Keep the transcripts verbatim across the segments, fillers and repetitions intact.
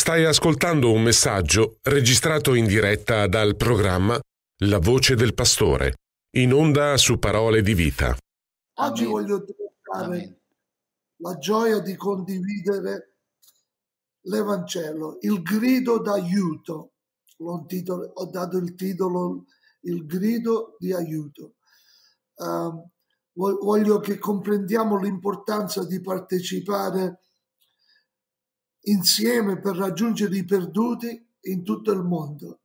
Stai ascoltando un messaggio registrato in diretta dal programma La Voce del Pastore, in onda su Parole di Vita. Oggi voglio toccare la gioia di condividere l'Evangelo, il grido d'aiuto. L'ho titolo, ho dato il titolo Il grido di aiuto. Uh, voglio che comprendiamo l'importanza di partecipare insieme per raggiungere i perduti in tutto il mondo.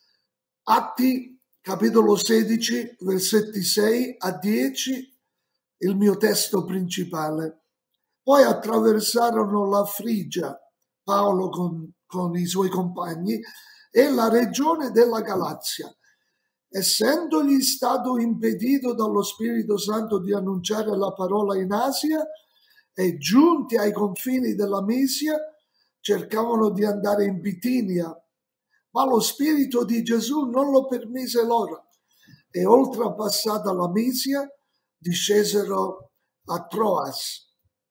Atti, capitolo sedici, versetti sei a dieci, il mio testo principale. Poi attraversarono la Frigia, Paolo con, con i suoi compagni, e la regione della Galazia. Essendogli stato impedito dallo Spirito Santo di annunciare la parola in Asia, e giunti ai confini della Misia, cercavano di andare in Bitinia, ma lo Spirito di Gesù non lo permise loro, e oltrepassata la Misia discesero a Troas.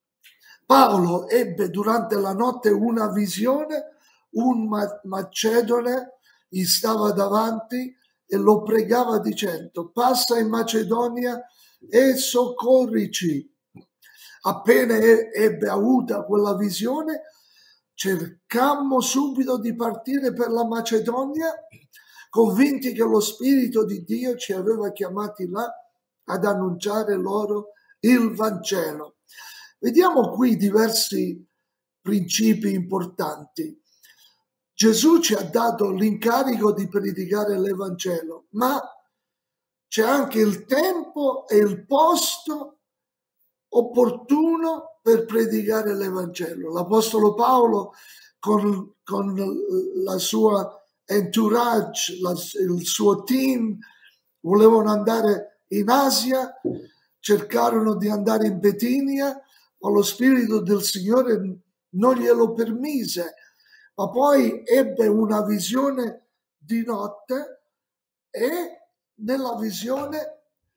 Paolo ebbe durante la notte una visione, un macedone gli stava davanti e lo pregava dicendo: passa in Macedonia e soccorrici. Appena ebbe avuta quella visione, cercammo subito di partire per la Macedonia, convinti che lo Spirito di Dio ci aveva chiamati là ad annunciare loro il Vangelo. Vediamo qui diversi principi importanti. Gesù ci ha dato l'incarico di predicare l'Evangelo, ma c'è anche il tempo e il posto opportuno per predicare l'Evangelo. L'Apostolo Paolo con, con la sua entourage, la, il suo team, volevano andare in Asia, cercarono di andare in Bitinia, ma lo Spirito del Signore non glielo permise. Ma poi ebbe una visione di notte e nella visione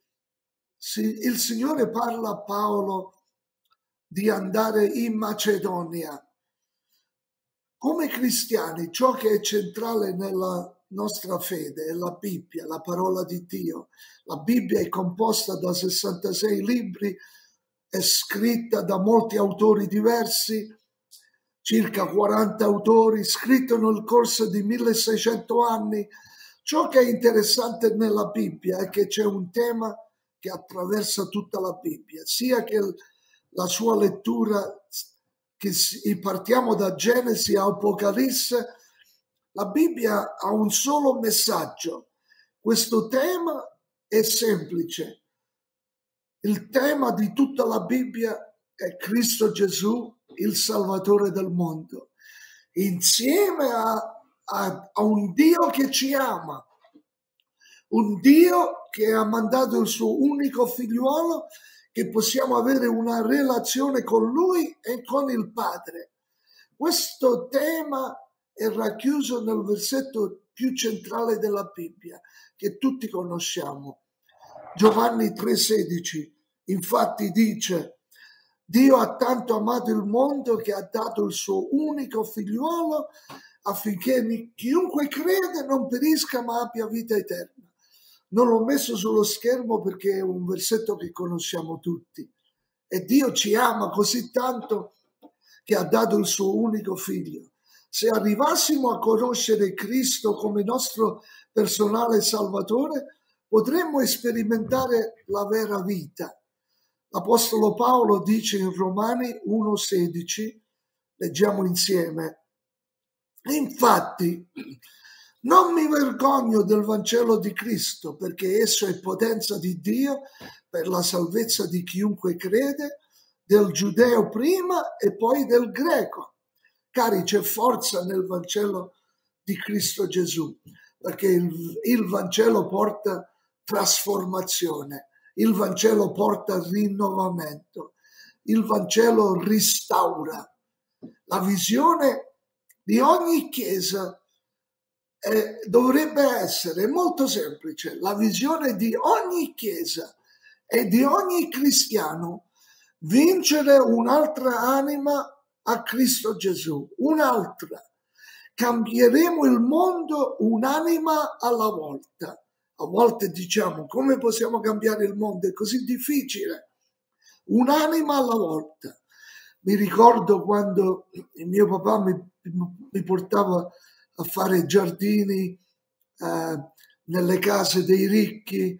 il Signore parla a Paolo di andare in Macedonia. Come cristiani, ciò che è centrale nella nostra fede è la Bibbia, la parola di Dio. La Bibbia è composta da sessantasei libri, è scritta da molti autori diversi, circa quaranta autori, scritto nel corso di milleseicento anni. Ciò che è interessante nella Bibbia è che c'è un tema che attraversa tutta la Bibbia, sia che la sua lettura, che partiamo da Genesi a Apocalisse, la Bibbia ha un solo messaggio. Questo tema è semplice. Il tema di tutta la Bibbia è Cristo Gesù, il Salvatore del mondo, insieme a, a, a un Dio che ci ama, un Dio che ha mandato il suo unico figliuolo, che possiamo avere una relazione con Lui e con il Padre. Questo tema è racchiuso nel versetto più centrale della Bibbia, che tutti conosciamo. Giovanni tre sedici, infatti dice: Dio ha tanto amato il mondo che ha dato il suo unico figliuolo affinché chiunque crede non perisca ma abbia vita eterna. Non l'ho messo sullo schermo perché è un versetto che conosciamo tutti. E Dio ci ama così tanto che ha dato il suo unico figlio. Se arrivassimo a conoscere Cristo come nostro personale Salvatore, potremmo sperimentare la vera vita. L'Apostolo Paolo dice in Romani uno sedici, leggiamo insieme: infatti non mi vergogno del Vangelo di Cristo, perché esso è potenza di Dio per la salvezza di chiunque crede, del giudeo prima e poi del greco. Cari, c'è forza nel Vangelo di Cristo Gesù, perché il, il Vangelo porta trasformazione, il Vangelo porta rinnovamento, il Vangelo restaura. La visione di ogni chiesa Eh, dovrebbe essere molto semplice. La visione di ogni chiesa e di ogni cristiano: vincere un'altra anima a Cristo Gesù, un'altra, cambieremo il mondo un'anima alla volta. A volte diciamo, come possiamo cambiare il mondo? È così difficile. Un'anima alla volta. Mi ricordo quando il mio papà mi, mi portava a fare giardini eh, nelle case dei ricchi,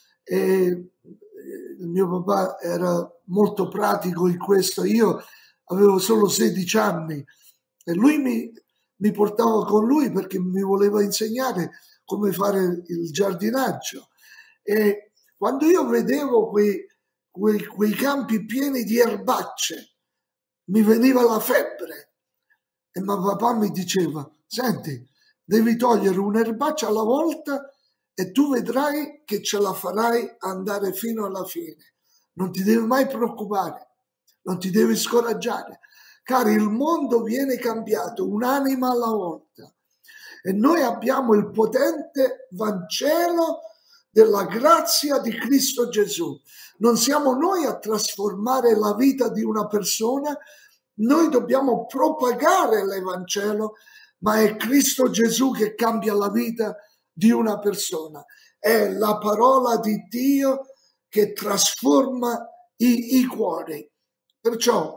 e il mio papà era molto pratico in questo. Io avevo solo sedici anni e lui mi, mi portava con lui perché mi voleva insegnare come fare il giardinaggio. E quando io vedevo quei, quei, quei campi pieni di erbacce, mi veniva la febbre. E ma papà mi diceva, senti, devi togliere un'erbaccia alla volta e tu vedrai che ce la farai andare fino alla fine. Non ti devi mai preoccupare, non ti devi scoraggiare. Cari, il mondo viene cambiato un'anima alla volta e noi abbiamo il potente Vangelo della grazia di Cristo Gesù. Non siamo noi a trasformare la vita di una persona, noi dobbiamo propagare l'Evangelo, ma è Cristo Gesù che cambia la vita di una persona. È la parola di Dio che trasforma i, i cuori. Perciò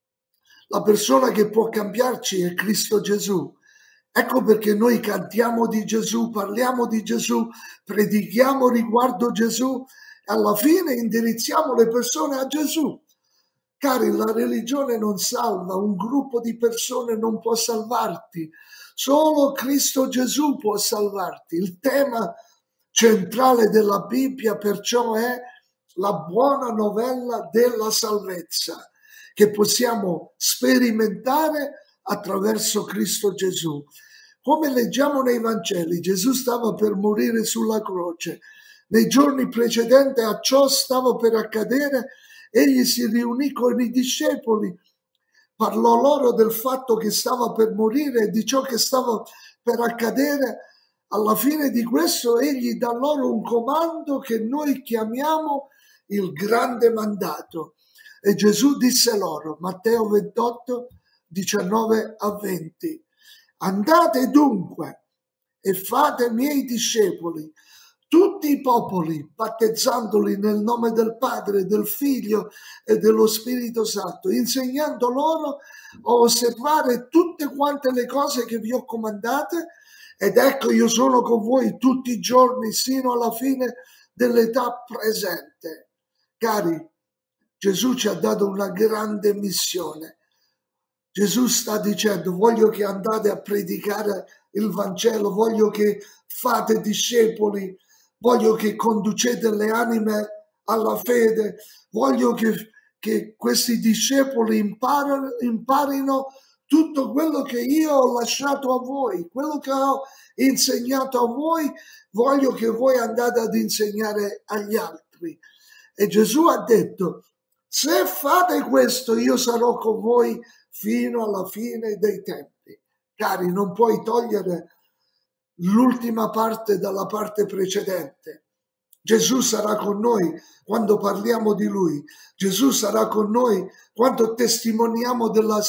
la persona che può cambiarci è Cristo Gesù. Ecco perché noi cantiamo di Gesù, parliamo di Gesù, predichiamo riguardo Gesù e alla fine indirizziamo le persone a Gesù. Cari, la religione non salva, un gruppo di persone non può salvarti, solo Cristo Gesù può salvarti. Il tema centrale della Bibbia perciò è la buona novella della salvezza che possiamo sperimentare attraverso Cristo Gesù. Come leggiamo nei Vangeli, Gesù stava per morire sulla croce. Nei giorni precedenti a ciò stava per accadere, egli si riunì con i discepoli, parlò loro del fatto che stava per morire e di ciò che stava per accadere. Alla fine di questo egli dà loro un comando che noi chiamiamo il grande mandato. E Gesù disse loro, Matteo ventotto, diciannove a venti, andate dunque e fate miei discepoli tutti i popoli, battezzandoli nel nome del Padre, del Figlio e dello Spirito Santo, insegnando loro a osservare tutte quante le cose che vi ho comandate, ed ecco io sono con voi tutti i giorni sino alla fine dell'età presente. Cari, Gesù ci ha dato una grande missione. Gesù sta dicendo, voglio che andate a predicare il Vangelo, voglio che fate discepoli, voglio che conducete le anime alla fede, voglio che, che questi discepoli imparino, imparino tutto quello che io ho lasciato a voi, quello che ho insegnato a voi, voglio che voi andate ad insegnare agli altri. E Gesù ha detto, se fate questo io sarò con voi fino alla fine dei tempi. Cari, non puoi togliere l'ultima parte dalla parte precedente. Gesù sarà con noi quando parliamo di Lui. Gesù sarà con noi quando testimoniamo della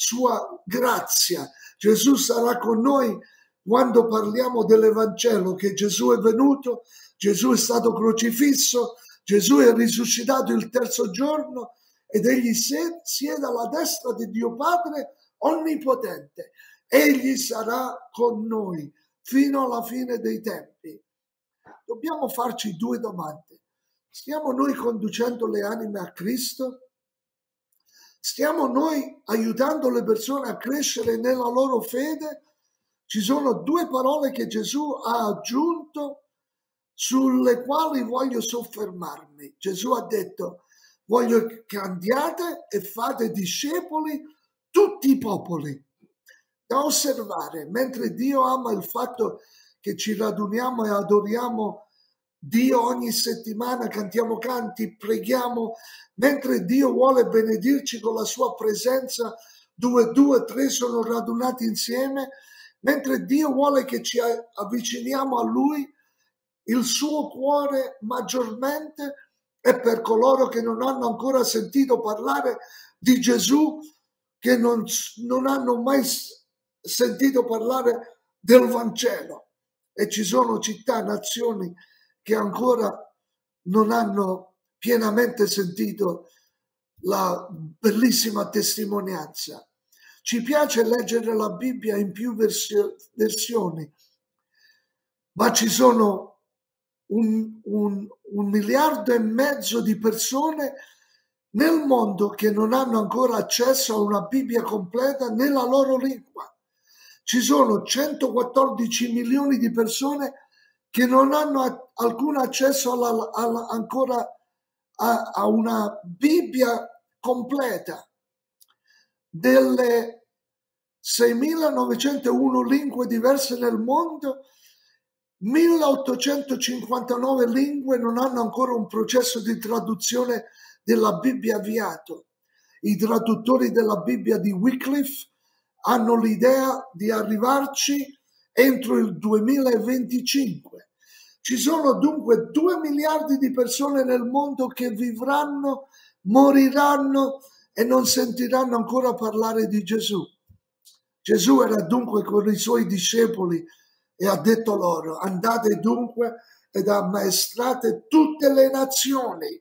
sua grazia. Gesù sarà con noi quando parliamo dell'Evangelo, che Gesù è venuto, Gesù è stato crocifisso, Gesù è risuscitato il terzo giorno ed egli siede alla destra di Dio Padre Onnipotente. Egli sarà con noi fino alla fine dei tempi. Dobbiamo farci due domande. Stiamo noi conducendo le anime a Cristo? Stiamo noi aiutando le persone a crescere nella loro fede? Ci sono due parole che Gesù ha aggiunto sulle quali voglio soffermarmi. Gesù ha detto, voglio che andiate e fate discepoli tutti i popoli. Da osservare, mentre Dio ama il fatto che ci raduniamo e adoriamo Dio ogni settimana, cantiamo canti, preghiamo, mentre Dio vuole benedirci con la sua presenza, dove due o tre sono radunati insieme, mentre Dio vuole che ci avviciniamo a Lui, il suo cuore maggiormente è per coloro che non hanno ancora sentito parlare di Gesù, che non, non hanno mai sentito parlare del Vangelo, e ci sono città, nazioni che ancora non hanno pienamente sentito la bellissima testimonianza. Ci piace leggere la Bibbia in più versio- versioni, ma ci sono un, un, un miliardo e mezzo di persone nel mondo che non hanno ancora accesso a una Bibbia completa nella loro lingua. Ci sono centoquattordici milioni di persone che non hanno a- alcun accesso alla, alla- ancora a, a una Bibbia completa. Delle seimilanovecentouno lingue diverse nel mondo, milleottocentocinquantanove lingue non hanno ancora un processo di traduzione della Bibbia avviato. I traduttori della Bibbia di Wycliffe hanno l'idea di arrivarci entro il duemilaventicinque. Ci sono dunque due miliardi di persone nel mondo che vivranno, moriranno e non sentiranno ancora parlare di Gesù. Gesù era dunque con i suoi discepoli e ha detto loro: andate dunque ed ammaestrate tutte le nazioni.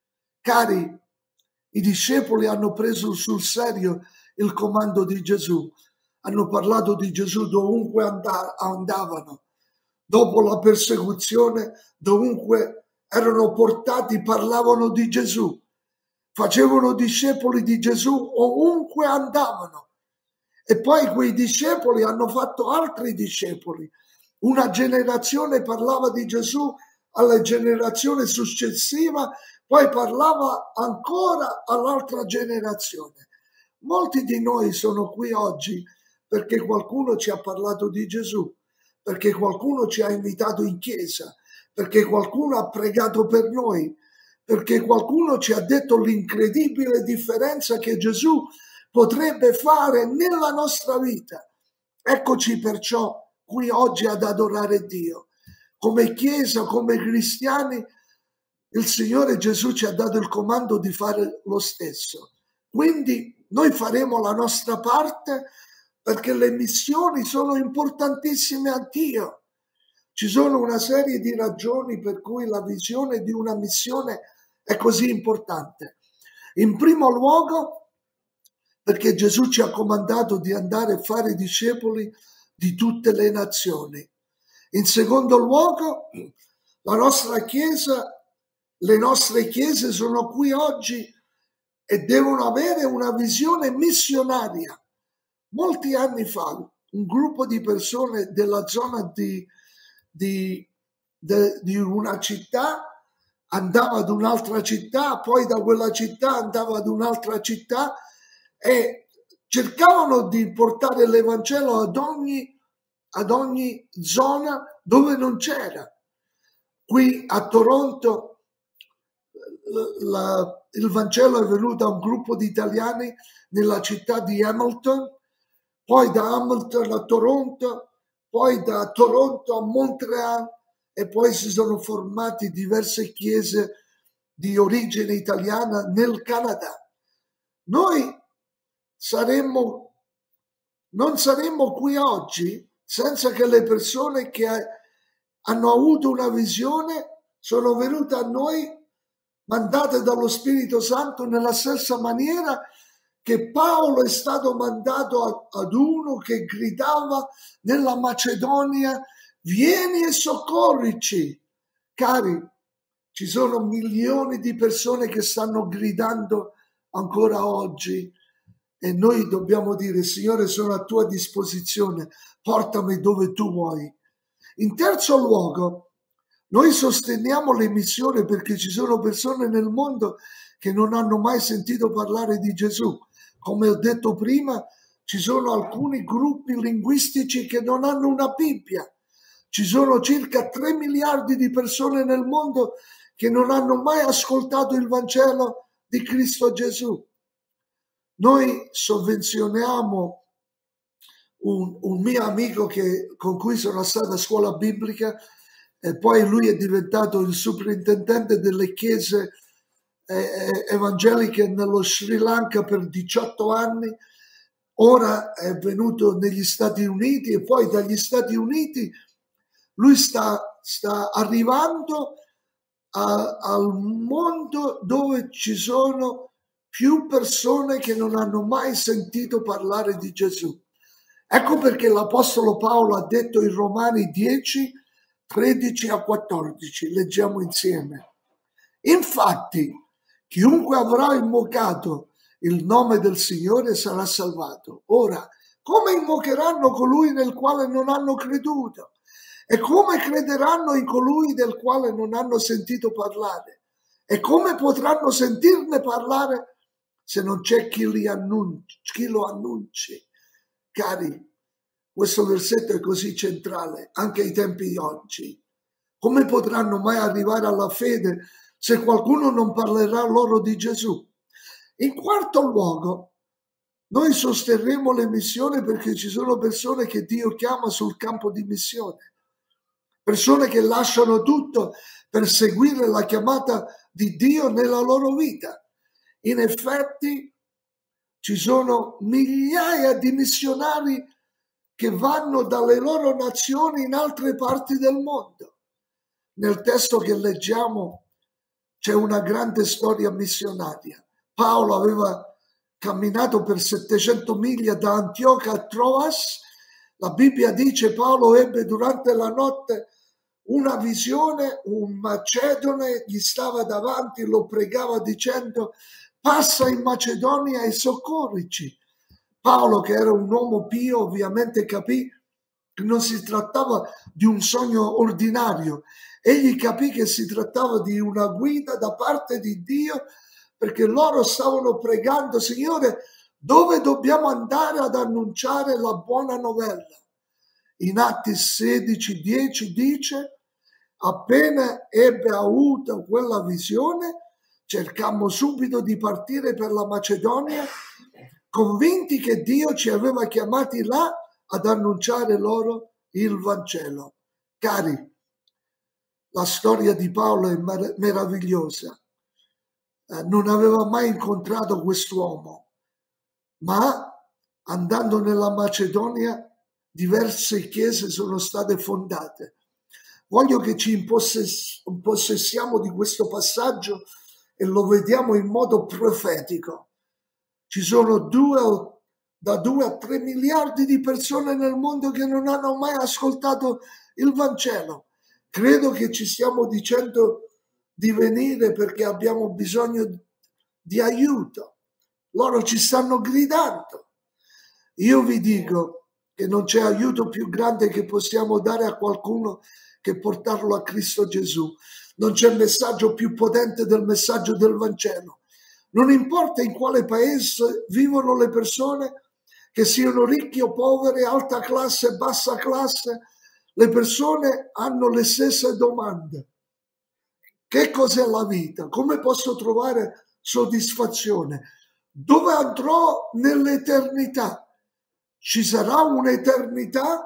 Cari, i discepoli hanno preso sul serio il comando di Gesù, hanno parlato di Gesù dovunque andavano. Dopo la persecuzione, dovunque erano portati, parlavano di Gesù, facevano discepoli di Gesù ovunque andavano. E poi quei discepoli hanno fatto altri discepoli. Una generazione parlava di Gesù alla generazione successiva, poi parlava ancora all'altra generazione. Molti di noi sono qui oggi perché qualcuno ci ha parlato di Gesù, perché qualcuno ci ha invitato in chiesa, perché qualcuno ha pregato per noi, perché qualcuno ci ha detto l'incredibile differenza che Gesù potrebbe fare nella nostra vita. Eccoci perciò qui oggi ad adorare Dio. Come Chiesa, come cristiani, il Signore Gesù ci ha dato il comando di fare lo stesso. Quindi noi faremo la nostra parte, perché le missioni sono importantissime a Dio. Ci sono una serie di ragioni per cui la visione di una missione è così importante. In primo luogo, perché Gesù ci ha comandato di andare a fare discepoli di tutte le nazioni. In secondo luogo, la nostra Chiesa, le nostre chiese sono qui oggi e devono avere una visione missionaria. Molti anni fa, un gruppo di persone della zona di, di, de, di una città andava ad un'altra città, poi da quella città andava ad un'altra città e cercavano di portare l'Evangelo ad ogni, ad ogni zona dove non c'era. Qui a Toronto la, il Vangelo è venuto a un gruppo di italiani nella città di Hamilton, poi da Hamilton a Toronto, poi da Toronto a Montreal, e poi si sono formate diverse chiese di origine italiana nel Canada. Noi saremmo, non saremmo qui oggi senza che le persone che hanno avuto una visione sono venute a noi mandate dallo Spirito Santo nella stessa maniera che Paolo è stato mandato a, ad uno che gridava nella Macedonia: vieni e soccorrici. Cari, ci sono milioni di persone che stanno gridando ancora oggi e noi dobbiamo dire: Signore, sono a tua disposizione, portami dove tu vuoi. In terzo luogo, noi sosteniamo le missioni perché ci sono persone nel mondo che non hanno mai sentito parlare di Gesù. Come ho detto prima, ci sono alcuni gruppi linguistici che non hanno una Bibbia. Ci sono circa tre miliardi di persone nel mondo che non hanno mai ascoltato il Vangelo di Cristo Gesù. Noi sovvenzioniamo un, un mio amico che, con cui sono stato a scuola biblica, e poi lui è diventato il sovrintendente delle chiese eh, evangeliche nello Sri Lanka per diciotto anni. ora è venuto negli Stati Uniti e poi dagli Stati Uniti lui sta, sta arrivando a, al mondo dove ci sono più persone che non hanno mai sentito parlare di Gesù. Ecco perché l'Apostolo Paolo ha detto in Romani dieci, tredici a quattordici, leggiamo insieme. Infatti, chiunque avrà invocato il nome del Signore sarà salvato. Ora, come invocheranno colui nel quale non hanno creduto? E come crederanno in colui del quale non hanno sentito parlare? E come potranno sentirne parlare se non c'è chi, li annunci, chi lo annunci? Cari, questo versetto è così centrale anche ai tempi di oggi. Come potranno mai arrivare alla fede se qualcuno non parlerà loro di Gesù? In quarto luogo, noi sosterremo le missioni perché ci sono persone che Dio chiama sul campo di missione. Persone che lasciano tutto per seguire la chiamata di Dio nella loro vita. In effetti ci sono migliaia di missionari che vanno dalle loro nazioni in altre parti del mondo. Nel testo che leggiamo c'è una grande storia missionaria. Paolo aveva camminato per settecento miglia da Antiochia a Troas. La Bibbia dice Paolo ebbe durante la notte una visione, un macedone gli stava davanti, lo pregava dicendo: passa in Macedonia e soccorrici. Paolo, che era un uomo pio, ovviamente capì che non si trattava di un sogno ordinario. Egli capì che si trattava di una guida da parte di Dio, perché loro stavano pregando: Signore, dove dobbiamo andare ad annunciare la buona novella? In Atti sedici dieci dice: appena ebbe avuto quella visione, cercammo subito di partire per la Macedonia, convinti che Dio ci aveva chiamati là ad annunciare loro il Vangelo. Cari, la storia di Paolo è mar- meravigliosa. Eh, non aveva mai incontrato quest'uomo, ma andando nella Macedonia diverse chiese sono state fondate. Voglio che ci impossess- impossessiamo di questo passaggio e lo vediamo in modo profetico. Ci sono due, da due a tre miliardi di persone nel mondo che non hanno mai ascoltato il Vangelo. Credo che ci stiamo dicendo di venire perché abbiamo bisogno di aiuto. Loro ci stanno gridando. Io vi dico che non c'è aiuto più grande che possiamo dare a qualcuno che portarlo a Cristo Gesù. Non c'è messaggio più potente del messaggio del Vangelo. Non importa in quale paese vivono le persone, che siano ricchi o poveri, alta classe, bassa classe, le persone hanno le stesse domande. Che cos'è la vita? Come posso trovare soddisfazione? Dove andrò nell'eternità? Ci sarà un'eternità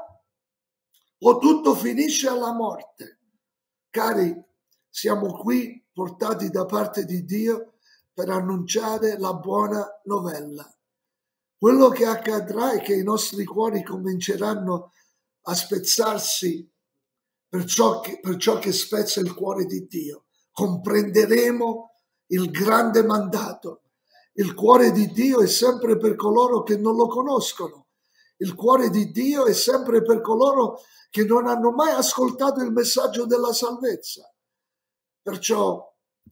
o tutto finisce alla morte? Cari, siamo qui portati da parte di Dio per annunciare la buona novella. Quello che accadrà è che i nostri cuori cominceranno a spezzarsi per ciò che, per ciò che spezza il cuore di Dio. Comprenderemo il grande mandato. Il cuore di Dio è sempre per coloro che non lo conoscono. Il cuore di Dio è sempre per coloro che non hanno mai ascoltato il messaggio della salvezza. Perciò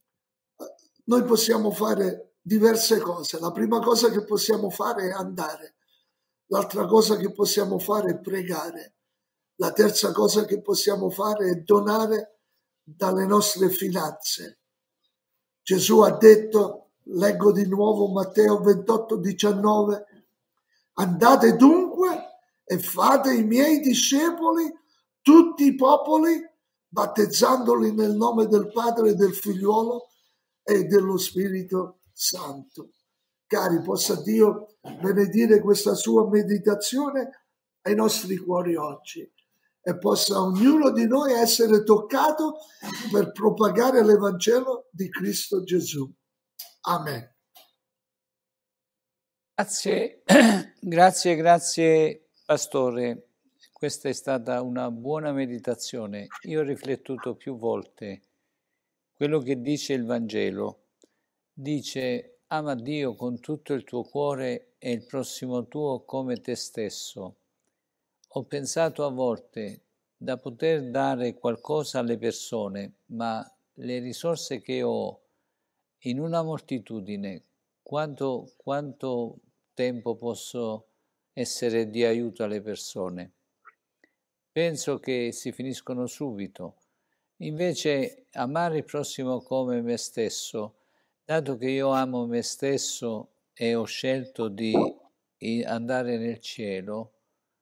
noi possiamo fare diverse cose. La prima cosa che possiamo fare è andare. L'altra cosa che possiamo fare è pregare. La terza cosa che possiamo fare è donare dalle nostre finanze. Gesù ha detto, leggo di nuovo Matteo ventotto diciannove, andate dunque e fate i miei discepoli tutti i popoli, battezzandoli nel nome del Padre, del Figliuolo e dello Spirito Santo. Cari, possa Dio benedire questa sua meditazione ai nostri cuori oggi e possa ognuno di noi essere toccato per propagare l'Evangelo di Cristo Gesù. Amen. Grazie, grazie, grazie Pastore. Questa è stata una buona meditazione. Io ho riflettuto più volte quello che dice il Vangelo. Dice: ama Dio con tutto il tuo cuore e il prossimo tuo come te stesso. Ho pensato a volte da poter dare qualcosa alle persone, ma le risorse che ho in una moltitudine, quanto, quanto tempo posso essere di aiuto alle persone? Penso che si finiscono subito. Invece amare il prossimo come me stesso, dato che io amo me stesso e ho scelto di andare nel cielo,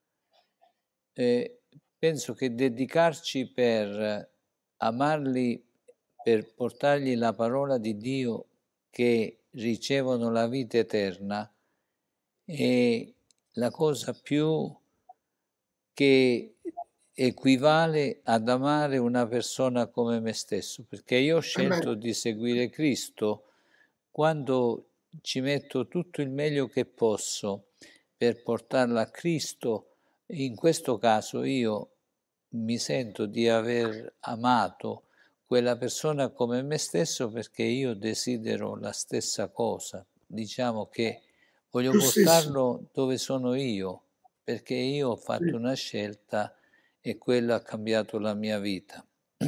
eh, penso che dedicarci per amarli, per portargli la parola di Dio che ricevono la vita eterna, è la cosa più che equivale ad amare una persona come me stesso, perché io ho scelto Amen. Di seguire Cristo quando ci metto tutto il meglio che posso per portarla a Cristo. In questo caso io mi sento di aver amato quella persona come me stesso perché io desidero la stessa cosa. Diciamo che voglio portarlo dove sono io, perché io ho fatto una scelta e quello ha cambiato la mia vita.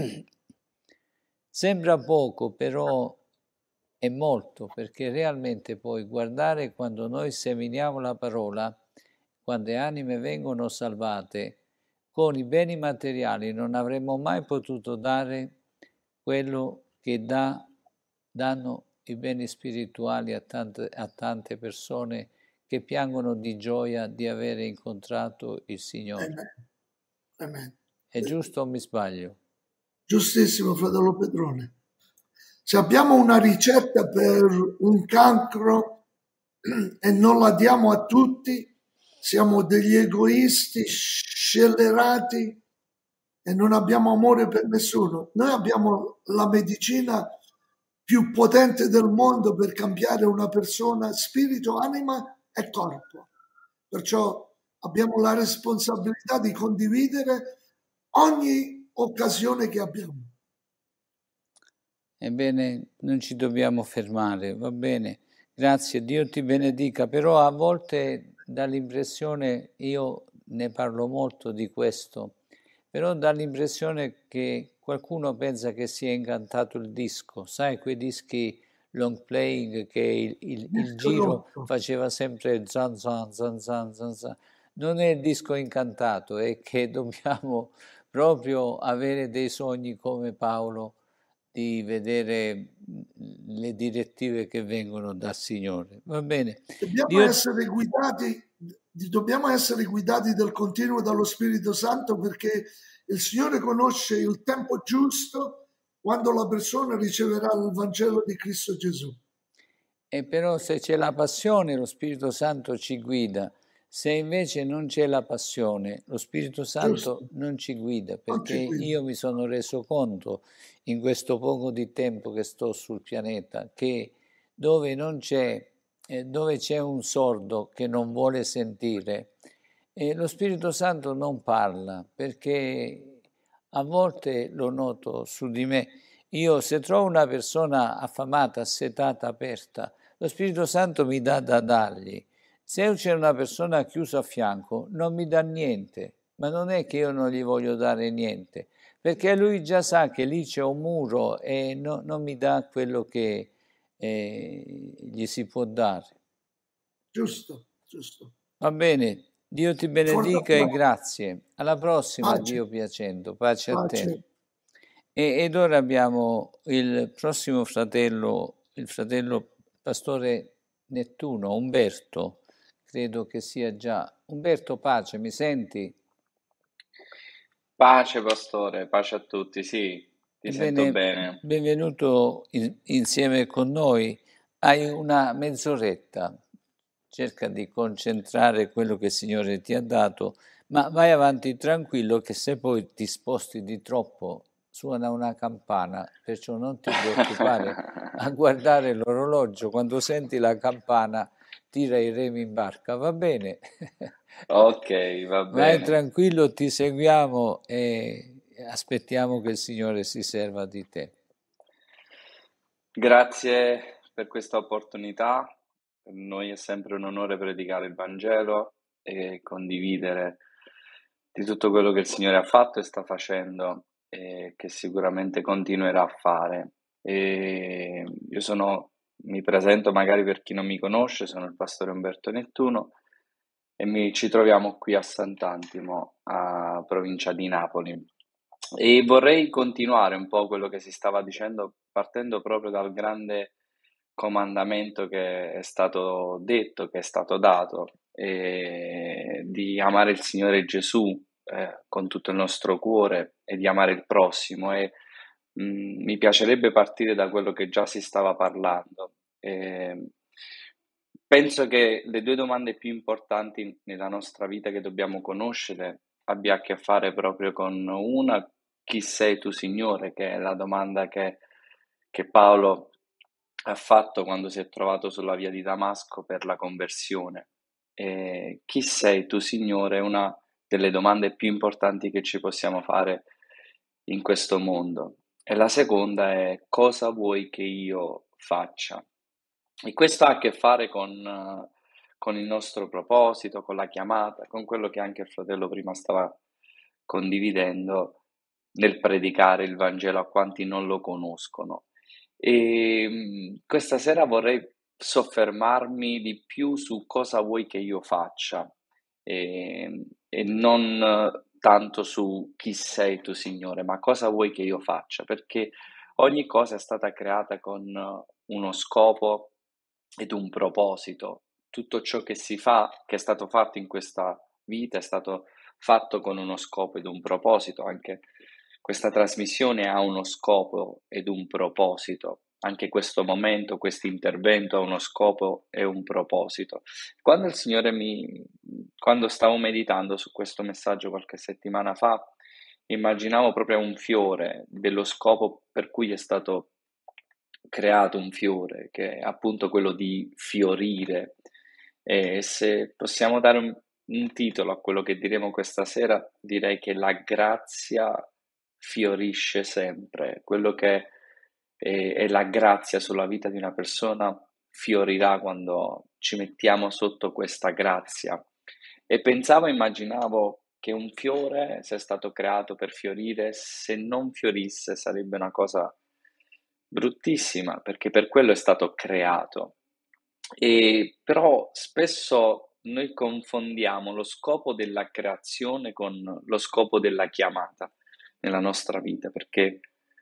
Sembra poco, però è molto, perché realmente poi guardare quando noi seminiamo la parola, quando anime vengono salvate, con i beni materiali non avremmo mai potuto dare quello che dà, danno i beni spirituali a tante, a tante persone che piangono di gioia di avere incontrato il Signore. Amen. Amen. È giusto o mi sbaglio? Giustissimo, fratello Pedrone. Se abbiamo una ricetta per un cancro e non la diamo a tutti, siamo degli egoisti scellerati e non abbiamo amore per nessuno. Noi abbiamo la medicina più potente del mondo per cambiare una persona, spirito, anima e corpo. Perciò abbiamo la responsabilità di condividere ogni occasione che abbiamo. Ebbene, non ci dobbiamo fermare, va bene. Grazie, Dio ti benedica, però a volte dà l'impressione, io ne parlo molto di questo, però dà l'impressione che qualcuno pensa che sia incantato il disco, sai, quei dischi long playing che il, il, il giro faceva sempre zan zan zan zan zan zan. Non è il disco incantato, è che dobbiamo proprio avere dei sogni come Paolo, di vedere le direttive che vengono dal Signore. Va bene. Dobbiamo, Dio... essere guidati, dobbiamo essere guidati del continuo dallo Spirito Santo, perché il Signore conosce il tempo giusto quando la persona riceverà il Vangelo di Cristo Gesù. E però se c'è la passione, lo Spirito Santo ci guida. Se invece non c'è la passione, lo Spirito Santo Giusto. non ci guida, perché ci guida. Io mi sono reso conto in questo poco di tempo che sto sul pianeta che dove non c'è, eh, dove c'è un sordo che non vuole sentire, eh, lo Spirito Santo non parla, perché a volte lo noto su di me. Io se trovo una persona affamata, assetata, aperta, lo Spirito Santo mi dà da dargli. Se c'è una persona chiusa a fianco, non mi dà niente, ma non è che io non gli voglio dare niente, perché lui già sa che lì c'è un muro e no, non mi dà quello che eh, gli si può dare. Giusto, giusto. Va bene, Dio ti benedica e grazie. Alla prossima, pace. Dio piacendo, pace, pace a te. E, ed ora abbiamo il prossimo fratello, il fratello pastore Nettuno, Umberto. Credo che sia già. Umberto, pace, mi senti? Pace, pastore, pace a tutti, sì, ti Ebbene, sento bene. Benvenuto in, insieme con noi. Hai una mezz'oretta, cerca di concentrare quello che il Signore ti ha dato, ma vai avanti tranquillo che se poi ti sposti di troppo suona una campana, perciò non ti preoccupare a guardare l'orologio, quando senti la campana tira i remi in barca, va bene? Ok, va Vai bene. tranquillo, ti seguiamo e aspettiamo che il Signore si serva di te. Grazie per questa opportunità. Per noi è sempre un onore predicare il Vangelo e condividere di tutto quello che il Signore ha fatto e sta facendo e che sicuramente continuerà a fare. E io sono, mi presento magari per chi non mi conosce, sono il pastore Umberto Nettuno e mi, ci troviamo qui a Sant'Antimo, a provincia di Napoli. E vorrei continuare un po' quello che si stava dicendo, partendo proprio dal grande comandamento che è stato detto, che è stato dato, eh, di amare il Signore Gesù eh, con tutto il nostro cuore e di amare il prossimo. E mh, mi piacerebbe partire da quello che già si stava parlando. Eh, penso che le due domande più importanti nella nostra vita che dobbiamo conoscere abbia a che fare proprio con una: chi sei tu, Signore? Che è la domanda che, che Paolo ha fatto quando si è trovato sulla via di Damasco per la conversione. E chi sei tu, Signore? È una delle domande più importanti che ci possiamo fare in questo mondo. E la seconda è: cosa vuoi che io faccia? E questo ha a che fare con, eh, con il nostro proposito, con la chiamata, con quello che anche il fratello prima stava condividendo nel predicare il Vangelo a quanti non lo conoscono. E mh, questa sera vorrei soffermarmi di più su cosa vuoi che io faccia e, e non eh, tanto su chi sei tu, Signore, ma cosa vuoi che io faccia, perché ogni cosa è stata creata con eh, uno scopo ed un proposito. Tutto ciò che si fa, che è stato fatto in questa vita, è stato fatto con uno scopo ed un proposito. Anche questa trasmissione ha uno scopo ed un proposito. Anche questo momento, questo intervento ha uno scopo e un proposito. Quando il Signore mi, quando stavo meditando su questo messaggio qualche settimana fa, immaginavo proprio un fiore dello scopo per cui è stato creato un fiore, che è appunto quello di fiorire. E se possiamo dare un, un titolo a quello che diremo questa sera, direi che la grazia fiorisce sempre. Quello che è, è la grazia sulla vita di una persona fiorirà quando ci mettiamo sotto questa grazia. E pensavo, immaginavo che un fiore, se è stato creato per fiorire, se non fiorisse sarebbe una cosa bruttissima, perché per quello è stato creato. E però spesso noi confondiamo lo scopo della creazione con lo scopo della chiamata nella nostra vita, perché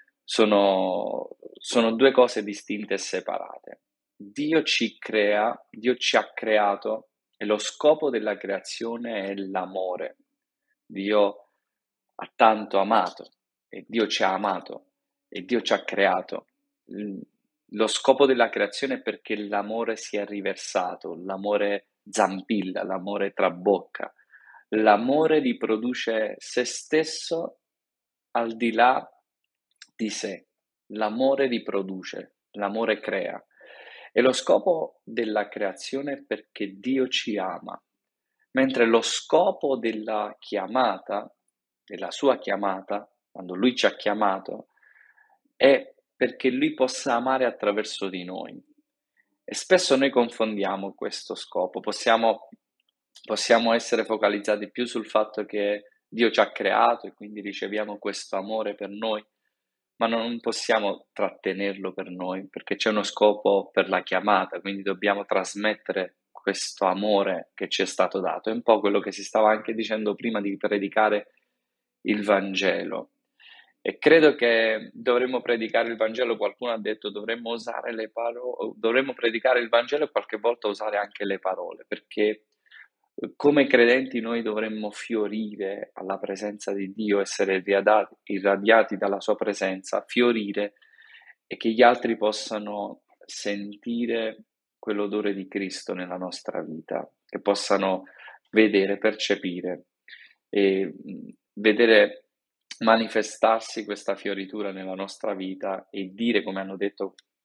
sono, sono due cose distinte e separate. Dio ci crea, Dio ci ha creato e lo scopo della creazione è l'amore. Dio ha tanto amato e Dio ci ha amato e Dio ci ha creato. Lo scopo della creazione è perché l'amore si è riversato, l'amore zampilla, l'amore trabocca, l'amore riproduce se stesso al di là di sé, l'amore riproduce, l'amore crea. E lo scopo della creazione è perché Dio ci ama, mentre lo scopo della chiamata, della sua chiamata, quando Lui ci ha chiamato, è perché Lui possa amare attraverso di noi. E spesso noi confondiamo questo scopo, possiamo, possiamo essere focalizzati più sul fatto che Dio ci ha creato e quindi riceviamo questo amore per noi, ma non possiamo trattenerlo per noi, perché c'è uno scopo per la chiamata, quindi dobbiamo trasmettere questo amore che ci è stato dato. È un po' quello che si stava anche dicendo prima di predicare il Vangelo. E credo che dovremmo predicare il Vangelo, qualcuno ha detto dovremmo usare le parole, dovremmo predicare il Vangelo e qualche volta usare anche le parole, perché come credenti noi dovremmo fiorire alla presenza di Dio, essere irradiati, irradiati dalla sua presenza, fiorire e che gli altri possano sentire quell'odore di Cristo nella nostra vita, che possano vedere, percepire e mh, vedere manifestarsi questa fioritura nella nostra vita e dire, come hanno detto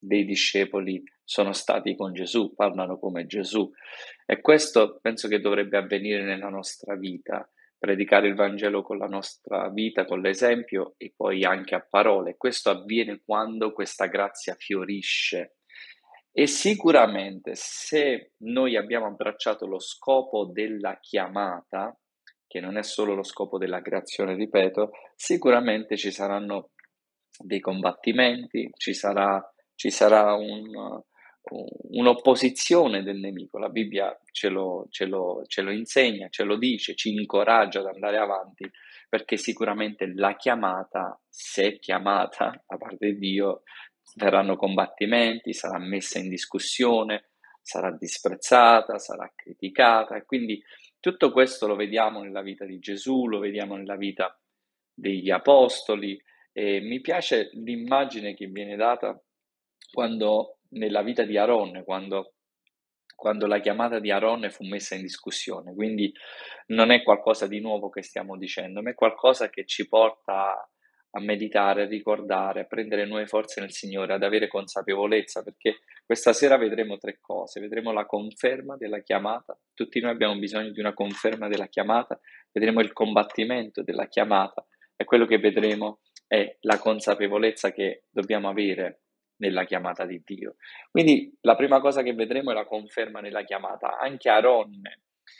dei discepoli sono stati con Gesù, parlano come Gesù. E questo penso che dovrebbe avvenire nella nostra vita, predicare il Vangelo con la nostra vita, con l'esempio e poi anche a parole. Questo avviene quando questa grazia fiorisce. E sicuramente se noi abbiamo abbracciato lo scopo della chiamata, che non è solo lo scopo della creazione, ripeto, sicuramente ci saranno dei combattimenti, ci sarà, ci sarà un, un'opposizione del nemico. La Bibbia ce lo, ce, lo, ce lo insegna, ce lo dice, ci incoraggia ad andare avanti, perché sicuramente la chiamata, se chiamata da parte di Dio, verranno combattimenti, sarà messa in discussione, sarà disprezzata, sarà criticata, e quindi tutto questo lo vediamo nella vita di Gesù, lo vediamo nella vita degli apostoli, e mi piace l'immagine che viene data quando nella vita di Aronne, quando, quando la chiamata di Aronne fu messa in discussione. Quindi non è qualcosa di nuovo che stiamo dicendo, ma è qualcosa che ci porta a meditare, a ricordare, a prendere nuove forze nel Signore, ad avere consapevolezza, perché questa sera vedremo tre cose. Vedremo la conferma della chiamata, tutti noi abbiamo bisogno di una conferma della chiamata, vedremo il combattimento della chiamata, e quello che vedremo è la consapevolezza che dobbiamo avere nella chiamata di Dio. Quindi la prima cosa che vedremo è la conferma nella chiamata. Anche Aronne,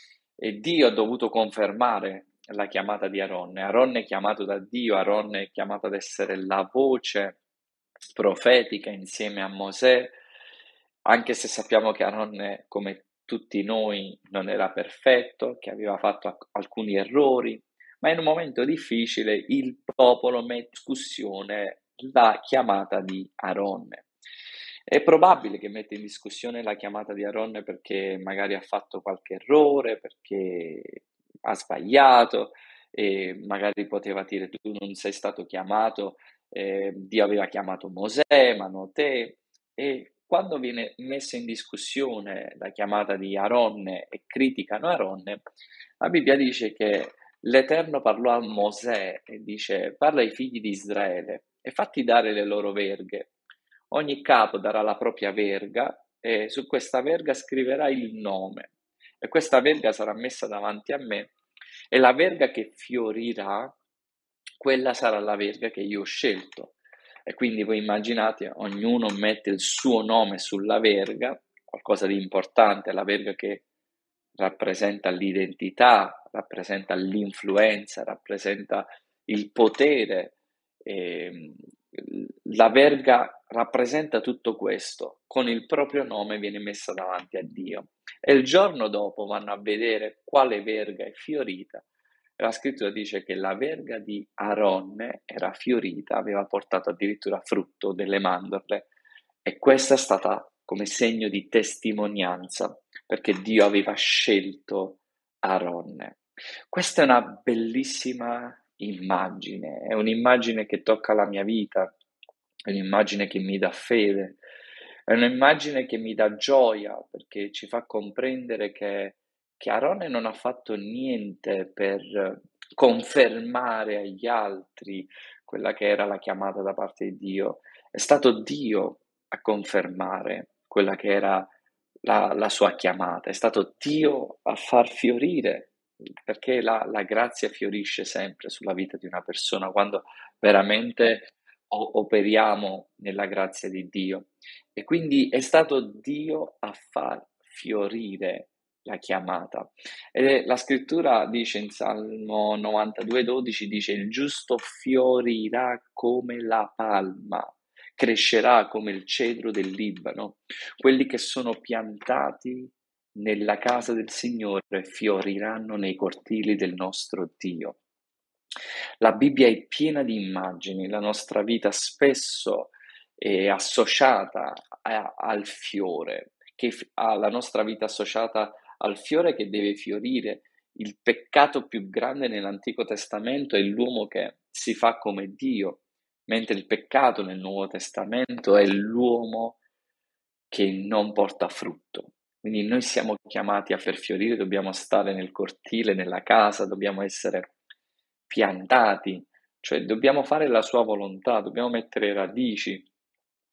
e Dio ha dovuto confermare la chiamata di Aronne. Aronne è chiamato da Dio, Aronne è chiamato ad essere la voce profetica insieme a Mosè, anche se sappiamo che Aronne, come tutti noi, non era perfetto, che aveva fatto alcuni errori, ma in un momento difficile il popolo mette in discussione la chiamata di Aronne. È probabile che mette in discussione la chiamata di Aronne perché magari ha fatto qualche errore, perché ha sbagliato, e magari poteva dire: tu non sei stato chiamato, eh, Dio aveva chiamato Mosè, ma non te. E quando viene messa in discussione la chiamata di Aronne e criticano Aronne, la Bibbia dice che l'Eterno parlò a Mosè e dice: parla ai figli di Israele e fatti dare le loro verghe. Ogni capo darà la propria verga e su questa verga scriverà il nome, e questa verga sarà messa davanti a me, e la verga che fiorirà, quella sarà la verga che io ho scelto. E quindi voi immaginate, ognuno mette il suo nome sulla verga, qualcosa di importante, la verga che rappresenta l'identità, rappresenta l'influenza, rappresenta il potere. E la verga rappresenta tutto questo, con il proprio nome viene messa davanti a Dio. E il giorno dopo vanno a vedere quale verga è fiorita. E la scrittura dice che la verga di Aronne era fiorita, aveva portato addirittura frutto, delle mandorle, e questa è stata come segno di testimonianza, perché Dio aveva scelto Aronne. Questa è una bellissima immagine, è un'immagine che tocca la mia vita, è un'immagine che mi dà fede, è un'immagine che mi dà gioia, perché ci fa comprendere che, che Aronne non ha fatto niente per confermare agli altri quella che era la chiamata da parte di Dio, è stato Dio a confermare quella che era la, la sua chiamata, è stato Dio a far fiorire, perché la, la grazia fiorisce sempre sulla vita di una persona quando veramente o- operiamo nella grazia di Dio. E quindi è stato Dio a far fiorire la chiamata. E la scrittura dice in Salmo novantadue dodici, dice: il giusto fiorirà come la palma, crescerà come il cedro del Libano. Quelli che sono piantati nella casa del Signore fioriranno nei cortili del nostro Dio. La Bibbia è piena di immagini, la nostra vita spesso è associata a, al fiore, che ha la nostra vita associata al fiore che deve fiorire. Il peccato più grande nell'Antico Testamento è l'uomo che si fa come Dio, mentre il peccato nel Nuovo Testamento è l'uomo che non porta frutto. Quindi noi siamo chiamati a far fiorire, dobbiamo stare nel cortile, nella casa, dobbiamo essere piantati, cioè dobbiamo fare la sua volontà, dobbiamo mettere radici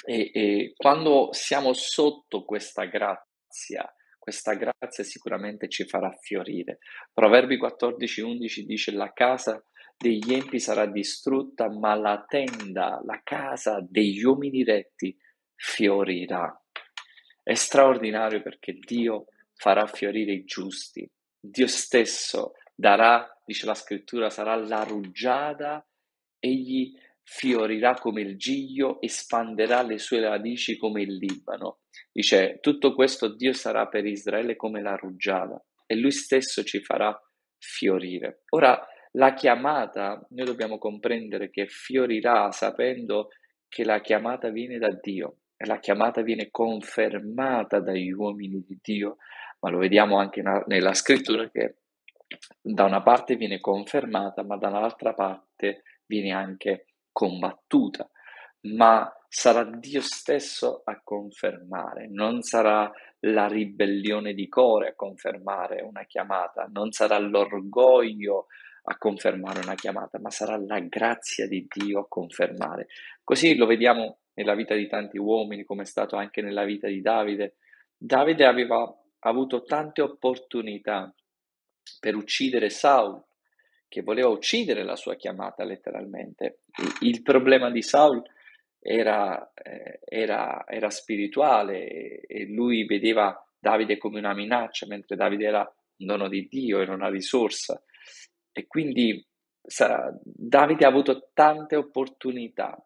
E, e quando siamo sotto questa grazia, questa grazia sicuramente ci farà fiorire. Proverbi quattordici undici dice: la casa degli empi sarà distrutta, ma la tenda, la casa degli uomini retti fiorirà. È straordinario perché Dio farà fiorire i giusti. Dio stesso darà, dice la scrittura, sarà la rugiada, egli fiorirà come il giglio, espanderà le sue radici come il Libano. Dice, tutto questo Dio sarà per Israele come la rugiada e lui stesso ci farà fiorire. Ora, la chiamata, noi dobbiamo comprendere che fiorirà sapendo che la chiamata viene da Dio e la chiamata viene confermata dagli uomini di Dio, ma lo vediamo anche na- nella scrittura che da una parte viene confermata, ma dall'altra parte viene anche combattuta. Ma sarà Dio stesso a confermare, non sarà la ribellione di Core a confermare una chiamata, non sarà l'orgoglio a confermare una chiamata, ma sarà la grazia di Dio a confermare. Così lo vediamo nella vita di tanti uomini, come è stato anche nella vita di Davide. Davide aveva avuto tante opportunità per uccidere Saul, che voleva uccidere la sua chiamata letteralmente. Il problema di Saul era, eh, era, era spirituale e, e lui vedeva Davide come una minaccia, mentre Davide era un dono di Dio, era una risorsa. E quindi sarà, Davide ha avuto tante opportunità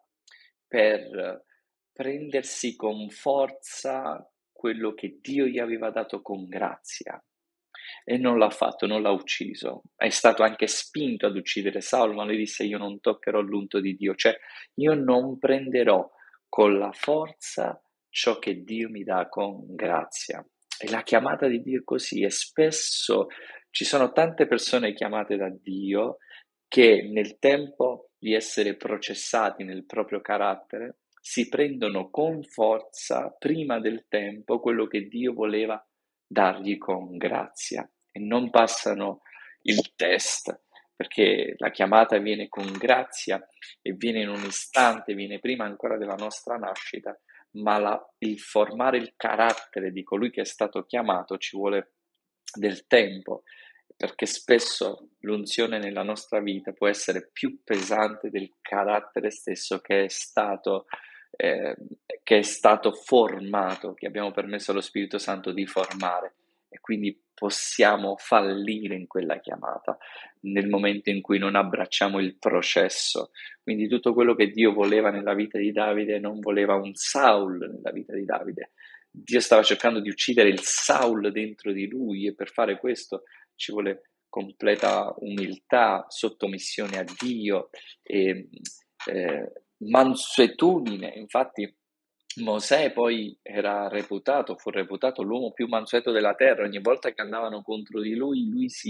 per prendersi con forza quello che Dio gli aveva dato con grazia. E non l'ha fatto, non l'ha ucciso. È stato anche spinto ad uccidere Saulo, ma lui disse: io non toccherò l'unto di Dio, cioè io non prenderò con la forza ciò che Dio mi dà con grazia. E la chiamata di Dio è così, e spesso ci sono tante persone chiamate da Dio che nel tempo di essere processati nel proprio carattere si prendono con forza prima del tempo quello che Dio voleva dargli con grazia e non passano il test, perché la chiamata viene con grazia e viene in un istante, viene prima ancora della nostra nascita, ma la, il formare il carattere di colui che è stato chiamato ci vuole del tempo, perché spesso l'unzione nella nostra vita può essere più pesante del carattere stesso che è stato eh, che è stato formato, che abbiamo permesso allo Spirito Santo di formare, e quindi possiamo fallire in quella chiamata nel momento in cui non abbracciamo il processo. Quindi tutto quello che Dio voleva nella vita di Davide non voleva un Saul nella vita di Davide. Dio stava cercando di uccidere il Saul dentro di lui, e per fare questo ci vuole completa umiltà, sottomissione a Dio e eh, mansuetudine. Infatti Mosè poi era reputato, fu reputato l'uomo più mansueto della terra. Ogni volta che andavano contro di lui, lui si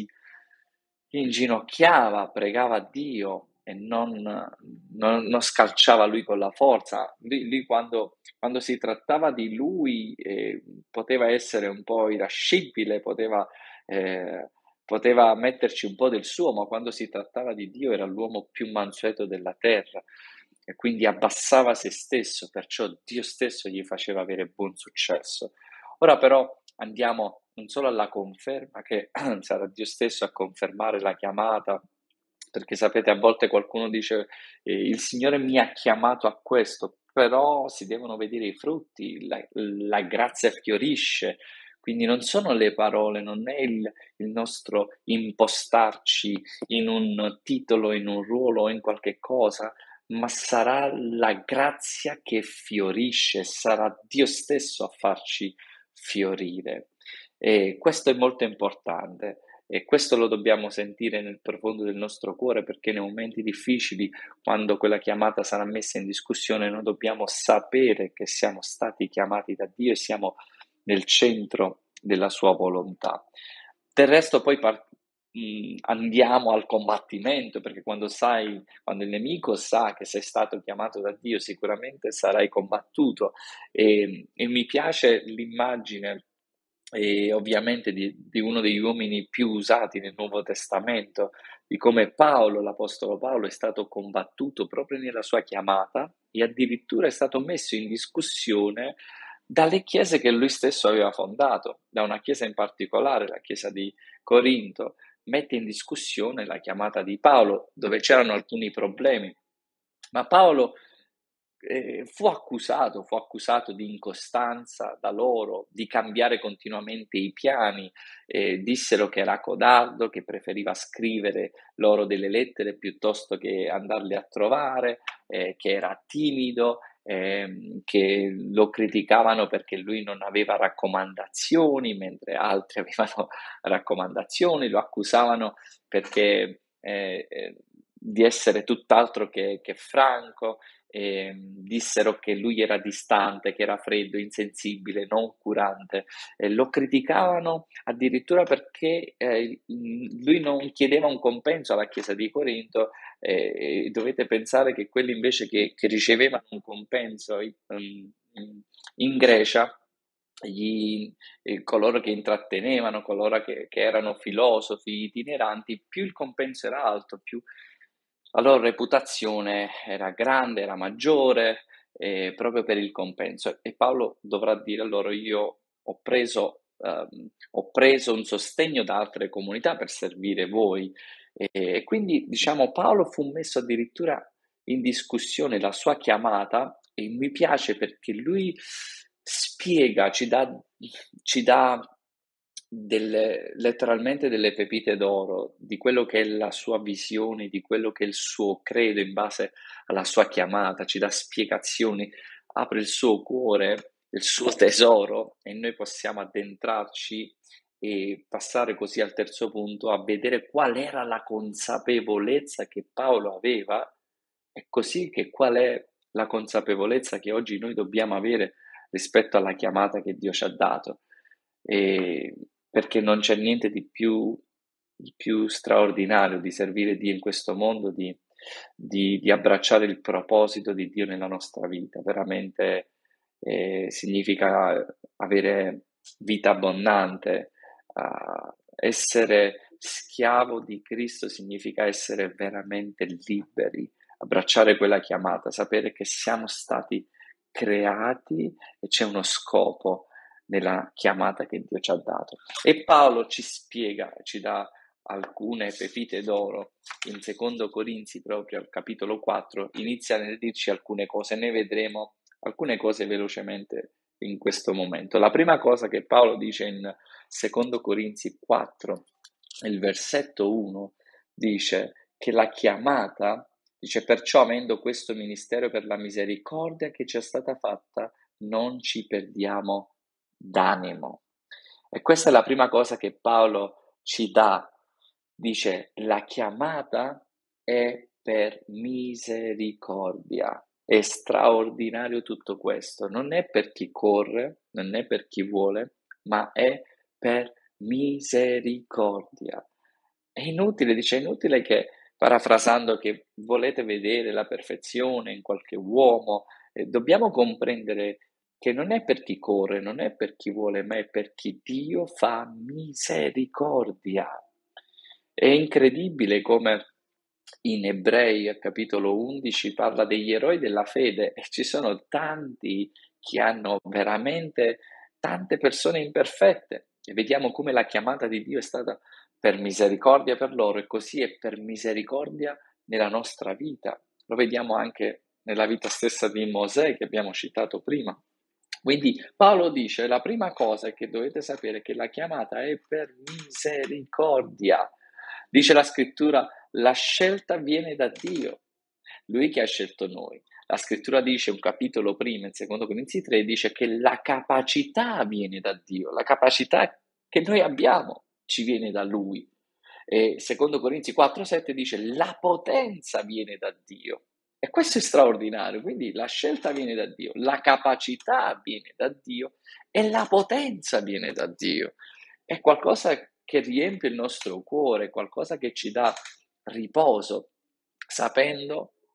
inginocchiava, pregava Dio e non, non, non scalciava lui con la forza. Lui, lui quando, quando si trattava di lui eh, poteva essere un po' irascibile, poteva, eh, poteva metterci un po' del suo, ma quando si trattava di Dio era l'uomo più mansueto della terra e quindi abbassava se stesso, perciò Dio stesso gli faceva avere buon successo. Ora però andiamo non solo alla conferma, che sarà Dio stesso a confermare la chiamata, perché sapete, a volte qualcuno dice eh, il Signore mi ha chiamato a questo, però si devono vedere i frutti, la, la grazia fiorisce, quindi non sono le parole, non è il, il nostro impostarci in un titolo, in un ruolo o in qualche cosa, ma sarà la grazia che fiorisce, sarà Dio stesso a farci fiorire. E questo è molto importante e questo lo dobbiamo sentire nel profondo del nostro cuore, perché nei momenti difficili, quando quella chiamata sarà messa in discussione, noi dobbiamo sapere che siamo stati chiamati da Dio e siamo nel centro della sua volontà. Del resto poi par- mh, andiamo al combattimento, perché quando sai, quando il nemico sa che sei stato chiamato da Dio, sicuramente sarai combattuto. E, e mi piace l'immagine e ovviamente di, di uno degli uomini più usati nel Nuovo Testamento, di come Paolo, l'Apostolo Paolo, è stato combattuto proprio nella sua chiamata e addirittura è stato messo in discussione dalle chiese che lui stesso aveva fondato, da una chiesa in particolare, la chiesa di Corinto, mette in discussione la chiamata di Paolo, dove c'erano alcuni problemi. Ma Paolo eh, fu accusato, fu accusato di incostanza da loro, di cambiare continuamente i piani, eh, dissero che era codardo, che preferiva scrivere loro delle lettere piuttosto che andarli a trovare, eh, che era timido, eh, che lo criticavano perché lui non aveva raccomandazioni, mentre altri avevano raccomandazioni, lo accusavano perché eh, eh, di essere tutt'altro che, che franco. E dissero che lui era distante, che era freddo, insensibile, non curante. Eh, lo criticavano addirittura perché eh, lui non chiedeva un compenso alla Chiesa di Corinto. Eh, dovete pensare che quelli invece che, che ricevevano un compenso in, in Grecia, gli, eh, coloro che intrattenevano, coloro che, che erano filosofi itineranti, più il compenso era alto, più la loro reputazione era grande, era maggiore, eh, proprio per il compenso. E Paolo dovrà dire loro: io ho preso, ehm, ho preso un sostegno da altre comunità per servire voi. E, e quindi, diciamo, Paolo fu messo addirittura in discussione la sua chiamata, e mi piace perché lui spiega, ci dà, ci dà delle, letteralmente delle pepite d'oro di quello che è la sua visione, di quello che è il suo credo in base alla sua chiamata, ci dà spiegazioni, apre il suo cuore, il suo tesoro, e noi possiamo addentrarci e passare così al terzo punto, a vedere qual era la consapevolezza che Paolo aveva, e così che qual è la consapevolezza che oggi noi dobbiamo avere rispetto alla chiamata che Dio ci ha dato. E perché non c'è niente di più, di più straordinario di servire Dio in questo mondo, di, di, di abbracciare il proposito di Dio nella nostra vita. Veramente eh, significa avere vita abbondante, uh, essere schiavo di Cristo significa essere veramente liberi, abbracciare quella chiamata, sapere che siamo stati creati e c'è uno scopo nella chiamata che Dio ci ha dato. E Paolo ci spiega, ci dà alcune pepite d'oro in secondo Corinzi, proprio al capitolo quattro, inizia nel dirci alcune cose, ne vedremo alcune cose velocemente in questo momento. La prima cosa che Paolo dice in secondo Corinzi quattro, il versetto uno, dice che la chiamata, dice: perciò, avendo questo ministero per la misericordia che ci è stata fatta, non ci perdiamo d'animo. E questa è la prima cosa che Paolo ci dà. Dice: la chiamata è per misericordia. È straordinario tutto questo. Non è per chi corre, non è per chi vuole, ma è per misericordia. È inutile, dice, è inutile che, parafrasando, che volete vedere la perfezione in qualche uomo. Eh, dobbiamo comprendere che non è per chi corre, non è per chi vuole, ma è per chi Dio fa misericordia. È incredibile come in Ebrei, al capitolo undici, parla degli eroi della fede, e ci sono tanti che hanno veramente tante persone imperfette, e vediamo come la chiamata di Dio è stata per misericordia per loro, e così è per misericordia nella nostra vita. Lo vediamo anche nella vita stessa di Mosè, che abbiamo citato prima. Quindi Paolo dice: la prima cosa che dovete sapere è che la chiamata è per misericordia. Dice la scrittura: la scelta viene da Dio, Lui che ha scelto noi. La scrittura dice, un capitolo prima, in secondo Corinzi tre, dice che la capacità viene da Dio, la capacità che noi abbiamo ci viene da Lui. E secondo Corinzi quattro sette dice: la potenza viene da Dio. E questo è straordinario. Quindi la scelta viene da Dio, la capacità viene da Dio e la potenza viene da Dio. È qualcosa che riempie il nostro cuore, qualcosa che ci dà riposo, sapendo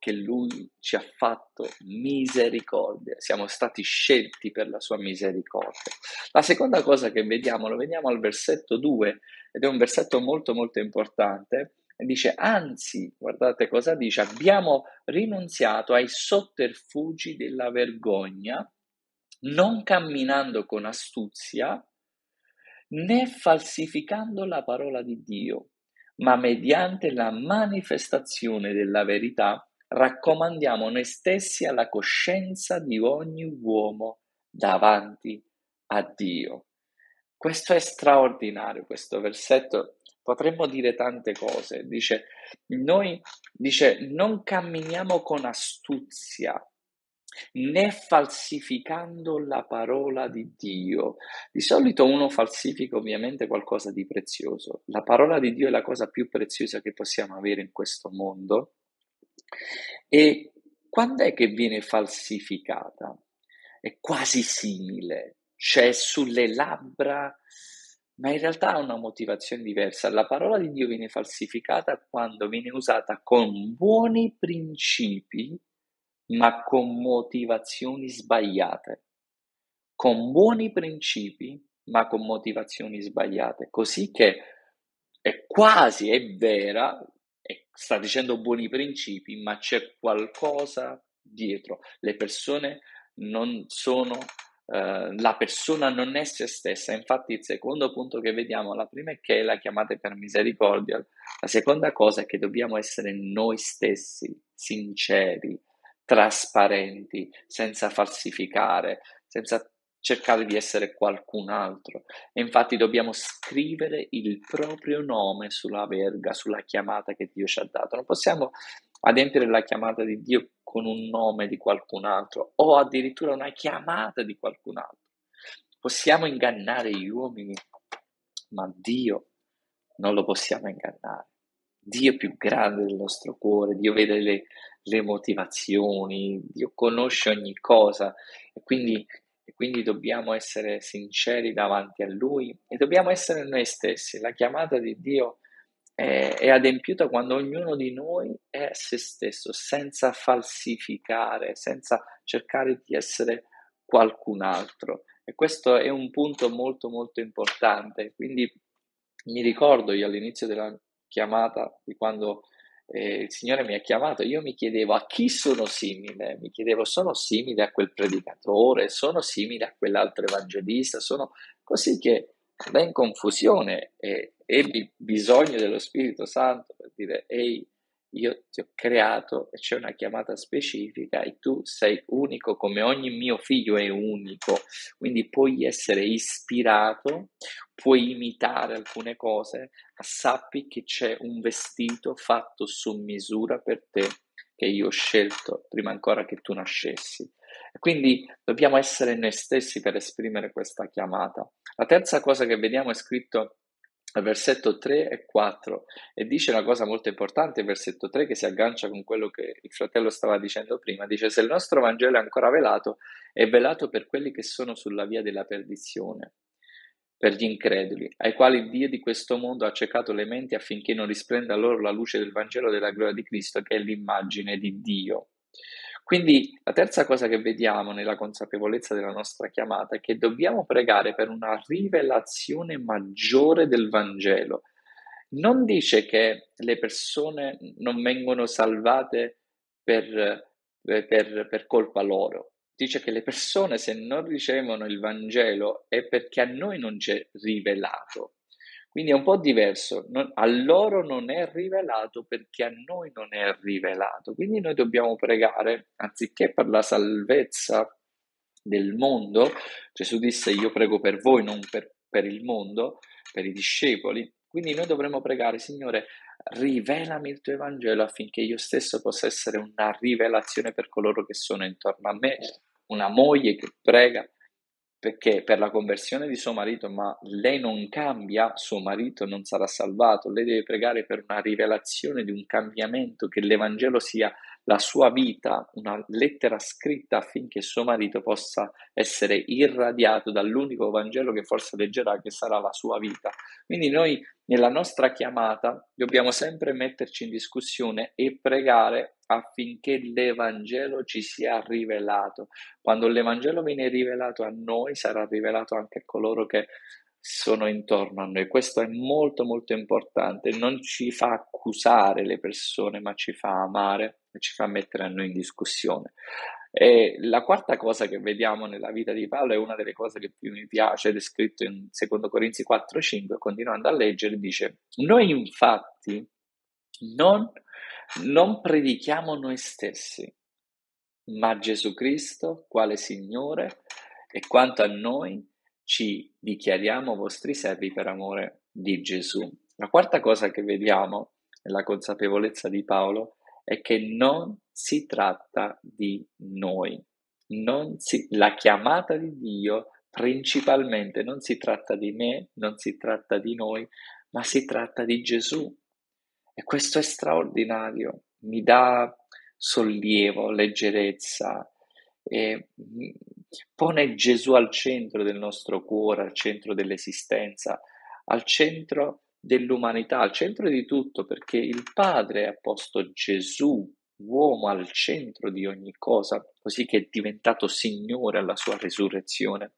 che Lui ci ha fatto misericordia, siamo stati scelti per la sua misericordia. La seconda cosa che vediamo, lo vediamo al versetto due, ed è un versetto molto molto importante, e dice, anzi, guardate cosa dice, abbiamo rinunziato ai sotterfugi della vergogna, non camminando con astuzia, né falsificando la parola di Dio, ma mediante la manifestazione della verità raccomandiamo noi stessi alla coscienza di ogni uomo davanti a Dio. Questo è straordinario, questo versetto. Potremmo dire tante cose. Dice, noi dice, non camminiamo con astuzia, né falsificando la parola di Dio. Di solito uno falsifica ovviamente qualcosa di prezioso. La parola di Dio è la cosa più preziosa che possiamo avere in questo mondo. E quando è che viene falsificata? È quasi simile, c'è sulle labbra, ma in realtà ha una motivazione diversa. La parola di Dio viene falsificata quando viene usata con buoni principi, ma con motivazioni sbagliate. Con buoni principi, ma con motivazioni sbagliate. Così che è quasi, è vera, è, sta dicendo buoni principi, ma c'è qualcosa dietro. Le persone non sono, eh, la persona non è se stessa. Infatti il secondo punto che vediamo, la prima è che la chiamata per misericordia, la seconda cosa è che dobbiamo essere noi stessi, sinceri, trasparenti, senza falsificare, senza cercare di essere qualcun altro. E infatti dobbiamo scrivere il proprio nome sulla verga, sulla chiamata che Dio ci ha dato. Non possiamo adempiere la chiamata di Dio con un nome di qualcun altro o addirittura una chiamata di qualcun altro. Possiamo ingannare gli uomini, ma Dio non lo possiamo ingannare. Dio è più grande del nostro cuore, Dio vede le, le motivazioni, Dio conosce ogni cosa e quindi, e quindi dobbiamo essere sinceri davanti a Lui e dobbiamo essere noi stessi. La chiamata di Dio è, è adempiuta quando ognuno di noi è se stesso, senza falsificare, senza cercare di essere qualcun altro. E questo è un punto molto molto importante. Quindi mi ricordo io all'inizio della chiamata, di quando eh, il Signore mi ha chiamato, io mi chiedevo a chi sono simile, mi chiedevo sono simile a quel predicatore, sono simile a quell'altro evangelista, sono così che andai in confusione e ebbi bisogno dello Spirito Santo per dire ehi, io ti ho creato e c'è una chiamata specifica e tu sei unico come ogni mio figlio è unico, quindi puoi essere ispirato, puoi imitare alcune cose, ma sappi che c'è un vestito fatto su misura per te che io ho scelto prima ancora che tu nascessi. E quindi dobbiamo essere noi stessi per esprimere questa chiamata. La terza cosa che vediamo è scritto al versetto tre e quattro e dice una cosa molto importante, il versetto tre, che si aggancia con quello che il fratello stava dicendo prima. Dice: se il nostro Vangelo è ancora velato, è velato per quelli che sono sulla via della perdizione, per gli increduli, ai quali il Dio di questo mondo ha accecato le menti affinché non risplenda loro la luce del Vangelo della gloria di Cristo, che è l'immagine di Dio. Quindi la terza cosa che vediamo nella consapevolezza della nostra chiamata è che dobbiamo pregare per una rivelazione maggiore del Vangelo. Non dice che le persone non vengono salvate per, per, per colpa loro. Dice che le persone, se non ricevono il Vangelo, è perché a noi non c'è rivelato. Quindi è un po' diverso, non, a loro non è rivelato perché a noi non è rivelato. Quindi noi dobbiamo pregare, anziché per la salvezza del mondo, Gesù disse: io prego per voi, non per, per il mondo, per i discepoli. Quindi noi dovremo pregare: Signore, rivelami il tuo Evangelo affinché io stesso possa essere una rivelazione per coloro che sono intorno a me. Una moglie che prega perché per la conversione di suo marito, ma lei non cambia, suo marito non sarà salvato. Lei deve pregare per una rivelazione di un cambiamento, che l'Evangelo sia la sua vita, una lettera scritta affinché suo marito possa essere irradiato dall'unico Vangelo che forse leggerà, che sarà la sua vita. Quindi noi nella nostra chiamata dobbiamo sempre metterci in discussione e pregare affinché l'Evangelo ci sia rivelato. Quando l'Evangelo viene rivelato a noi, sarà rivelato anche a coloro che sono intorno a noi. Questo è molto molto importante, non ci fa accusare le persone, ma ci fa amare e ci fa mettere a noi in discussione. E la quarta cosa che vediamo nella vita di Paolo è una delle cose che più mi piace, ed è scritto in secondo Corinzi quattro cinque, continuando a leggere, dice: noi infatti non, non predichiamo noi stessi, ma Gesù Cristo quale Signore, e quanto a noi ci dichiariamo vostri servi per amore di Gesù. La quarta cosa che vediamo nella consapevolezza di Paolo è che non si tratta di noi. Non si, la chiamata di Dio principalmente non si tratta di me, non si tratta di noi, ma si tratta di Gesù. E questo è straordinario, mi dà sollievo, leggerezza, e pone Gesù al centro del nostro cuore, al centro dell'esistenza, al centro dell'umanità, al centro di tutto, perché il Padre ha posto Gesù, uomo, al centro di ogni cosa, così che è diventato Signore alla sua risurrezione.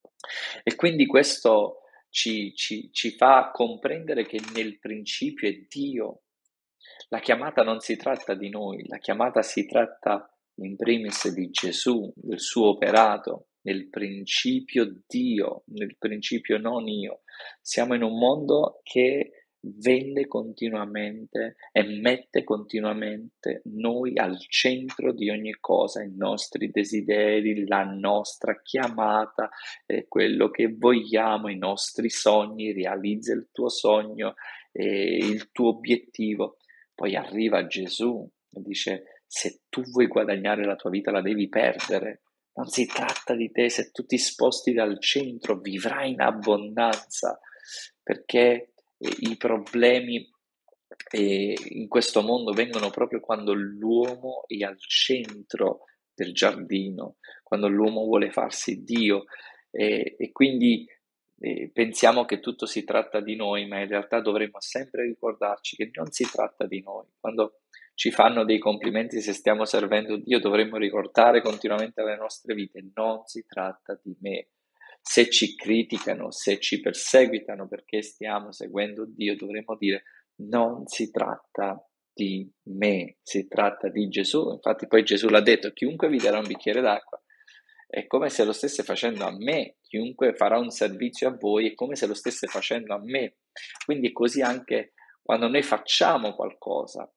E quindi questo ci, ci, ci fa comprendere che nel principio è Dio. La chiamata non si tratta di noi, la chiamata si tratta in primis di Gesù, del suo operato, nel principio Dio, nel principio non io. Siamo in un mondo che vende continuamente e mette continuamente noi al centro di ogni cosa, i nostri desideri, la nostra chiamata, eh, quello che vogliamo, i nostri sogni, realizza il tuo sogno, eh, il tuo obiettivo. Poi arriva Gesù e dice: se tu vuoi guadagnare la tua vita la devi perdere. Non si tratta di te, se tu ti sposti dal centro vivrai in abbondanza, perché eh, i problemi eh, in questo mondo vengono proprio quando l'uomo è al centro del giardino, quando l'uomo vuole farsi Dio, eh, e quindi eh, pensiamo che tutto si tratta di noi, ma in realtà dovremmo sempre ricordarci che non si tratta di noi. Quando ci fanno dei complimenti se stiamo servendo Dio, dovremmo ricordare continuamente alle nostre vite: non si tratta di me. Se ci criticano, se ci perseguitano perché stiamo seguendo Dio, dovremmo dire: non si tratta di me, si tratta di Gesù. Infatti poi Gesù l'ha detto: chiunque vi darà un bicchiere d'acqua è come se lo stesse facendo a me, chiunque farà un servizio a voi è come se lo stesse facendo a me. Quindi è così anche quando noi facciamo qualcosa.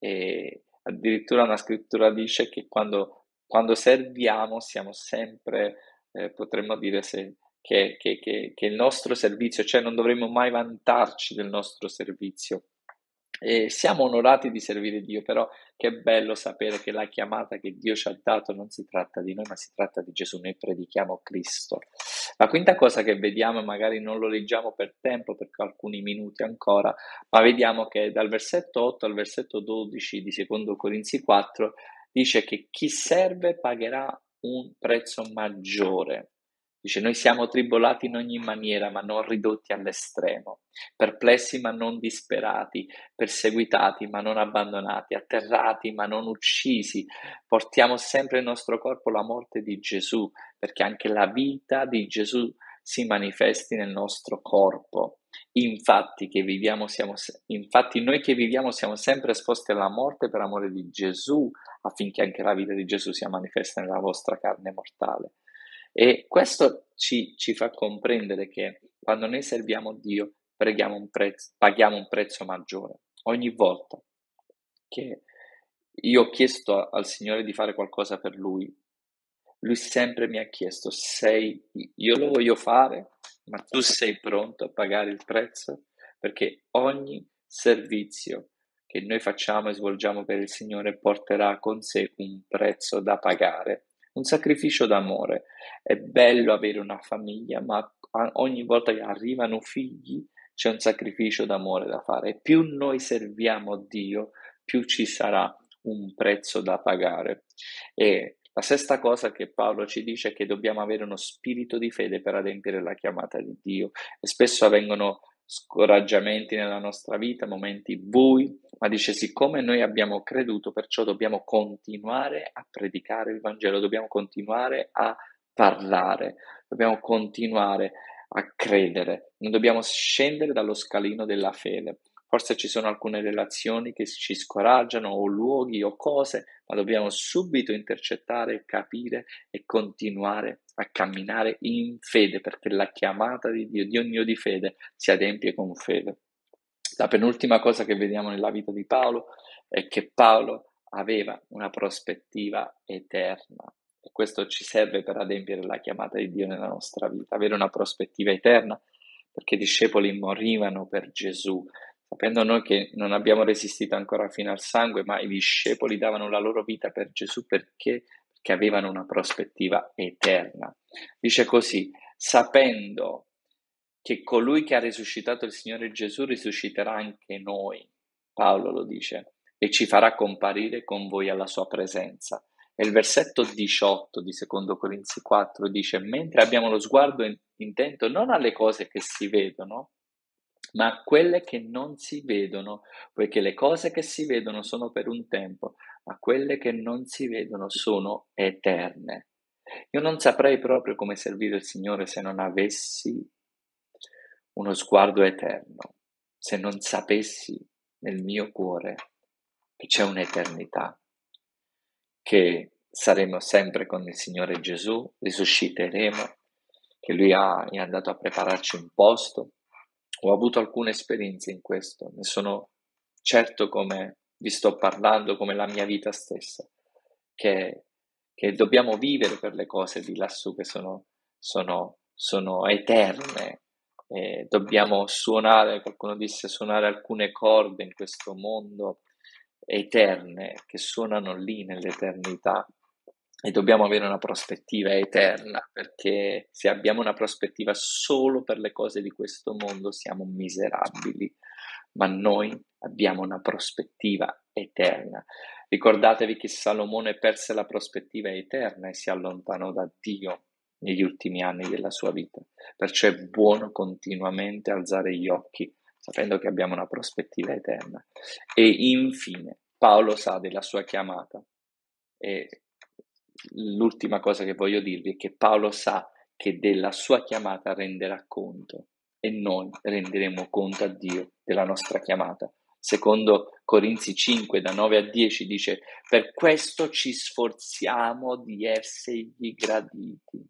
E addirittura una scrittura dice che quando, quando serviamo siamo sempre, eh, potremmo dire se, che, che, che, che il nostro servizio, cioè non dovremmo mai vantarci del nostro servizio. E siamo onorati di servire Dio, però che bello sapere che la chiamata che Dio ci ha dato non si tratta di noi, ma si tratta di Gesù. Noi predichiamo Cristo. La quinta cosa che vediamo, magari non lo leggiamo per tempo, per alcuni minuti ancora, ma vediamo che dal versetto otto al versetto dodici di secondo Corinzi quattro dice che chi serve pagherà un prezzo maggiore. Dice: noi siamo tribolati in ogni maniera, ma non ridotti all'estremo, perplessi ma non disperati, perseguitati ma non abbandonati, atterrati ma non uccisi. Portiamo sempre nel nostro corpo la morte di Gesù, perché anche la vita di Gesù si manifesti nel nostro corpo. Infatti, che viviamo siamo, infatti noi che viviamo siamo sempre esposti alla morte per amore di Gesù, affinché anche la vita di Gesù sia manifesta nella vostra carne mortale. E questo ci, ci fa comprendere che quando noi serviamo Dio preghiamo un prezzo, paghiamo un prezzo maggiore. Ogni volta che io ho chiesto al Signore di fare qualcosa per Lui, Lui sempre mi ha chiesto: sei, io lo voglio fare, ma tu sei pronto a pagare il prezzo? Perché ogni servizio che noi facciamo e svolgiamo per il Signore porterà con sé un prezzo da pagare. Un sacrificio d'amore. È bello avere una famiglia, ma ogni volta che arrivano figli c'è un sacrificio d'amore da fare. E più noi serviamo Dio, più ci sarà un prezzo da pagare. E la sesta cosa che Paolo ci dice è che dobbiamo avere uno spirito di fede per adempiere la chiamata di Dio. E spesso avvengono scoraggiamenti nella nostra vita, momenti bui, ma dice siccome noi abbiamo creduto, perciò dobbiamo continuare a predicare il Vangelo, dobbiamo continuare a parlare, dobbiamo continuare a credere, non dobbiamo scendere dallo scalino della fede. Forse ci sono alcune relazioni che ci scoraggiano, o luoghi o cose, ma dobbiamo subito intercettare, capire e continuare a camminare in fede, perché la chiamata di Dio, di ognuno di fede, si adempie con fede. La penultima cosa che vediamo nella vita di Paolo è che Paolo aveva una prospettiva eterna. E questo ci serve per adempiere la chiamata di Dio nella nostra vita, avere una prospettiva eterna, perché i discepoli morivano per Gesù, sapendo noi che non abbiamo resistito ancora fino al sangue, ma i discepoli davano la loro vita per Gesù perché, perché avevano una prospettiva eterna. Dice così, sapendo che colui che ha risuscitato il Signore Gesù risusciterà anche noi, Paolo lo dice, e ci farà comparire con voi alla sua presenza. E il versetto diciotto di secondo Corinzi quattro dice, mentre abbiamo lo sguardo in, intento non alle cose che si vedono, ma a quelle che non si vedono, poiché le cose che si vedono sono per un tempo, ma quelle che non si vedono sono eterne. Io non saprei proprio come servire il Signore se non avessi uno sguardo eterno, se non sapessi nel mio cuore che c'è un'eternità, che saremo sempre con il Signore Gesù, risusciteremo, che Lui ha, è andato a prepararci un posto. Ho avuto alcune esperienze in questo, ne sono certo come vi sto parlando, come la mia vita stessa, che, che dobbiamo vivere per le cose di lassù che sono, sono, sono eterne. Eh, dobbiamo suonare, qualcuno disse, suonare alcune corde in questo mondo eterne che suonano lì nell'eternità, e dobbiamo avere una prospettiva eterna, perché se abbiamo una prospettiva solo per le cose di questo mondo siamo miserabili, ma noi abbiamo una prospettiva eterna. Ricordatevi che Salomone perse la prospettiva eterna e si allontanò da Dio negli ultimi anni della sua vita, perciò è buono continuamente alzare gli occhi sapendo che abbiamo una prospettiva eterna. E infine Paolo sa della sua chiamata, e l'ultima cosa che voglio dirvi è che Paolo sa che della sua chiamata renderà conto, e noi renderemo conto a Dio della nostra chiamata. Secondo Corinzi cinque, da nove a dieci dice, per questo ci sforziamo di essergli graditi.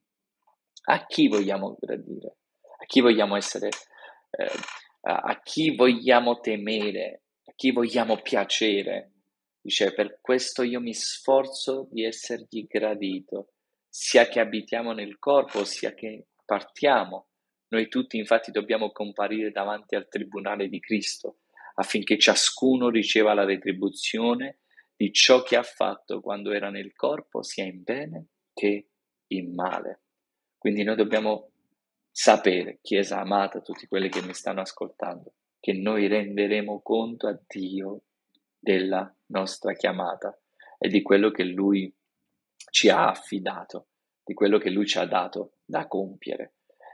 A chi vogliamo gradire? A chi vogliamo essere, eh, a chi vogliamo temere? A chi vogliamo piacere? Dice, per questo io mi sforzo di essergli gradito, sia che abitiamo nel corpo, sia che partiamo. Noi tutti infatti dobbiamo comparire davanti al tribunale di Cristo, affinché ciascuno riceva la retribuzione di ciò che ha fatto quando era nel corpo, sia in bene che in male. Quindi noi dobbiamo sapere, Chiesa amata, tutti quelli che mi stanno ascoltando, che noi renderemo conto a Dio della nostra chiamata e di quello che Lui ci ha affidato, di quello che Lui ci ha dato da compiere.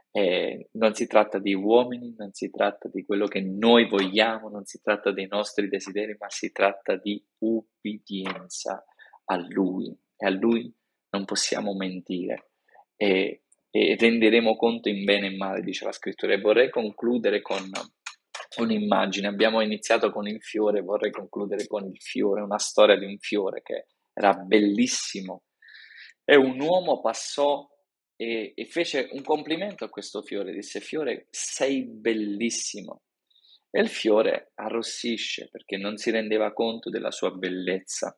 E non si tratta di uomini, non si tratta di quello che noi vogliamo, non si tratta dei nostri desideri, ma si tratta di ubbidienza a Lui, e a Lui non possiamo mentire, e, e renderemo conto in bene e in male, dice la scrittura. E vorrei concludere con un'immagine. Abbiamo iniziato con il fiore, vorrei concludere con il fiore, una storia di un fiore che era bellissimo, e un uomo passò e, e fece un complimento a questo fiore, disse: fiore, sei bellissimo. E il fiore arrossisce perché non si rendeva conto della sua bellezza,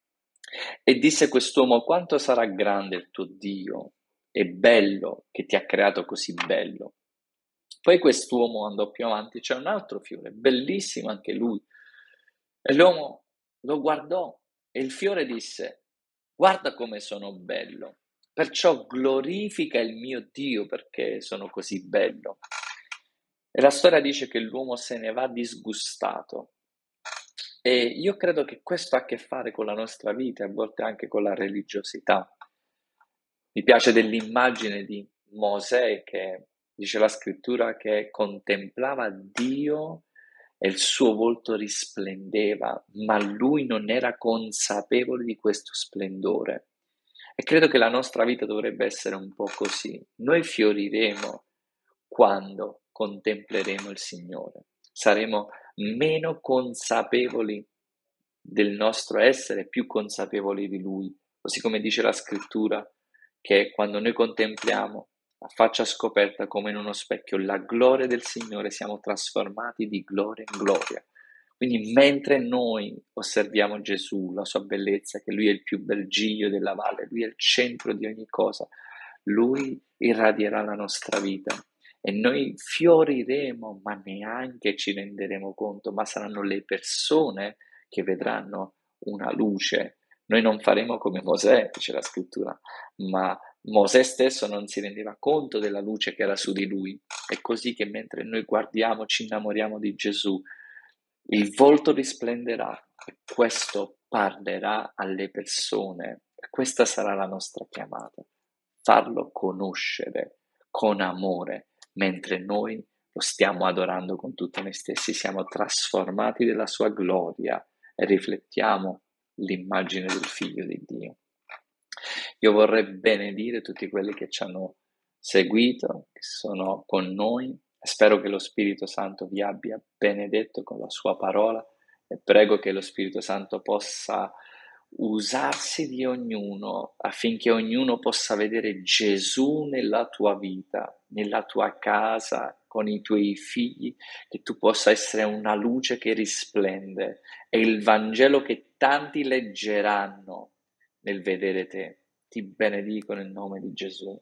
e disse quest'uomo: quanto sarà grande il tuo Dio e bello, che ti ha creato così bello. Poi quest'uomo andò più avanti, c'è un altro fiore, bellissimo anche lui, e l'uomo lo guardò e il fiore disse: guarda come sono bello, perciò glorifica il mio Dio perché sono così bello. E la storia dice che l'uomo se ne va disgustato, E io credo che questo ha a che fare con la nostra vita, e a volte anche con la religiosità. Mi piace dell'immagine di Mosè che dice la scrittura che contemplava Dio e il suo volto risplendeva, ma lui non era consapevole di questo splendore. E credo che la nostra vita dovrebbe essere un po' così. Noi fioriremo quando contempleremo il Signore. Saremo meno consapevoli del nostro essere, più consapevoli di Lui. Così come dice la scrittura, che quando noi contempliamo a faccia scoperta come in uno specchio la gloria del Signore, siamo trasformati di gloria in gloria. Quindi mentre noi osserviamo Gesù, la sua bellezza, che Lui è il più bel giglio della valle, Lui è il centro di ogni cosa, Lui irradierà la nostra vita e noi fioriremo, ma neanche ci renderemo conto, ma saranno le persone che vedranno una luce. Noi non faremo come Mosè, dice la scrittura, ma Mosè stesso non si rendeva conto della luce che era su di lui. È così che mentre noi guardiamo, ci innamoriamo di Gesù, il volto risplenderà e questo parlerà alle persone. E questa sarà la nostra chiamata, farlo conoscere con amore, mentre noi lo stiamo adorando con tutti noi stessi, siamo trasformati dalla sua gloria e riflettiamo l'immagine del Figlio di Dio. Io vorrei benedire tutti quelli che ci hanno seguito, che sono con noi, e spero che lo Spirito Santo vi abbia benedetto con la sua parola e prego che lo Spirito Santo possa usarsi di ognuno affinché ognuno possa vedere Gesù nella tua vita, nella tua casa, con i tuoi figli, che tu possa essere una luce che risplende e il Vangelo che tanti leggeranno nel vedere te. Ti benedico nel nome di Gesù.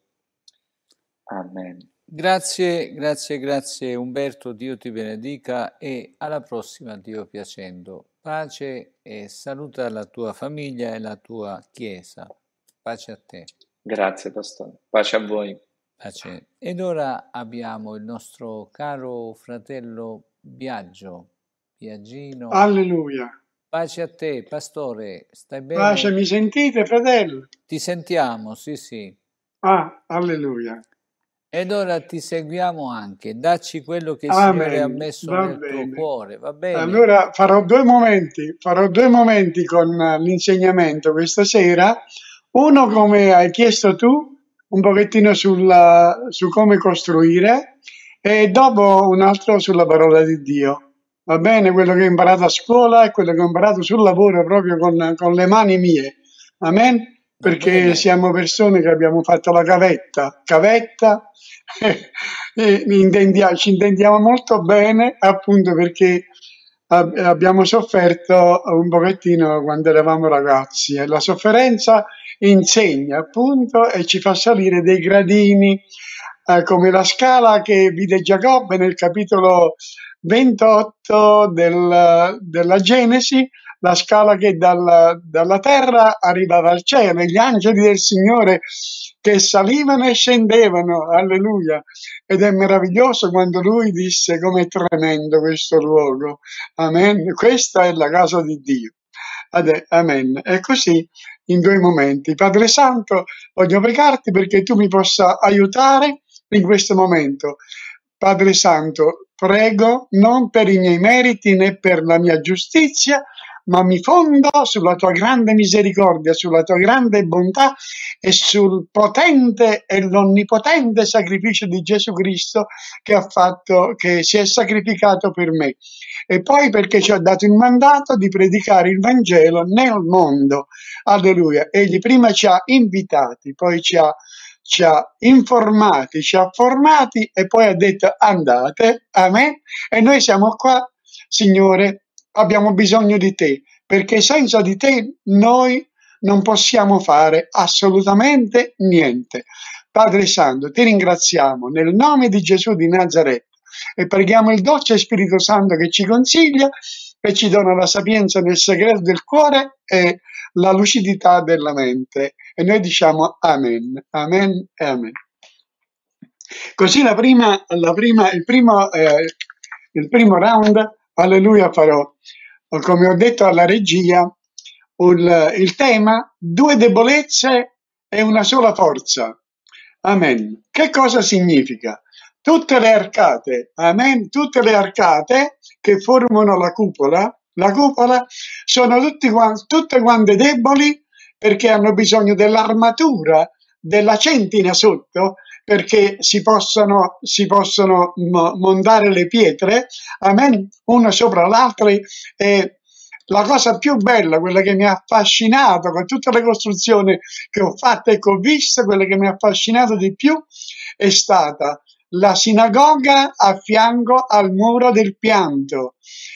Amen. Grazie, grazie, grazie Umberto, Dio ti benedica e alla prossima, Dio piacendo. Pace e saluta la tua famiglia e la tua chiesa. Pace a te. Grazie Pastore, pace a voi. Pace. Ed ora abbiamo il nostro caro fratello Biagio, Biagino. Alleluia. Pace a te, Pastore, stai bene? Pace, mi sentite, fratello? Ti sentiamo, sì, sì. Ah, alleluia. Ed ora ti seguiamo anche, dacci quello che il Amen. Signore ha messo Va nel bene. tuo cuore, va bene? Allora farò due momenti, farò due momenti con l'insegnamento questa sera. Uno, come hai chiesto tu, un pochettino sulla, su come costruire, e dopo un altro sulla parola di Dio. Va bene? Quello che ho imparato a scuola e quello che ho imparato sul lavoro proprio con, con le mani mie. Amen? Perché siamo persone che abbiamo fatto la cavetta, cavetta, e intendiamo, ci intendiamo molto bene, appunto perché ab- abbiamo sofferto un pochettino quando eravamo ragazzi e la sofferenza insegna appunto e ci fa salire dei gradini, eh, come la scala che vide Giacobbe nel capitolo ventotto del, della Genesi, la scala che dalla, dalla terra arrivava al cielo, e gli angeli del Signore che salivano e scendevano, alleluia, ed è meraviglioso quando lui disse com'è tremendo questo luogo, amen, questa è la casa di Dio, amen, e così in due momenti. Padre Santo, voglio pregarti perché tu mi possa aiutare in questo momento. Padre Santo, prego non per i miei meriti né per la mia giustizia, ma mi fondo sulla tua grande misericordia, sulla tua grande bontà e sul potente e l'onnipotente sacrificio di Gesù Cristo che ha fatto, che si è sacrificato per me. E poi perché ci ha dato il mandato di predicare il Vangelo nel mondo. Alleluia. Egli prima ci ha invitati, poi ci ha ci ha informati, ci ha formati e poi ha detto andate, amen, e noi siamo qua, Signore, abbiamo bisogno di te, perché senza di te noi non possiamo fare assolutamente niente. Padre Santo, ti ringraziamo nel nome di Gesù di Nazaretto e preghiamo il dolce Spirito Santo che ci consiglia e ci dona la sapienza nel segreto del cuore e la lucidità della mente. E noi diciamo amen, amen e amen. Così la prima, la prima, il, primo, eh, il primo round, alleluia, farò come ho detto alla regia, il, il tema due debolezze e una sola forza. Amen. Che cosa significa? Tutte le arcate, amen, tutte le arcate che formano la cupola, la cupola sono tutti, tutte quante deboli perché hanno bisogno dell'armatura, della centina sotto, perché si possono, si possono montare le pietre, amen, una sopra l'altra. E la cosa più bella, quella che mi ha affascinato con tutte le costruzioni che ho fatto e che ho visto, quella che mi ha affascinato di più è stata la sinagoga a fianco al muro del pianto.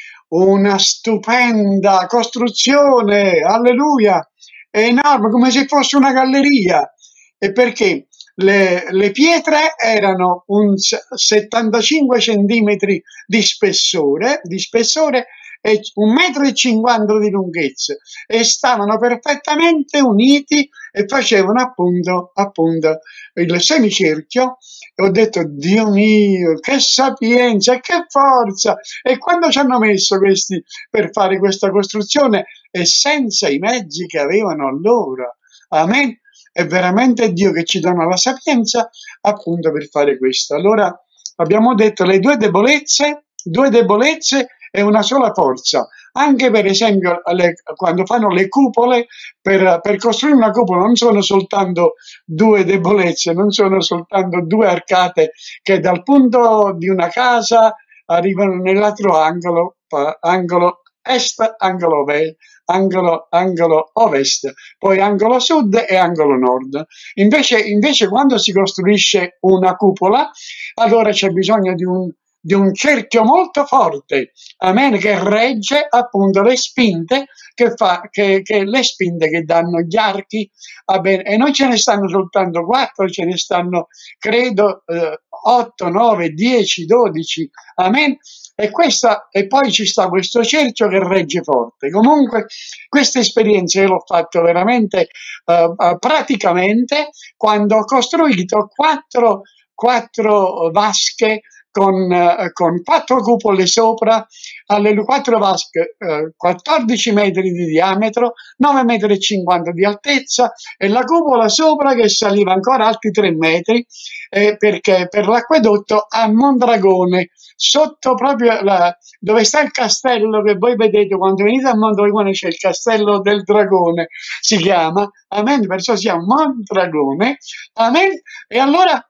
Una stupenda costruzione, alleluia, è enorme, come se fosse una galleria. E perché le, le pietre erano un settantacinque centimetri di spessore, di spessore e un metro e cinquanta di lunghezza, e stavano perfettamente uniti e facevano appunto, appunto il semicerchio. E ho detto, Dio mio, che sapienza, che forza! E quando ci hanno messo questi per fare questa costruzione e senza i mezzi che avevano loro, amen, è veramente Dio che ci dona la sapienza appunto per fare questo. Allora abbiamo detto le due debolezze, due debolezze e una sola forza. Anche per esempio le, quando fanno le cupole, per, per costruire una cupola non sono soltanto due debolezze, non sono soltanto due arcate che dal punto di una casa arrivano nell'altro angolo, angolo est, angolo ovest, angolo, angolo ovest, poi angolo sud e angolo nord. Invece, invece quando si costruisce una cupola, allora c'è bisogno di un di un cerchio molto forte, amen, che regge appunto le spinte che fa, che, che le spinte che danno gli archi, amen, e non ce ne stanno soltanto quattro, ce ne stanno credo eh, otto, nove, dieci, dodici, amen. E, questa, e poi ci sta questo cerchio che regge forte. Comunque questa esperienza io l'ho fatto veramente uh, uh, praticamente quando ho costruito quattro, quattro vasche con, uh, con quattro cupole sopra, alle quattro vasche, uh, quattordici metri di diametro, nove metri e cinquanta di altezza, e la cupola sopra che saliva ancora altri tre metri, eh, perché per l'acquedotto a Mondragone, sotto proprio la, dove sta il castello che voi vedete quando venite a Mondragone, c'è il castello del dragone, si chiama, amen, perciò si chiama Mondragone, amen. E allora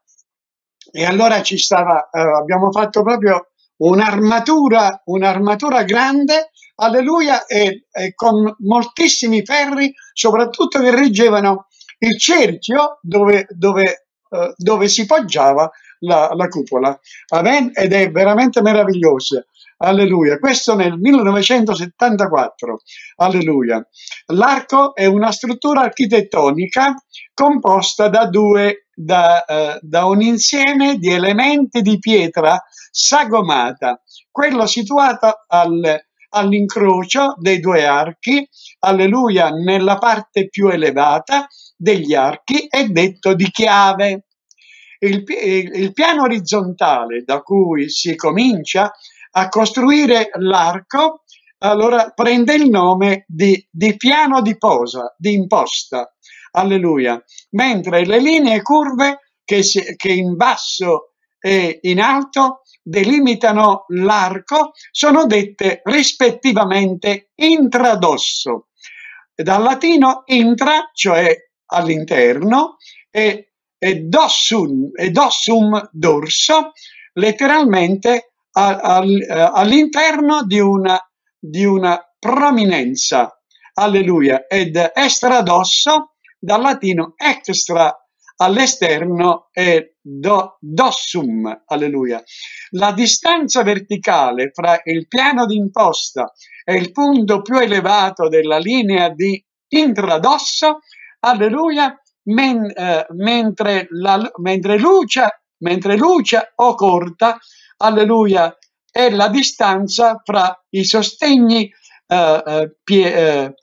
E allora ci stava, eh, abbiamo fatto proprio un'armatura, un'armatura grande, alleluia, e, e con moltissimi ferri, soprattutto che reggevano il cerchio dove, dove, eh, dove si poggiava la, la cupola. Amen? Ed è veramente meraviglioso. Alleluia. Questo nel millenovecentosettantaquattro. Alleluia. L'arco è una struttura architettonica composta da due Da, uh, da un insieme di elementi di pietra sagomata, quello situato al, all'incrocio dei due archi, alleluia, nella parte più elevata degli archi, è detto di chiave. Il, il, il piano orizzontale da cui si comincia a costruire l'arco, allora prende il nome di, di piano di posa, di imposta. Alleluia. Mentre le linee curve che, si, che in basso e in alto delimitano l'arco sono dette rispettivamente intradosso. Dal latino intra, cioè all'interno, e, e, dossum, e dossum dorso, letteralmente a, a, all'interno di una, di una prominenza. Alleluia. Ed estradosso, dal latino extra, all'esterno, e do, dossum, alleluia. La distanza verticale fra il piano d'imposta e il punto più elevato della linea di intradosso, alleluia, men, eh, mentre, la, mentre, luce, mentre luce o corta, alleluia, è la distanza fra i sostegni eh, eh, pie, eh,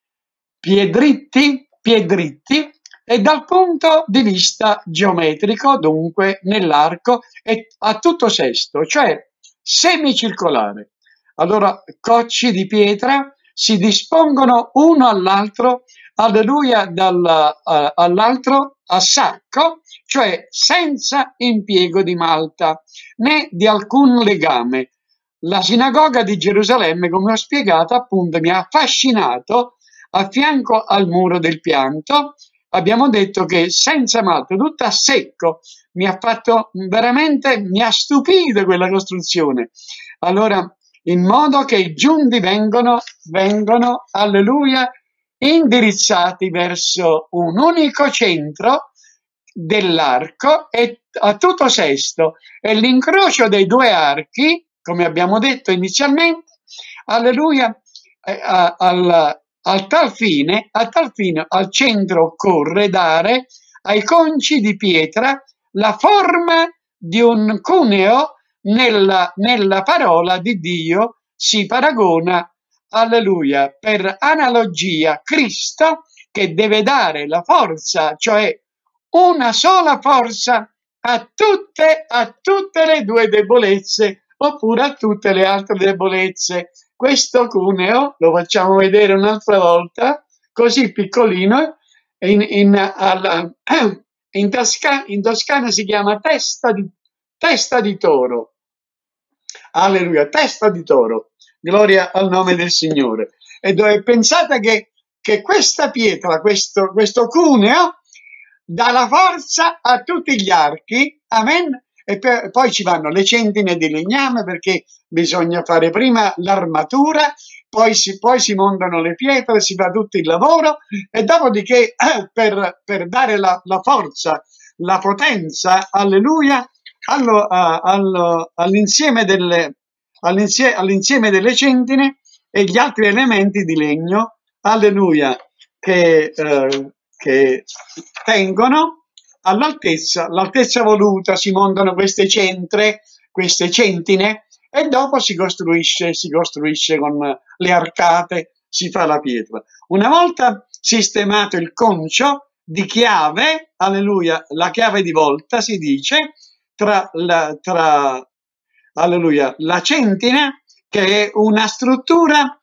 piedritti, piedritti e dal punto di vista geometrico, dunque nell'arco è a tutto sesto, cioè semicircolare. allora cocci di pietra si dispongono uno all'altro, alleluia, dal, uh, all'altro a sacco, cioè senza impiego di malta né di alcun legame. La sinagoga di Gerusalemme, come ho spiegato, appunto mi ha affascinato a fianco al muro del pianto. Abbiamo detto che senza malta, tutta a secco, mi ha fatto veramente, mi ha stupito quella costruzione. Allora, in modo che i giunti vengono, vengono, alleluia, indirizzati verso un unico centro dell'arco e a tutto sesto, e l'incrocio dei due archi, come abbiamo detto inizialmente, alleluia, eh, al, al tal fine, a tal fine al centro occorre dare ai conci di pietra la forma di un cuneo. Nella, nella parola di Dio si paragona, alleluia, per analogia Cristo, che deve dare la forza, cioè una sola forza a tutte, a tutte le due debolezze, oppure a tutte le altre debolezze. Questo cuneo lo facciamo vedere un'altra volta, così piccolino, in, in, alla, in, Toscana, in Toscana si chiama testa di, testa di toro. Alleluia, testa di toro, gloria al nome del Signore. E dove pensate che, che questa pietra, questo, questo cuneo, dà la forza a tutti gli archi, amen? E per, poi ci vanno le centine di legname, perché bisogna fare prima l'armatura, poi si, poi si montano le pietre, si fa tutto il lavoro, e dopodiché eh, per, per dare la, la forza, la potenza, alleluia, Allo, uh, allo, all'insieme, delle, all'insieme, all'insieme delle centine e gli altri elementi di legno, alleluia, che, uh, che tengono all'altezza, l'altezza voluta. Si montano queste centre, queste centine, e dopo si costruisce, si costruisce con le arcate, si fa la pietra. Una volta sistemato il concio di chiave, alleluia, la chiave di volta si dice, Tra la, tra, alleluia, la centina, che è una struttura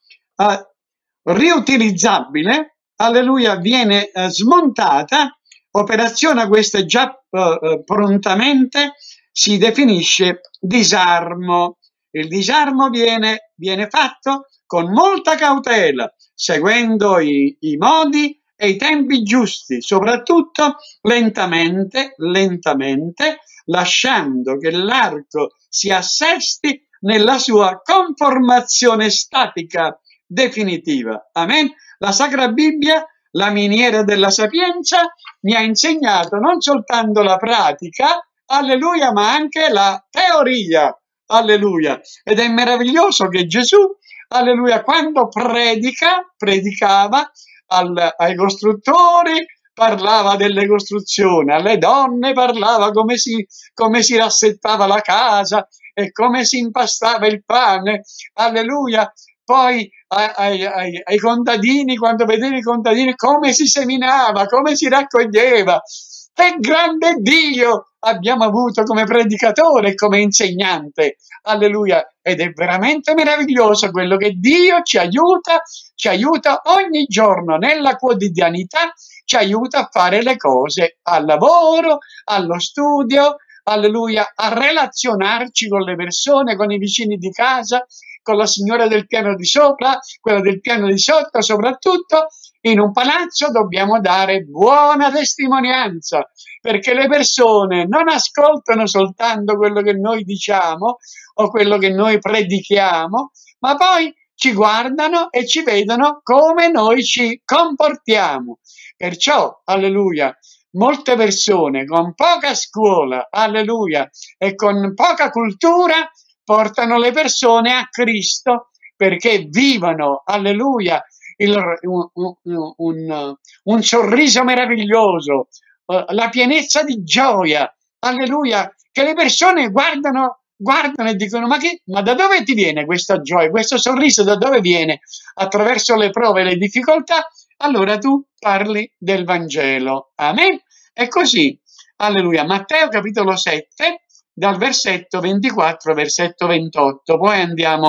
uh, riutilizzabile, alleluia, viene uh, smontata, operazione questa già uh, prontamente si definisce disarmo. Il disarmo viene, viene fatto con molta cautela, seguendo i, i modi e i tempi giusti, soprattutto lentamente, lentamente, lasciando che l'arco si assesti nella sua conformazione statica definitiva. Amen. La Sacra Bibbia, la miniera della sapienza, mi ha insegnato non soltanto la pratica, alleluia, ma anche la teoria, alleluia. Ed è meraviglioso che Gesù, alleluia, quando predica, predicava al, ai costruttori, parlava delle costruzioni, alle donne parlava come si, come si rassettava la casa e come si impastava il pane, alleluia. Poi ai, ai, ai contadini, quando vedevi i contadini, come si seminava, come si raccoglieva. Che grande Dio abbiamo avuto come predicatore e come insegnante, alleluia. Ed è veramente meraviglioso quello che Dio ci aiuta, ci aiuta ogni giorno nella quotidianità, ci aiuta a fare le cose al lavoro, allo studio, alleluia, a relazionarci con le persone, con i vicini di casa, con la signora del piano di sopra, quella del piano di sotto. Soprattutto in un palazzo dobbiamo dare buona testimonianza, perché le persone non ascoltano soltanto quello che noi diciamo o quello che noi predichiamo, ma poi ci guardano e ci vedono come noi ci comportiamo. Perciò, alleluia, molte persone con poca scuola, alleluia, e con poca cultura portano le persone a Cristo, perché vivono, alleluia, il, un, un, un, un sorriso meraviglioso, la pienezza di gioia, alleluia, che le persone guardano, guardano e dicono: ma, che, ma da dove ti viene questa gioia, questo sorriso, da dove viene? Attraverso le prove e le difficoltà. Allora tu parli del Vangelo. Amen. E così, alleluia. Matteo capitolo sette, dal versetto ventiquattro al versetto ventotto. Poi andiamo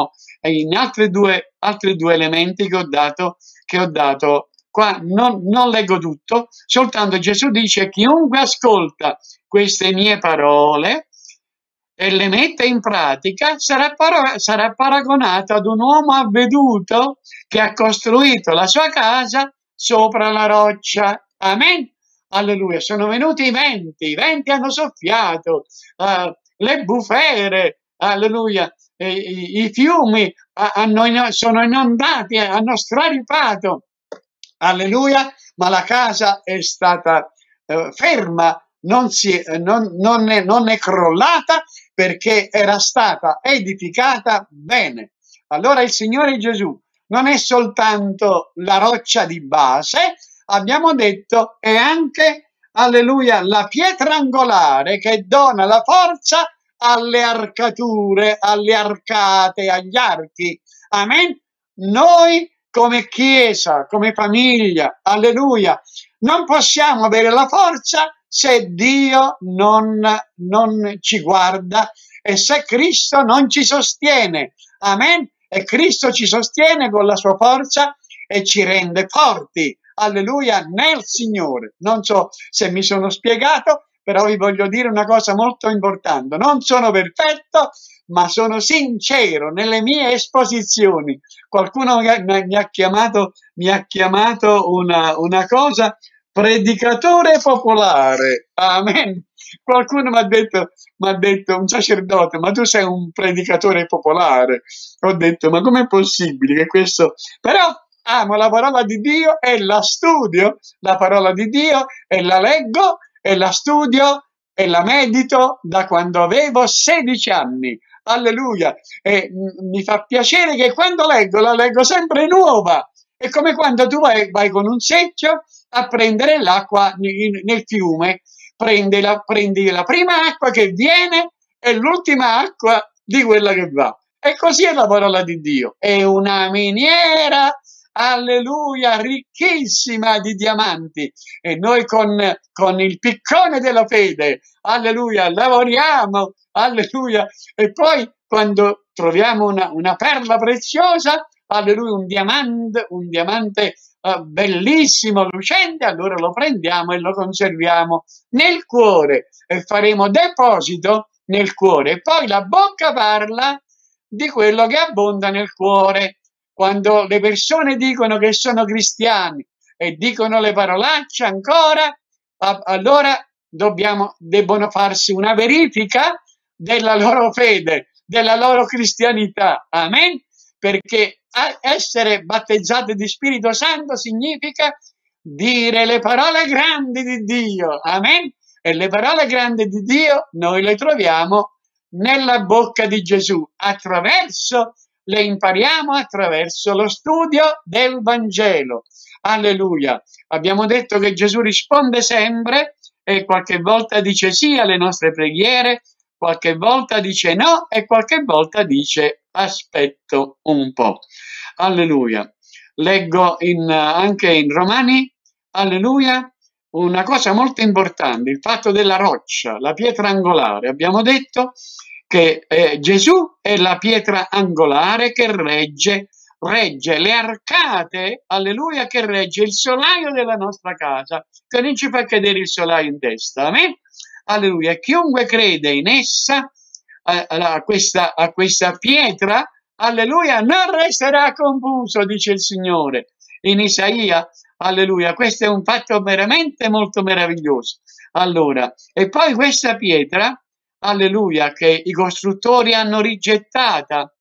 e in altri due, altri due elementi che ho dato, che ho dato qua. Non, non leggo tutto, soltanto Gesù dice: chiunque ascolta queste mie parole e le mette in pratica sarà, para- sarà paragonato ad un uomo avveduto che ha costruito la sua casa sopra la roccia. Amen. Alleluia. Sono venuti i venti, i venti hanno soffiato, uh, le bufere, alleluia, e, i, i fiumi hanno, sono inondati, hanno straripato, alleluia, ma la casa è stata uh, ferma, non, si, non, non, è, non è crollata, perché era stata edificata bene. Allora il Signore Gesù non è soltanto la roccia di base, abbiamo detto, è anche, alleluia, la pietra angolare che dona la forza alle arcature, alle arcate, agli archi. Amen. Noi come Chiesa, come famiglia, alleluia, non possiamo avere la forza se Dio non, non ci guarda e se Cristo non ci sostiene. Amen. E Cristo ci sostiene con la sua forza e ci rende forti. Alleluia, nel Signore. Non so se mi sono spiegato, però vi voglio dire una cosa molto importante. Non sono perfetto, ma sono sincero nelle mie esposizioni. Qualcuno mi ha chiamato, mi ha chiamato una, una cosa, predicatore popolare. Amen. Qualcuno mi ha detto, mi ha detto, un sacerdote, ma tu sei un predicatore popolare. Ho detto, ma com'è possibile che questo... Però amo la parola di Dio e la studio, la parola di Dio, e la leggo e la studio e la medito da quando avevo sedici anni. Alleluia. E mi fa piacere che quando leggo, la leggo sempre nuova. È come quando tu vai, vai con un secchio a prendere l'acqua nel fiume. Prendi la, prendi la prima acqua che viene e l'ultima acqua di quella che va. E così è la parola di Dio. È una miniera, alleluia, ricchissima di diamanti. E noi con, con il piccone della fede, alleluia, lavoriamo, alleluia. E poi quando troviamo una, una perla preziosa, alleluia, un diamante, un diamante uh, bellissimo, lucente, allora lo prendiamo e lo conserviamo nel cuore e faremo deposito nel cuore. E poi la bocca parla di quello che abbonda nel cuore. Quando le persone dicono che sono cristiani e dicono le parolacce ancora, allora dobbiamo, debbono farsi una verifica della loro fede, della loro cristianità. Amen. Perché essere battezzati di Spirito Santo significa dire le parole grandi di Dio. Amen. E le parole grandi di Dio noi le troviamo nella bocca di Gesù, attraverso, le impariamo attraverso lo studio del Vangelo. Alleluia. Abbiamo detto che Gesù risponde sempre e qualche volta dice sì alle nostre preghiere, qualche volta dice no e qualche volta dice aspetto un po'. Alleluia. Leggo in, anche in Romani, alleluia, una cosa molto importante, il fatto della roccia, la pietra angolare. Abbiamo detto che eh, Gesù è la pietra angolare che regge, regge le arcate, alleluia, che regge il solaio della nostra casa, che non ci fa cadere il solaio in testa. Amen? Alleluia. Chiunque crede in essa, a, a, questa, a questa pietra, alleluia, non resterà confuso, dice il Signore in Isaia. Alleluia. Questo è un fatto veramente molto meraviglioso. Allora, e poi questa pietra, alleluia, che i costruttori hanno rigettata,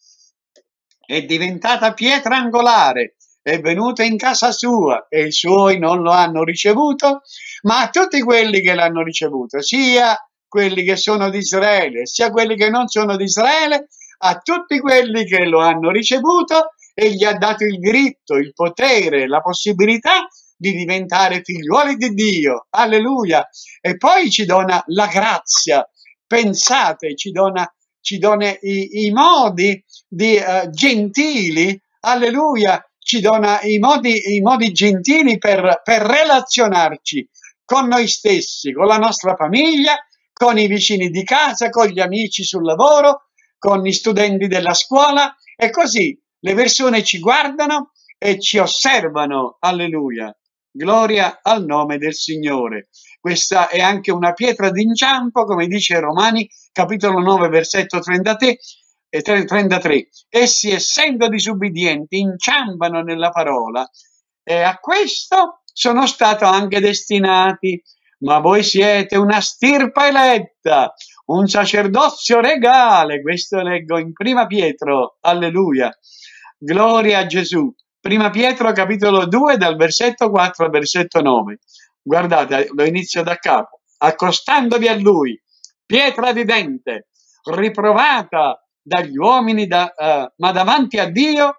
è diventata pietra angolare, è venuta in casa sua e i suoi non lo hanno ricevuto, ma a tutti quelli che l'hanno ricevuto, sia quelli che sono di Israele, sia quelli che non sono di Israele, a tutti quelli che lo hanno ricevuto, e gli ha dato il diritto, il potere, la possibilità di diventare figliuoli di Dio. Alleluia. E poi ci dona la grazia. Pensate, ci dona, ci dona i, i modi di uh, gentili. Alleluia. Ci dona i modi, i modi gentili per, per relazionarci con noi stessi, con la nostra famiglia, con i vicini di casa, con gli amici sul lavoro, con gli studenti della scuola E così le persone ci guardano e ci osservano. Alleluia. Gloria al nome del Signore. Questa è anche una pietra d'inciampo, come dice Romani, capitolo nove, versetto trentatré. E trentatré. Essi, essendo disubbidienti, inciampano nella parola, e a questo sono stati anche destinati. Ma voi siete una stirpe eletta, un sacerdozio regale. Questo leggo in Prima Pietro. Alleluia. Gloria a Gesù. Prima Pietro capitolo due, dal versetto quattro al versetto nove. Guardate, lo inizio da capo. Accostandovi a lui, pietra vivente, riprovata dagli uomini, da, uh, ma davanti a Dio,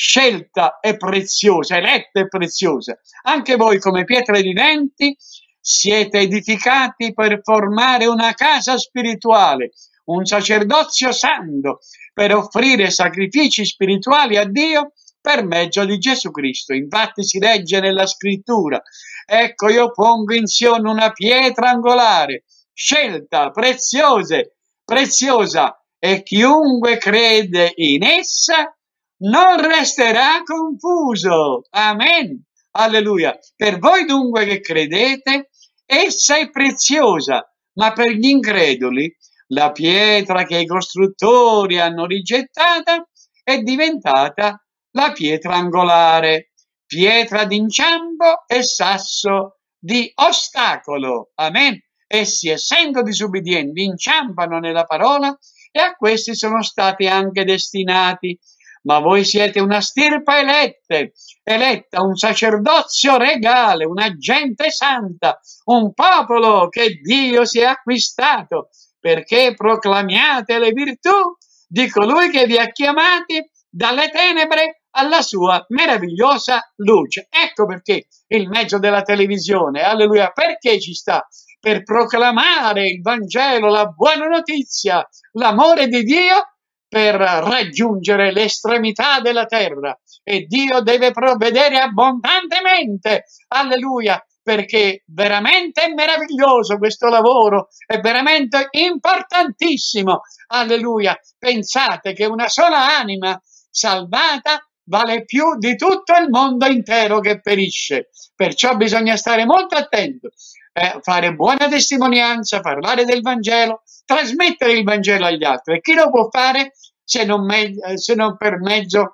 scelta e preziosa, eletta e preziosa. Anche voi, come pietre viventi, siete edificati per formare una casa spirituale, un sacerdozio santo, per offrire sacrifici spirituali a Dio per mezzo di Gesù Cristo. Infatti si legge nella scrittura: ecco, io pongo in Sione una pietra angolare, scelta, preziose, preziosa, e chiunque crede in essa non resterà confuso. Amen. Alleluia. Per voi dunque che credete, essa è preziosa, ma per gli increduli la pietra che i costruttori hanno rigettata è diventata la pietra angolare, pietra d'inciampo e sasso di ostacolo. Amen. Essi, essendo disubbidienti, inciampano nella parola, e a questi sono stati anche destinati. Ma voi siete una stirpe elette, eletta, un sacerdozio regale, una gente santa, un popolo che Dio si è acquistato, perché proclamiate le virtù di colui che vi ha chiamati dalle tenebre alla sua meravigliosa luce. Ecco perché il mezzo della televisione, alleluia, perché ci sta? Per proclamare il Vangelo, la buona notizia, l'amore di Dio, per raggiungere l'estremità della terra. E Dio deve provvedere abbondantemente, alleluia, perché veramente è meraviglioso questo lavoro, è veramente importantissimo, alleluia. Pensate che una sola anima salvata vale più di tutto il mondo intero che perisce. Perciò bisogna stare molto attenti, eh, fare buona testimonianza, parlare del Vangelo, trasmettere il Vangelo agli altri. E chi lo può fare se non, me- se non per mezzo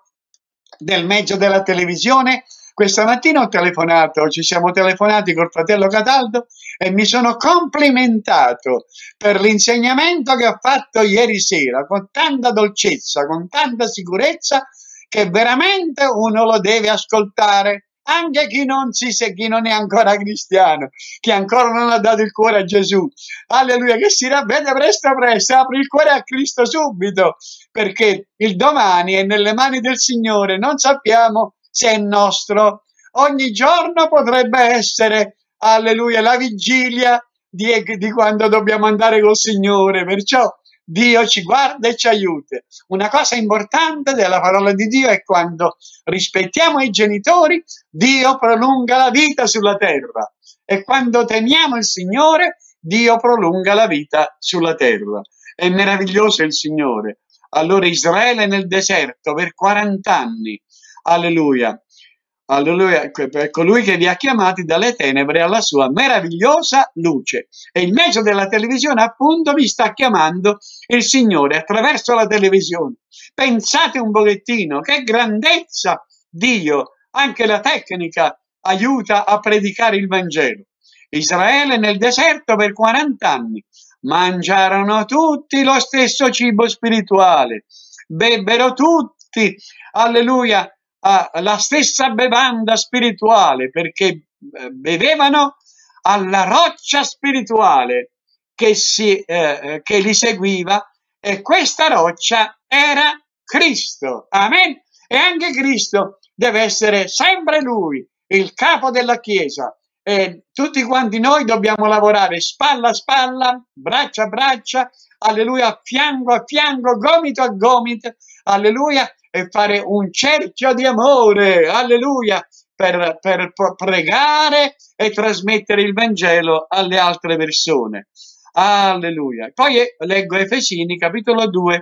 del mezzo della televisione? Questa mattina ho telefonato, ci siamo telefonati col fratello Cataldo e mi sono complimentato per l'insegnamento che ho fatto ieri sera, con tanta dolcezza, con tanta sicurezza, che veramente uno lo deve ascoltare, anche chi non, si, chi non è ancora cristiano, chi ancora non ha dato il cuore a Gesù. Alleluia, che si ravvede presto presto, apri il cuore a Cristo subito, perché il domani è nelle mani del Signore, non sappiamo se è nostro. Ogni giorno potrebbe essere, alleluia, la vigilia di, di quando dobbiamo andare col Signore, perciò Dio ci guarda e ci aiuta. Una cosa importante della parola di Dio è quando rispettiamo i genitori, Dio prolunga la vita sulla terra, e quando temiamo il Signore, Dio prolunga la vita sulla terra. È meraviglioso il Signore. Allora Israele nel deserto per quaranta anni, alleluia, alleluia, per colui che vi ha chiamati dalle tenebre alla sua meravigliosa luce. E il mezzo della televisione, appunto, vi sta chiamando il Signore attraverso la televisione. Pensate un pochettino, che grandezza Dio, anche la tecnica aiuta a predicare il Vangelo. Israele nel deserto per quaranta anni mangiarono tutti lo stesso cibo spirituale, bebbero tutti, alleluia, la stessa bevanda spirituale, perché bevevano alla roccia spirituale che, si, eh, che li seguiva, e questa roccia era Cristo. Amen. E anche Cristo deve essere sempre Lui, il capo della Chiesa. E tutti quanti noi dobbiamo lavorare spalla a spalla, braccia a braccia, alleluia, fianco a fianco, gomito a gomito, alleluia, e fare un cerchio di amore, alleluia, per, per pregare e trasmettere il Vangelo alle altre persone. Alleluia. Poi leggo Efesini capitolo due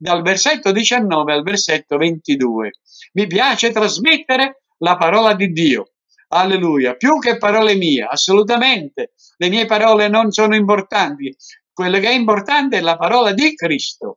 dal versetto diciannove al versetto ventidue. Mi piace trasmettere la parola di Dio. Alleluia, più che parole mie, assolutamente. Le mie parole non sono importanti. Quello che è importante è la parola di Cristo.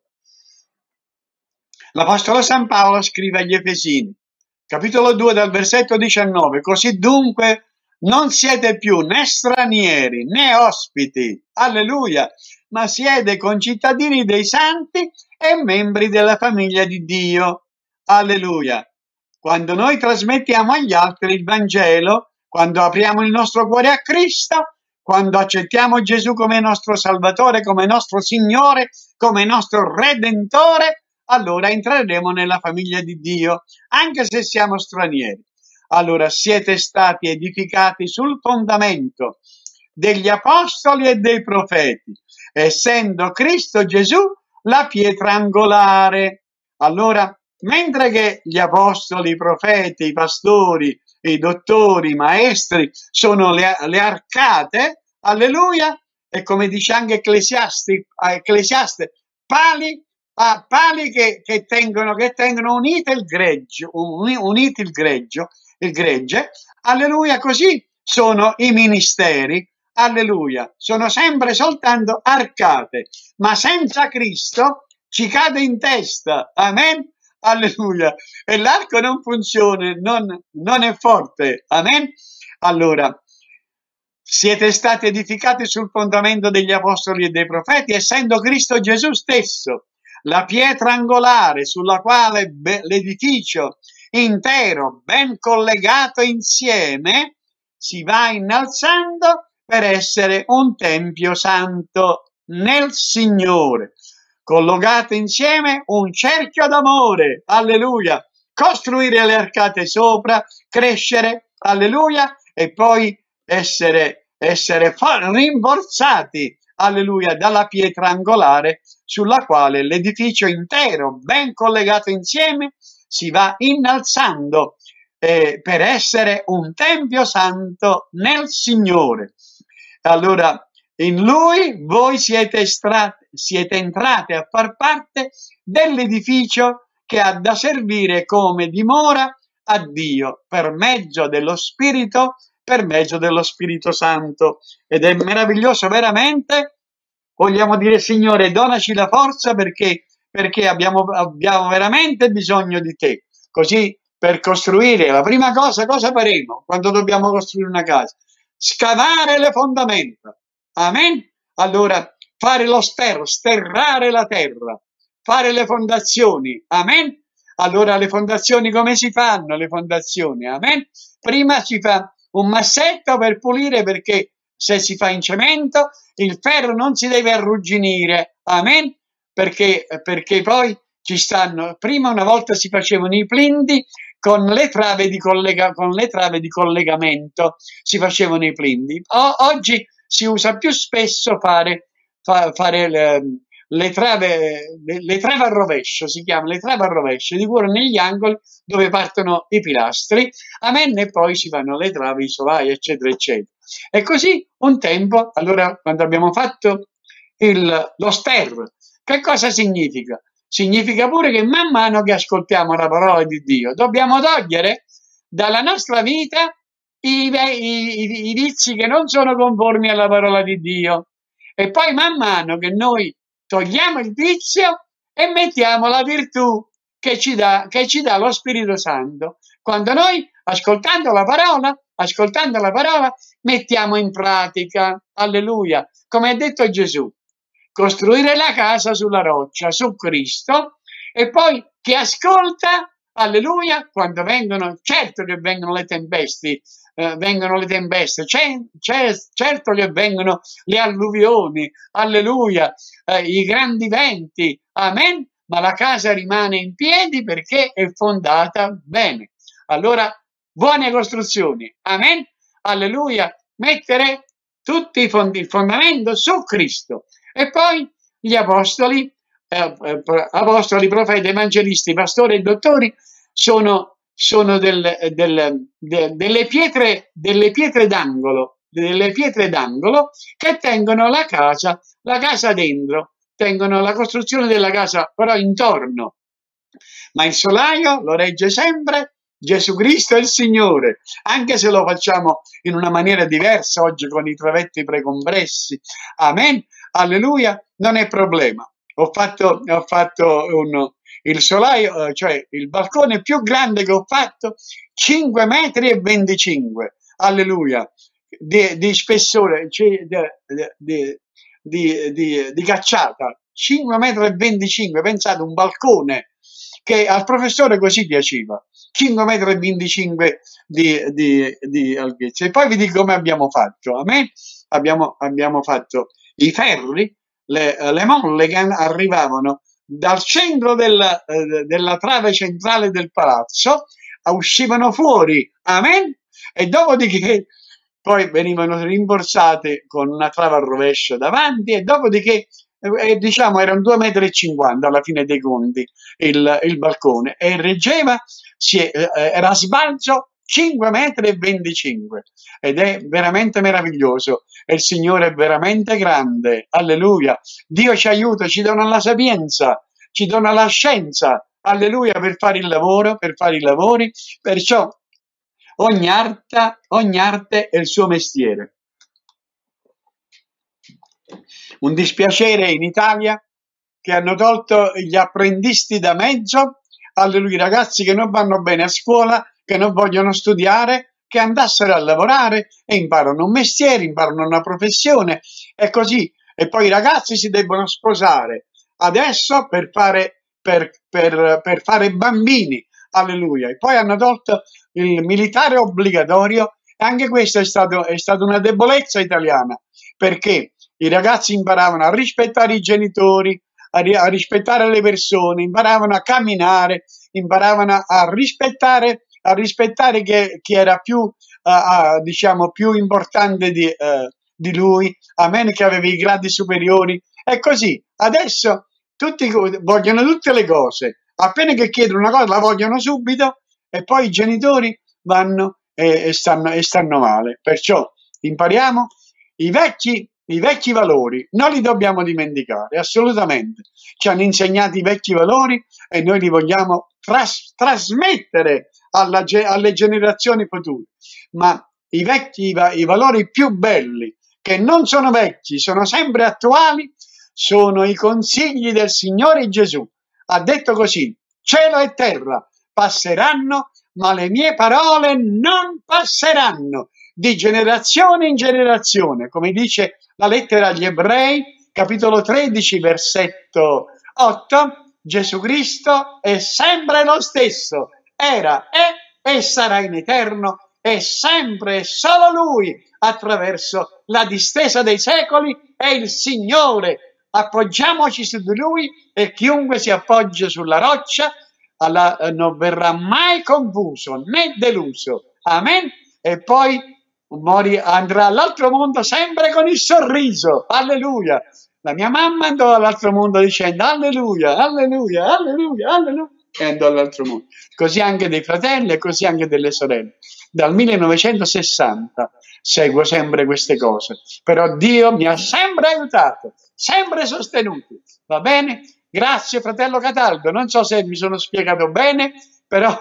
L'Apostolo San Paolo scrive agli Efesini, capitolo due dal versetto diciannove, così dunque non siete più né stranieri né ospiti, alleluia, ma siete concittadini dei santi e membri della famiglia di Dio, alleluia. Quando noi trasmettiamo agli altri il Vangelo, quando apriamo il nostro cuore a Cristo, quando accettiamo Gesù come nostro Salvatore, come nostro Signore, come nostro Redentore, allora entreremo nella famiglia di Dio, anche se siamo stranieri. Allora siete stati edificati sul fondamento degli apostoli e dei profeti, essendo Cristo Gesù la pietra angolare. Allora, mentre che gli apostoli, i profeti, i pastori, i dottori, i maestri sono le, le arcate, alleluia, e come dice anche Ecclesiaste, Ecclesiaste pali, ah, pali che, che, tengono, che tengono unito il greggio, unito il greggio, il gregge, alleluia, così sono i ministeri, alleluia, sono sempre soltanto arcate, ma senza Cristo ci cade in testa, amen, alleluia, e l'arco non funziona, non, non è forte, amen. Allora, siete stati edificati sul fondamento degli apostoli e dei profeti, essendo Cristo Gesù stesso la pietra angolare sulla quale l'edificio intero, ben collegato insieme, si va innalzando per essere un tempio santo nel Signore, collegato insieme un cerchio d'amore, alleluia, costruire le arcate sopra, crescere, alleluia, e poi essere, essere rinforzati, alleluia, dalla pietra angolare sulla quale l'edificio intero, ben collegato insieme, si va innalzando eh, per essere un tempio santo nel Signore. Allora, in Lui voi siete, estrat- siete entrati a far parte dell'edificio che ha da servire come dimora a Dio per mezzo dello Spirito, per mezzo dello Spirito Santo. Ed è meraviglioso veramente. Vogliamo dire, Signore, donaci la forza perché perché abbiamo, abbiamo veramente bisogno di te. Così, per costruire, la prima cosa, cosa faremo quando dobbiamo costruire una casa? Scavare le fondamenta. Amen? Allora, fare lo sterro, sterrare la terra, fare le fondazioni. Amen? Allora, le fondazioni come si fanno? Le fondazioni, amen? Prima si fa un massetto per pulire, perché se si fa in cemento, il ferro non si deve arrugginire. Amen? Perché, perché poi ci stanno, prima una volta si facevano i plinti con le trave di, collega, con le trave di collegamento, si facevano i plinti. O, oggi si usa più spesso fare, fa, fare le, le, trave, le, le trave a rovescio, si chiamano le trave a rovescio, di cui negli angoli dove partono i pilastri, amen, e poi si fanno le trave, i sovai, eccetera, eccetera. E così un tempo, allora, quando abbiamo fatto il, lo sterro, che cosa significa? Significa pure che man mano che ascoltiamo la parola di Dio dobbiamo togliere dalla nostra vita i, i, i, i vizi che non sono conformi alla parola di Dio, e poi man mano che noi togliamo il vizio e mettiamo la virtù che ci dà, che ci dà lo Spirito Santo, quando noi, ascoltando la parola, ascoltando la parola, mettiamo in pratica, alleluia, come ha detto Gesù. Costruire la casa sulla roccia, su Cristo, e poi chi ascolta, alleluia, quando vengono, certo che vengono le tempeste, eh, vengono le tempeste, c'è, c'è, certo che vengono le alluvioni, alleluia, eh, i grandi venti, amen, ma la casa rimane in piedi perché è fondata bene. Allora, buone costruzioni, amen, alleluia, mettere tutti i fondi, il fondamento su Cristo. E poi gli apostoli, eh, eh, apostoli, profeti, evangelisti, pastori e dottori sono, sono del, del, de, delle pietre, delle pietre d'angolo, delle pietre d'angolo che tengono la casa, la casa dentro, tengono la costruzione della casa però intorno, ma il solaio lo regge sempre Gesù Cristo è il Signore, anche se lo facciamo in una maniera diversa oggi con i travetti precompressi, amen, alleluia, non è problema. Ho fatto, ho fatto un, il solaio, cioè il balcone più grande che ho fatto, cinque metri e venticinque, alleluia, di, di spessore, cioè, di, di, di, di, di cacciata, cinque metri e venticinque, pensate, un balcone che al professore così piaceva, cinque metri e venticinque di, di, di altezza. E poi vi dico come abbiamo fatto. A me abbiamo, abbiamo fatto i ferri, le, le molle che arrivavano dal centro della, eh, della trave centrale del palazzo, uscivano fuori, amen, e dopodiché poi venivano rimborsate con una trave a rovescio davanti, e dopodiché eh, diciamo erano due metri e cinquanta alla fine dei conti il, il balcone, e reggeva, si, eh, era sbalzo cinque metri e venticinque, ed è veramente meraviglioso, e il Signore è veramente grande, alleluia. Dio ci aiuta, ci dona la sapienza, ci dona la scienza, alleluia, per fare il lavoro, per fare i lavori, perciò ogni arte, ogni arte è il suo mestiere. Un dispiacere in Italia che hanno tolto gli apprendisti da mezzo, alleluia, ragazzi che non vanno bene a scuola, che non vogliono studiare, che andassero a lavorare e imparano un mestiere, imparano una professione e così. E poi i ragazzi si debbono sposare adesso per fare, per, per, per fare bambini, alleluia. E poi hanno tolto il militare obbligatorio, e anche questa è, stato, è stata una debolezza italiana, perché i ragazzi imparavano a rispettare i genitori, a, a rispettare le persone, imparavano a camminare, imparavano a rispettare, a rispettare che, chi era più, uh, uh, diciamo, più importante di, uh, di lui, amen, che aveva i gradi superiori, e così. Adesso tutti vogliono tutte le cose, appena che chiedono una cosa la vogliono subito, e poi i genitori vanno e, e, stanno, e stanno male. Perciò impariamo i vecchi, i vecchi valori, non li dobbiamo dimenticare, assolutamente. Ci hanno insegnato i vecchi valori e noi li vogliamo tras, trasmettere alla, alle generazioni future. Ma i vecchi, i valori più belli, che non sono vecchi, sono sempre attuali, sono i consigli del Signore Gesù. Ha detto così: cielo e terra passeranno, ma le mie parole non passeranno, di generazione in generazione, come dice la lettera agli Ebrei, capitolo tredici, versetto otto. Gesù Cristo è sempre lo stesso, era, è e sarà in eterno, e sempre e solo Lui, attraverso la distesa dei secoli, è il Signore. Appoggiamoci su di Lui, e chiunque si appoggia sulla roccia alla, eh, non verrà mai confuso né deluso, amen. E poi mori, andrà all'altro mondo sempre con il sorriso, alleluia. La mia mamma andò all'altro mondo dicendo alleluia, alleluia, alleluia, alleluia, e andò all'altro mondo. Così anche dei fratelli e così anche delle sorelle. Dal millenovecentosessanta seguo sempre queste cose, però Dio mi ha sempre aiutato, sempre sostenuto, va bene? Grazie fratello Cataldo, non so se mi sono spiegato bene, però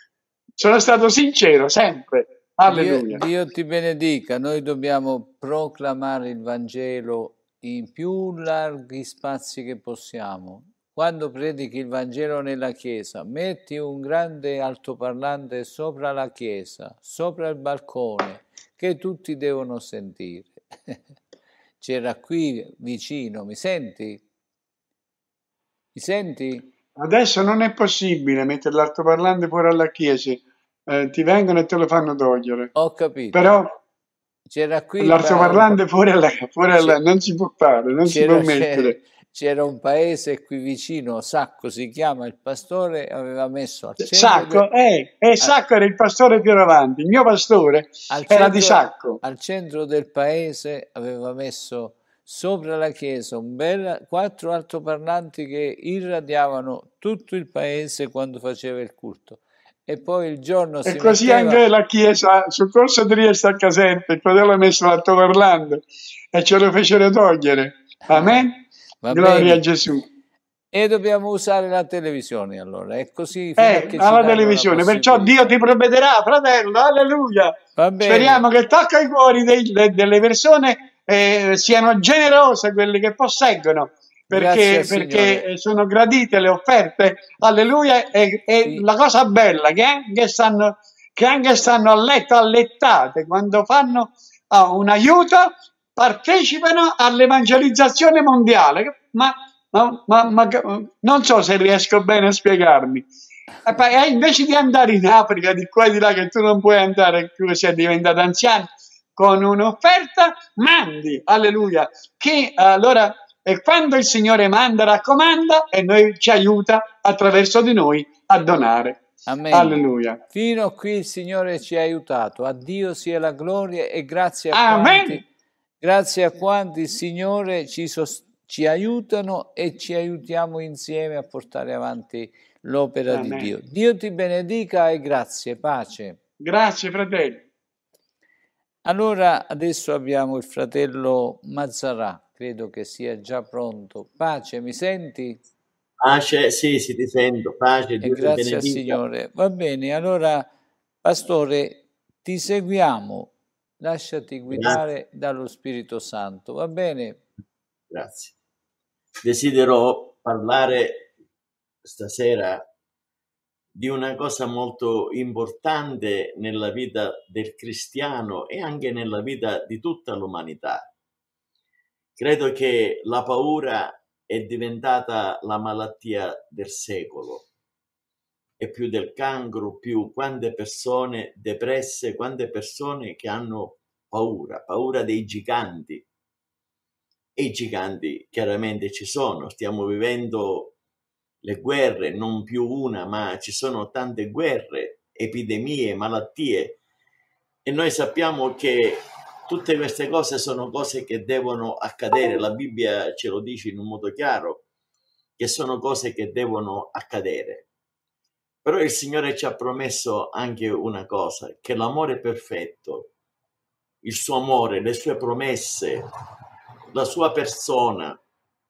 sono stato sincero sempre, alleluia. Dio, Dio ti benedica, noi dobbiamo proclamare il Vangelo in più larghi spazi che possiamo. Quando predichi il Vangelo nella chiesa, metti un grande altoparlante sopra la chiesa, sopra il balcone, che tutti devono sentire. C'era qui vicino, mi senti? Mi senti? Adesso non è possibile mettere l'altoparlante fuori alla chiesa, eh, ti vengono e te lo fanno togliere. Ho capito. Però c'era qui l'altoparlante fuori alla, fuori alla, non si può fare, non si può mettere. C'era un paese qui vicino, Sacco si chiama, il pastore aveva messo al centro Sacco, del... eh, eh, Sacco era il pastore più avanti, il mio pastore al era centro, di Sacco. Al centro del paese aveva messo sopra la chiesa un bel quattro altoparlanti che irradiavano tutto il paese quando faceva il culto. E poi il giorno e si così metteva... anche la chiesa sul corso di Trieste a Caserta, il fratello ha messo l'altoparlante e ce lo fecero togliere, amen. Va Gloria bene. a Gesù. E dobbiamo usare la televisione allora, è così fino a Eh, che ci alla danno la televisione, perciò Dio possibilità. ti provvederà, fratello, alleluia. Va bene, Speriamo che tocca i cuori dei- de- delle persone, eh, siano generose quelli che posseggono, grazie al perché, perché Signore. eh, sono gradite le offerte, alleluia, e, e Sì, la cosa bella che anche stanno, che anche stanno a letto allettate quando fanno ah, un aiuto, partecipano all'evangelizzazione mondiale, ma, ma- ma- ma- non so se riesco bene a spiegarmi. E poi, eh, invece di andare in Africa, di qua e di là, che tu non puoi andare più che sei diventato anziano, con un'offerta, mandi, alleluia, che allora, e quando il Signore manda, raccomanda, e noi ci aiuta attraverso di noi a donare. amen. Alleluia. Fino a qui il Signore ci ha aiutato, a Dio sia la gloria e grazie a quanti, Amen. grazie a quanti il Signore ci, sos- ci aiutano e ci aiutiamo insieme a portare avanti l'opera di Amen. Dio. Dio ti benedica e grazie, pace. Grazie, fratelli. Allora adesso abbiamo il fratello Mazzarà, credo che sia già pronto. Pace, mi senti? Pace, sì, sì, ti sento. Pace, E Dio ti grazie al benedica. Signore. Va bene, allora, pastore, ti seguiamo. Lasciati Grazie, guidare dallo Spirito Santo, va bene? grazie. Desidero parlare stasera di una cosa molto importante nella vita del cristiano e anche nella vita di tutta l'umanità. Credo che la paura è diventata la malattia del secolo. E più del cancro, più quante persone depresse, quante persone che hanno paura, paura dei giganti. E i giganti chiaramente ci sono, stiamo vivendo le guerre, non più una, ma ci sono tante guerre, epidemie, malattie. E noi sappiamo che tutte queste cose sono cose che devono accadere. La Bibbia ce lo dice in un modo chiaro, che sono cose che devono accadere. Però il Signore ci ha promesso anche una cosa, che l'amore perfetto, il suo amore, le sue promesse, la sua persona,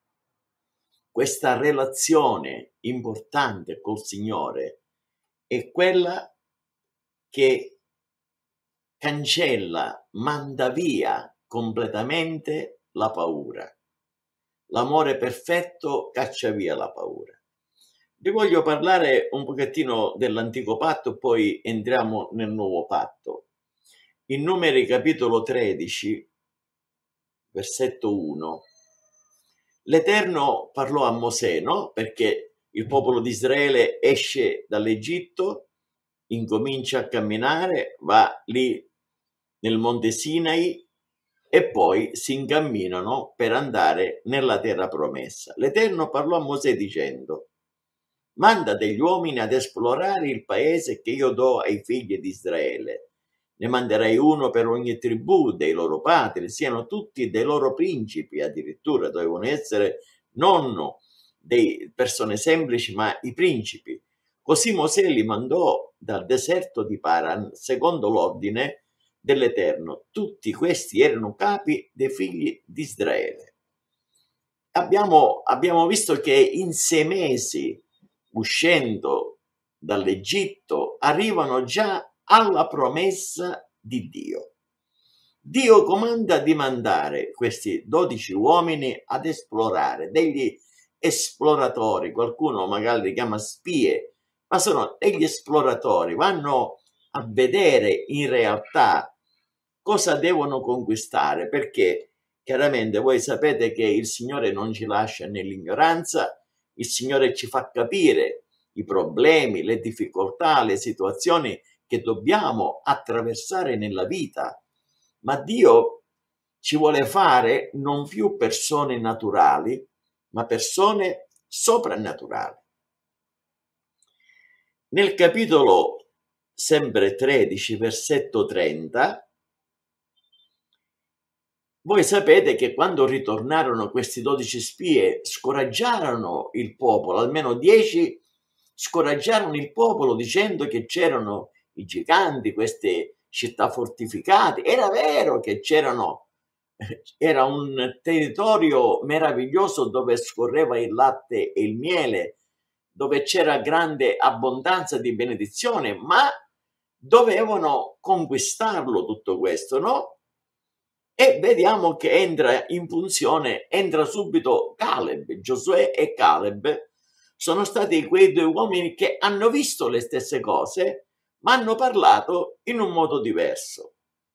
questa relazione importante col Signore è quella che cancella, manda via completamente la paura. L'amore perfetto caccia via la paura. Vi voglio parlare un pochettino dell'antico patto, poi entriamo nel nuovo patto. In Numeri capitolo tredici, versetto uno, l'Eterno parlò a Mosè, no? Perché il popolo di Israele esce dall'Egitto, incomincia a camminare, va lì nel monte Sinai e poi si incamminano per andare nella terra promessa. L'Eterno parlò a Mosè dicendo: manda degli uomini ad esplorare il paese che io do ai figli di Israele. Ne manderai uno per ogni tribù dei loro padri, siano tutti dei loro principi, addirittura dovevano essere non dei persone semplici, ma i principi. Così Mosè li mandò dal deserto di Paran, secondo l'ordine dell'Eterno. Tutti questi erano capi dei figli di Israele. Abbiamo, abbiamo visto che in sei mesi, uscendo dall'Egitto, arrivano già alla promessa di Dio. Dio comanda di mandare questi dodici uomini ad esplorare, degli esploratori, qualcuno magari li chiama spie, ma sono degli esploratori, vanno a vedere in realtà cosa devono conquistare, perché chiaramente voi sapete che il Signore non ci lascia nell'ignoranza, il Signore ci fa capire i problemi, le difficoltà, le situazioni che dobbiamo attraversare nella vita, ma Dio ci vuole fare non più persone naturali, ma persone soprannaturali. Nel capitolo sempre tredici, versetto trenta, voi sapete che quando ritornarono questi dodici spie scoraggiarono il popolo, almeno dieci scoraggiarono il popolo dicendo che c'erano i giganti, queste città fortificate. Era vero che c'erano era un territorio meraviglioso dove scorreva il latte e il miele, dove c'era grande abbondanza di benedizione, ma dovevano conquistarlo tutto questo, no? E vediamo che entra in funzione, entra subito Caleb. Giosuè e Caleb sono stati quei due uomini che hanno visto le stesse cose, ma hanno parlato in un modo diverso.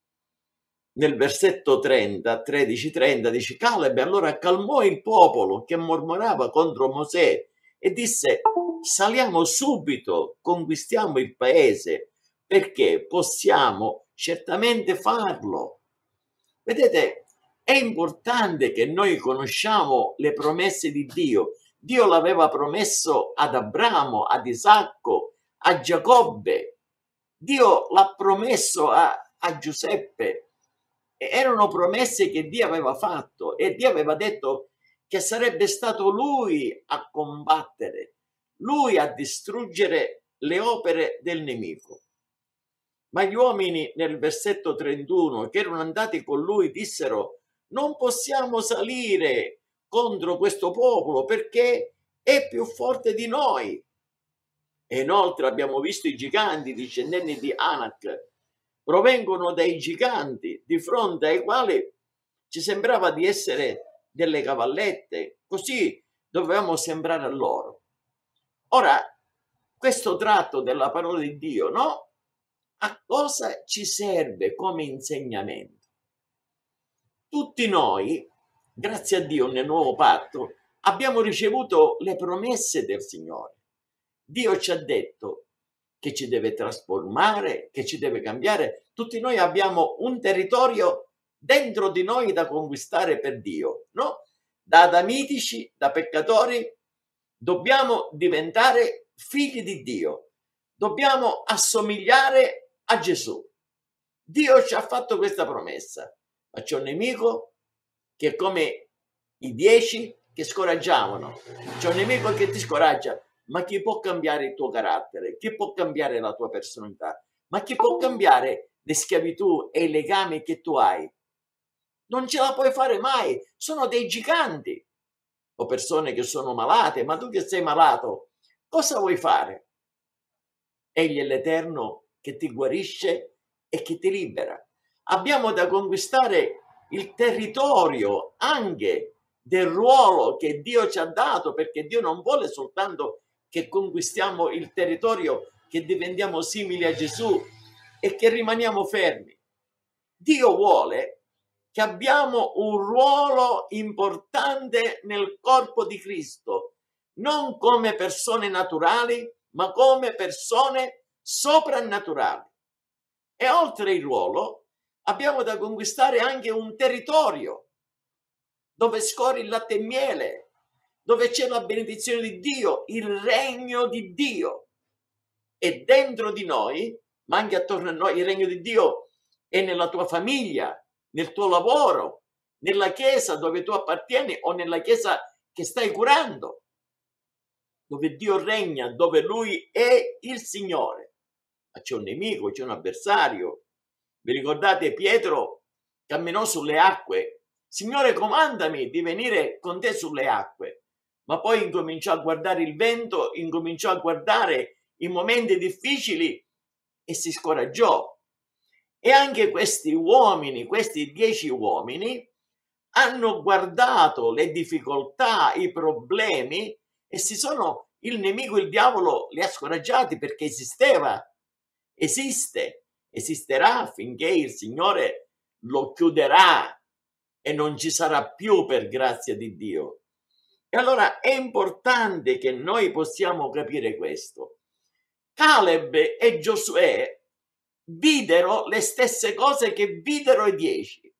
Nel versetto trenta, tredici trenta dice: Caleb allora calmò il popolo che mormorava contro Mosè e disse: saliamo subito, conquistiamo il paese, perché possiamo certamente farlo. Vedete, è importante che noi conosciamo le promesse di Dio. Dio l'aveva promesso ad Abramo, ad Isacco, a Giacobbe. Dio l'ha promesso a, a Giuseppe. E erano promesse che Dio aveva fatto, e Dio aveva detto che sarebbe stato Lui a combattere, Lui a distruggere le opere del nemico. Ma gli uomini nel versetto trentuno che erano andati con lui dissero: non possiamo salire contro questo popolo perché è più forte di noi. E inoltre abbiamo visto i giganti discendenti di Anak, provengono dai giganti di fronte ai quali ci sembrava di essere delle cavallette, così dovevamo sembrare a loro. Ora, questo tratto della parola di Dio, no? A cosa ci serve come insegnamento? Tutti noi, grazie a Dio, nel nuovo patto, abbiamo ricevuto le promesse del Signore. Dio ci ha detto che ci deve trasformare, che ci deve cambiare. Tutti noi abbiamo un territorio dentro di noi da conquistare per Dio, no? Da adamitici, da peccatori, dobbiamo diventare figli di Dio. Dobbiamo assomigliare a Gesù. Dio ci ha fatto questa promessa, ma c'è un nemico che è come i dieci che scoraggiavano. C'è un nemico che ti scoraggia. Ma chi può cambiare il tuo carattere? Chi può cambiare la tua personalità? Ma chi può cambiare le schiavitù e i legami che tu hai? Non ce la puoi fare mai. Sono dei giganti. O persone che sono malate. Ma tu che sei malato, cosa vuoi fare? Egli è l'Eterno che ti guarisce e che ti libera. Abbiamo da conquistare il territorio anche del ruolo che Dio ci ha dato, perché Dio non vuole soltanto che conquistiamo il territorio, che diventiamo simili a Gesù e che rimaniamo fermi. Dio vuole che abbiamo un ruolo importante nel corpo di Cristo, non come persone naturali, ma come persone soprannaturali. E oltre il ruolo abbiamo da conquistare anche un territorio dove scorre il latte e miele, dove c'è la benedizione di Dio, il regno di Dio. E dentro di noi, ma anche attorno a noi, il regno di Dio è nella tua famiglia, nel tuo lavoro, nella chiesa dove tu appartieni o nella chiesa che stai curando, dove Dio regna, dove Lui è il Signore. Ma c'è un nemico, c'è un avversario. Vi ricordate Pietro camminò sulle acque? Signore, comandami di venire con te sulle acque. Ma poi incominciò a guardare il vento, incominciò a guardare i momenti difficili e si scoraggiò. E anche questi uomini, questi dieci uomini, hanno guardato le difficoltà, i problemi e si sono, il nemico, il diavolo, li ha scoraggiati perché esisteva, esiste, esisterà finché il Signore lo chiuderà e non ci sarà più per grazia di Dio. E allora è importante che noi possiamo capire questo. Caleb e Giosuè videro le stesse cose che videro i dieci,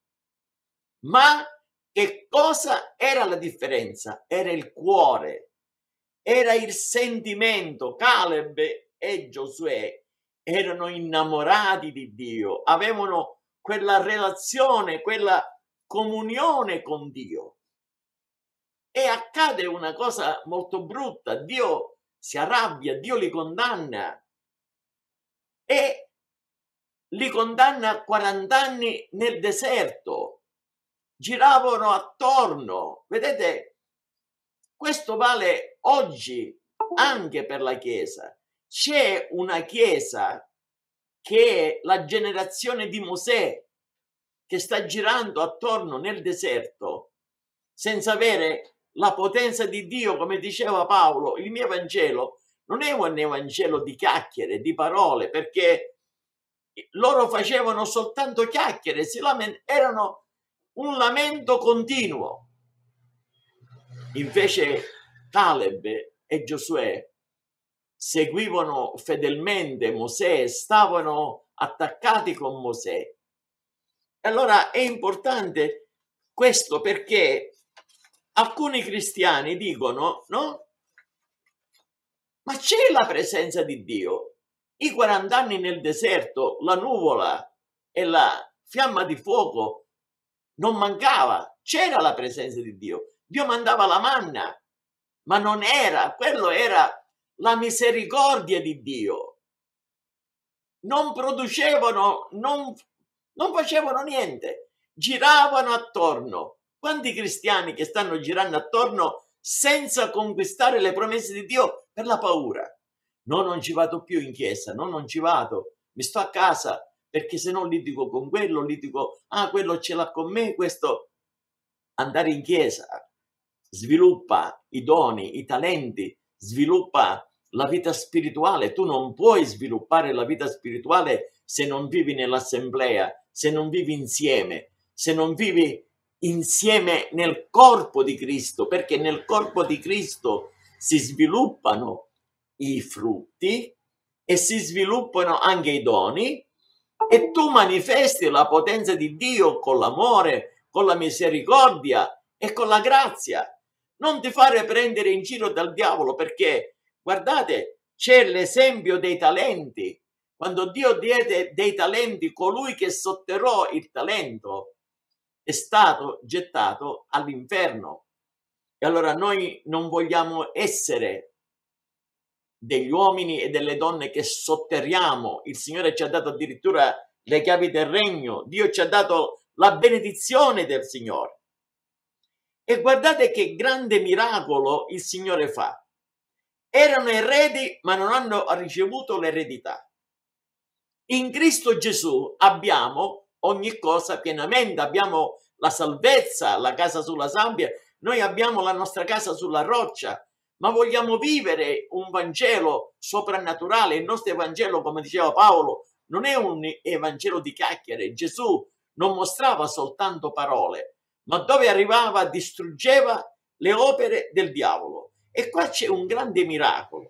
ma che cosa era la differenza? Era il cuore, era il sentimento. Caleb e Giosuè erano innamorati di Dio, avevano quella relazione, quella comunione con Dio. E accade una cosa molto brutta, Dio si arrabbia, Dio li condanna e li condanna a quaranta anni nel deserto. giravano attorno. Vedete, questo vale oggi anche per la Chiesa. C'è una Chiesa che è la generazione di Mosè, che sta girando attorno nel deserto senza avere la potenza di Dio. Come diceva Paolo, il mio Vangelo non è un Evangelo di chiacchiere, di parole, perché loro facevano soltanto chiacchiere, si lament- erano un lamento continuo. Invece Caleb e Giosuè seguivano fedelmente Mosè, stavano attaccati con Mosè. E allora è importante questo, perché alcuni cristiani dicono, no? Ma c'è la presenza di Dio. I quaranta anni nel deserto, la nuvola e la fiamma di fuoco non mancava, c'era la presenza di Dio. Dio mandava la manna, ma non era, quello era la misericordia di Dio. Non producevano, non, non facevano niente, giravano attorno. Quanti cristiani che stanno girando attorno senza conquistare le promesse di Dio per la paura? No, non ci vado più in chiesa, no, non ci vado, mi sto a casa, perché se no litigo con quello, litigo, ah, quello ce l'ha con me, questo. Andare in chiesa sviluppa i doni, i talenti, sviluppa la vita spirituale. Tu non puoi sviluppare la vita spirituale se non vivi nell'assemblea, se non vivi insieme, se non vivi insieme nel corpo di Cristo, perché nel corpo di Cristo si sviluppano i frutti e si sviluppano anche i doni, e tu manifesti la potenza di Dio con l'amore, con la misericordia e con la grazia. Non ti fare prendere in giro dal diavolo, perché guardate, c'è l'esempio dei talenti. Quando Dio diede dei talenti, colui che sotterrò il talento è stato gettato all'inferno. E allora noi non vogliamo essere degli uomini e delle donne che sotterriamo. Il Signore ci ha dato addirittura le chiavi del regno, Dio ci ha dato la benedizione del Signore. E guardate che grande miracolo il Signore fa. Erano eredi, ma non hanno ricevuto l'eredità. In Cristo Gesù abbiamo ogni cosa pienamente, abbiamo la salvezza, la casa sulla sabbia, noi abbiamo la nostra casa sulla roccia, ma vogliamo vivere un Vangelo soprannaturale. Il nostro Evangelo, come diceva Paolo, non è un Evangelo di chiacchiere. Gesù non mostrava soltanto parole, ma dove arrivava distruggeva le opere del diavolo. E qua c'è un grande miracolo.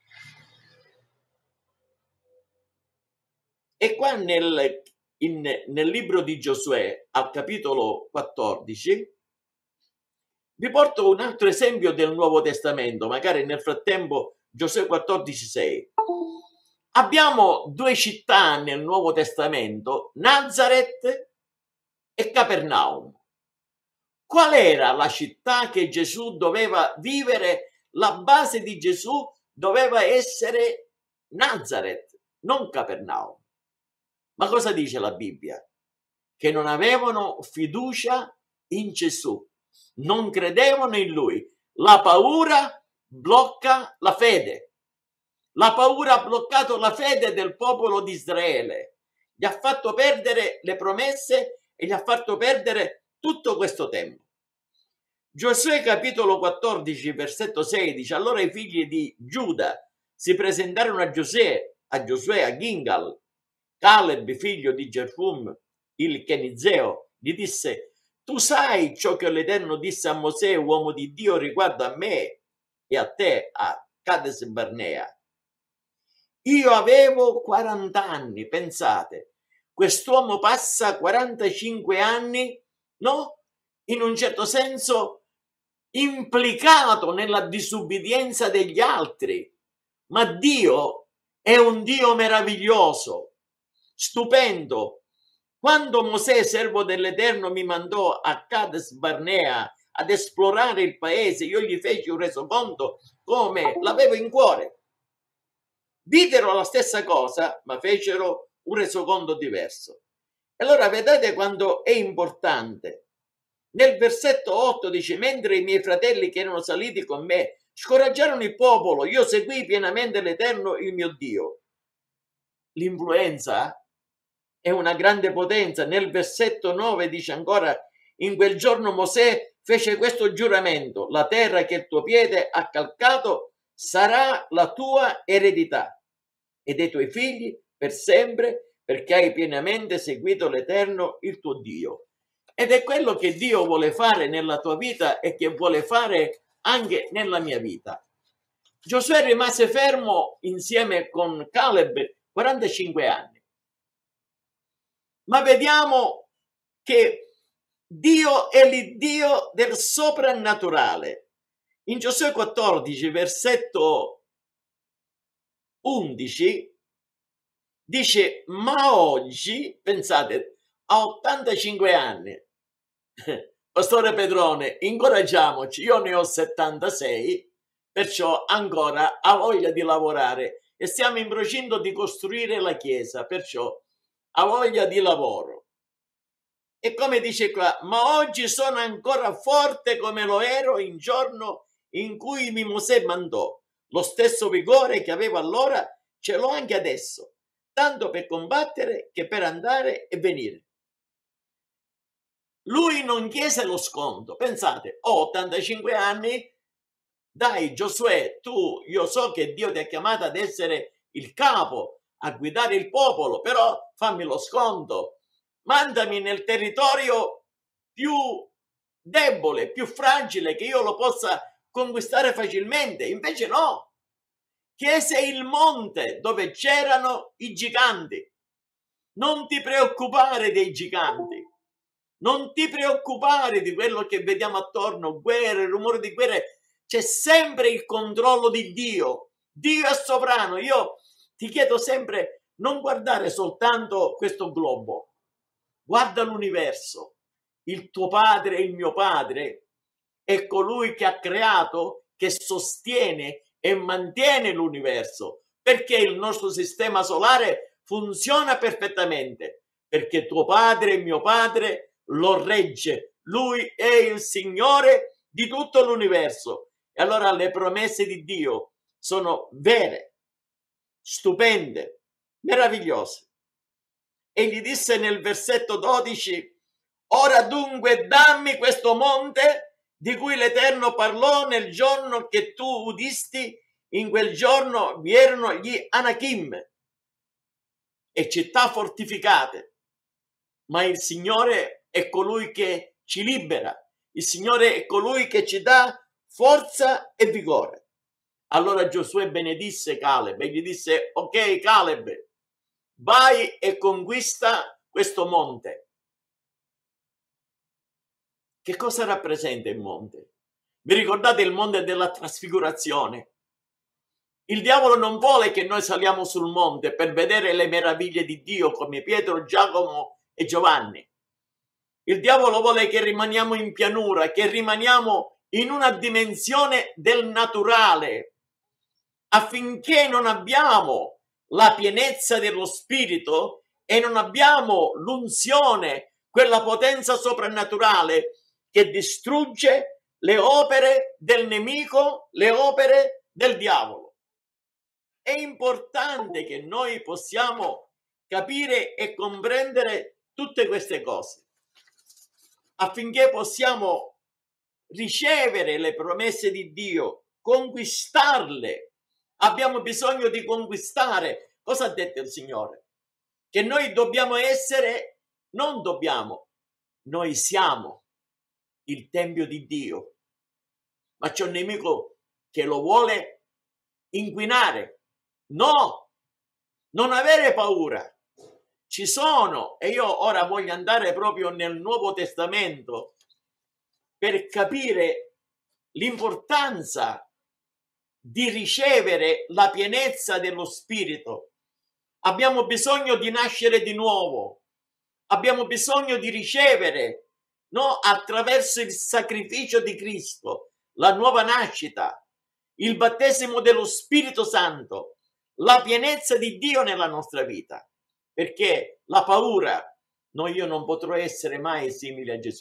E qua nel, in, nel libro di Giosuè, al capitolo quattordici, vi porto un altro esempio del Nuovo Testamento, magari nel frattempo Giosuè quattordici sei. Abbiamo due città nel Nuovo Testamento, Nazaret e Capernaum. Qual era la città che Gesù doveva vivere? La base di Gesù doveva essere Nazaret, non Capernaum. Ma cosa dice la Bibbia? Che non avevano fiducia in Gesù, non credevano in Lui. La paura blocca la fede. La paura ha bloccato la fede del popolo di Israele. Gli ha fatto perdere le promesse e gli ha fatto perdere tutto questo tempo. Giosuè capitolo quattordici versetto sedici. Allora i figli di Giuda si presentarono a Giosuè, a Giosuè a Gilgal. Caleb, figlio di Jefum, il Kenizeo, gli disse: tu sai ciò che l'Eterno disse a Mosè, uomo di Dio, riguardo a me e a te, a Cades Barnea. Io avevo quaranta anni, pensate, quest'uomo passa quarantacinque anni, no? In un certo senso implicato nella disubbidienza degli altri, ma Dio è un Dio meraviglioso, stupendo. Quando Mosè, servo dell'Eterno, mi mandò a Cades Barnea ad esplorare il paese, io gli feci un resoconto come l'avevo in cuore. Videro la stessa cosa, ma fecero un resoconto diverso. Allora vedete quando è importante Nel versetto otto dice: mentre i miei fratelli che erano saliti con me scoraggiarono il popolo, io seguii pienamente l'Eterno, il mio Dio. L'influenza è una grande potenza. Nel versetto nove dice ancora: in quel giorno Mosè fece questo giuramento: la terra che il tuo piede ha calcato sarà la tua eredità e dei tuoi figli per sempre, perché hai pienamente seguito l'Eterno, il tuo Dio. Ed è quello che Dio vuole fare nella tua vita e che vuole fare anche nella mia vita. Giosuè rimase fermo insieme con Caleb quarantacinque anni. Ma vediamo che Dio è l'Iddio del soprannaturale. In Giosuè quattordici, versetto undici, dice: ma oggi, pensate, a ottantacinque anni, Pastore Pedrone, incoraggiamoci, io ne ho settantasei, perciò ancora ha voglia di lavorare e stiamo in procinto di costruire la chiesa, perciò ha voglia di lavoro. E come dice qua: ma oggi sono ancora forte come lo ero in giorno in cui mi Mosè mandò. Lo stesso vigore che avevo allora ce l'ho anche adesso, tanto per combattere che per andare e venire. Lui non chiese lo sconto. Pensate, ho ottantacinque anni, dai Giosuè, tu, io so che Dio ti ha chiamato ad essere il capo, a guidare il popolo, però fammi lo sconto, mandami nel territorio più debole, più fragile, che io lo possa conquistare facilmente. Invece no, chiese il monte dove c'erano i giganti. Non ti preoccupare dei giganti, non ti preoccupare di quello che vediamo attorno, guerre, rumore di guerre. C'è sempre il controllo di Dio. Dio è sovrano. Io ti chiedo sempre: non guardare soltanto questo globo, guarda l'universo. Il tuo padre e il mio padre è colui che ha creato, che sostiene e mantiene l'universo, perché il nostro sistema solare funziona perfettamente, perché tuo padre e mio padre lo regge. Lui è il Signore di tutto l'universo. E allora le promesse di Dio sono vere, stupende, meravigliose. E gli disse nel versetto dodici: ora dunque dammi questo monte di cui l'Eterno parlò nel giorno che tu udisti. In quel giorno vi erano gli Anakim e città fortificate, ma il Signore è colui che ci libera, il Signore è colui che ci dà forza e vigore. Allora Giosuè benedisse Caleb e gli disse: ok Caleb, vai e conquista questo monte. Che cosa rappresenta il monte? Vi ricordate il monte della trasfigurazione? Il diavolo non vuole che noi saliamo sul monte per vedere le meraviglie di Dio come Pietro, Giacomo e Giovanni. Il diavolo vuole che rimaniamo in pianura, che rimaniamo in una dimensione del naturale, affinché non abbiamo la pienezza dello Spirito e non abbiamo l'unzione, quella potenza soprannaturale che distrugge le opere del nemico, le opere del diavolo. È importante che noi possiamo capire e comprendere tutte queste cose, affinché possiamo ricevere le promesse di Dio, conquistarle. Abbiamo bisogno di conquistare. Cosa ha detto il Signore? Che noi dobbiamo essere, non dobbiamo, noi siamo il Tempio di Dio. Ma c'è un nemico che lo vuole inquinare. No, non avere paura. Ci sono, e io ora voglio andare proprio nel Nuovo Testamento per capire l'importanza di ricevere la pienezza dello Spirito. Abbiamo bisogno di nascere di nuovo, abbiamo bisogno di ricevere, no, attraverso il sacrificio di Cristo, la nuova nascita, il battesimo dello Spirito Santo, la pienezza di Dio nella nostra vita. Perché la paura, no, io non potrò essere mai simile a Gesù.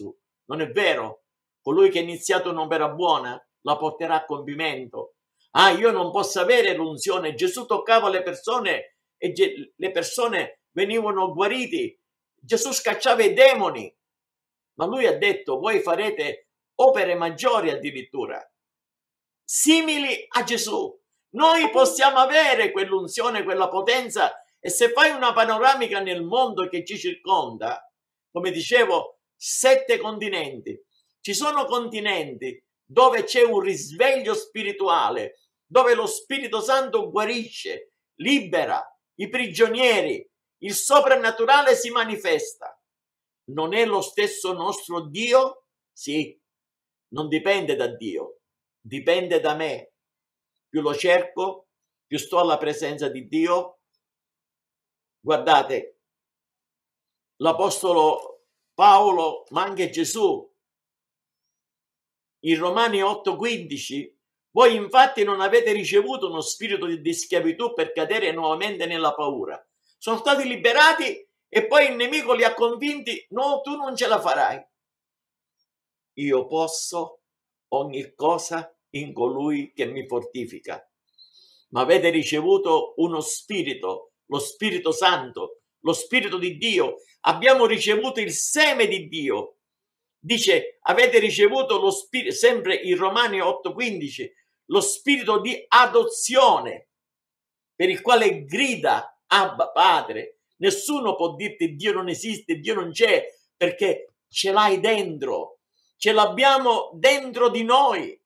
Non è vero? Colui che ha iniziato un'opera buona la porterà a compimento. Ah, io non posso avere l'unzione. Gesù toccava le persone e ge- le persone venivano guariti. Gesù scacciava i demoni. Ma lui ha detto, voi farete opere maggiori addirittura, simili a Gesù. Noi possiamo avere quell'unzione, quella potenza, e se fai una panoramica nel mondo che ci circonda, come dicevo, sette continenti. Ci sono continenti dove c'è un risveglio spirituale, dove lo Spirito Santo guarisce, libera i prigionieri, il soprannaturale si manifesta. Non è lo stesso nostro Dio? Sì, non dipende da Dio, dipende da me. Più lo cerco, più sto alla presenza di Dio. Guardate, l'Apostolo Paolo, ma anche Gesù, in Romani otto quindici, voi infatti non avete ricevuto uno spirito di schiavitù per cadere nuovamente nella paura. Sono stati liberati e poi il nemico li ha convinti, no, tu non ce la farai. Io posso ogni cosa in colui che mi fortifica. Ma avete ricevuto uno spirito, lo Spirito Santo, lo Spirito di Dio. Abbiamo ricevuto il seme di Dio. Dice, avete ricevuto lo spirito, sempre in Romani otto quindici, lo spirito di adozione, per il quale grida, Abba, Padre. Nessuno può dirti Dio non esiste, Dio non c'è, perché ce l'hai dentro, ce l'abbiamo dentro di noi.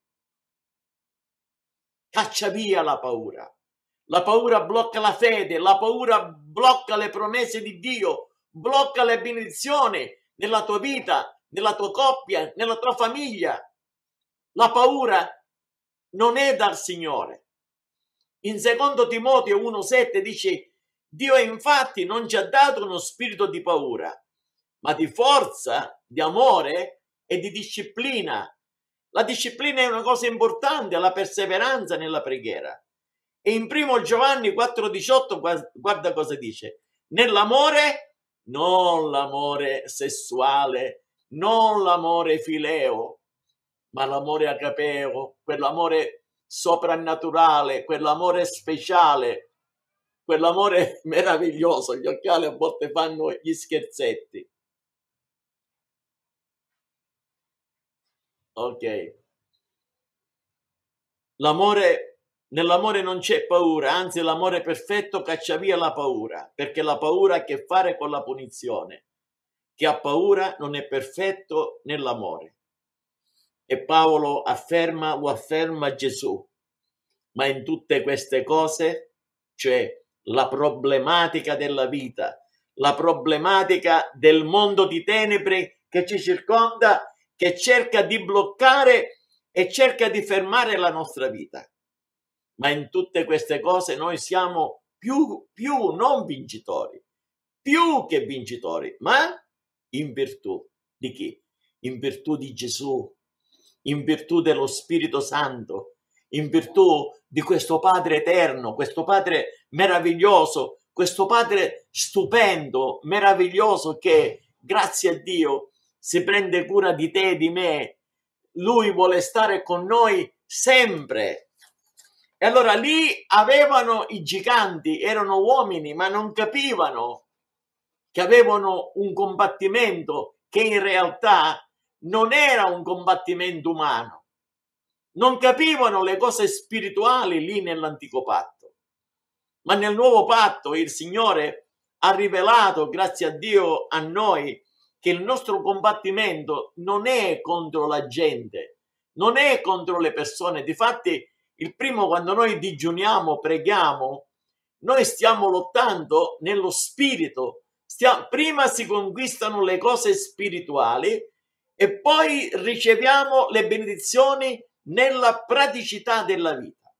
Caccia via la paura. La paura blocca la fede, la paura blocca le promesse di Dio, blocca le benedizioni nella tua vita, nella tua coppia, nella tua famiglia. La paura non è dal Signore. In secondo Timoteo uno sette dice, Dio infatti non ci ha dato uno spirito di paura, ma di forza, di amore e di disciplina. La disciplina è una cosa importante, la perseveranza nella preghiera. E in primo Giovanni quattro diciotto guarda cosa dice. Nell'amore, non l'amore sessuale, non l'amore fileo, ma l'amore agapeo, quell'amore soprannaturale, quell'amore speciale, quell'amore meraviglioso. Gli occhiali a volte fanno gli scherzetti. Ok. L'amore, nell'amore non c'è paura, anzi l'amore perfetto caccia via la paura, perché la paura ha a che fare con la punizione. Chi ha paura non è perfetto nell'amore. E Paolo afferma, lo afferma Gesù. Ma in tutte queste cose, cioè la problematica della vita, la problematica del mondo di tenebre che ci circonda, che cerca di bloccare e cerca di fermare la nostra vita. Ma in tutte queste cose noi siamo più, più non vincitori, più che vincitori, ma in virtù di chi? In virtù di Gesù, in virtù dello Spirito Santo, in virtù di questo Padre eterno, questo Padre meraviglioso, questo Padre stupendo, meraviglioso che, grazie a Dio, si prende cura di te e di me. Lui vuole stare con noi sempre. E allora lì avevano i giganti, erano uomini, ma non capivano che avevano un combattimento che in realtà non era un combattimento umano. Non capivano le cose spirituali lì nell'antico patto. Ma nel nuovo patto il Signore ha rivelato, grazie a Dio, a noi, che il nostro combattimento non è contro la gente, non è contro le persone. Difatti, il primo, quando noi digiuniamo, preghiamo, noi stiamo lottando nello spirito. Stiamo, prima si conquistano le cose spirituali e poi riceviamo le benedizioni nella praticità della vita.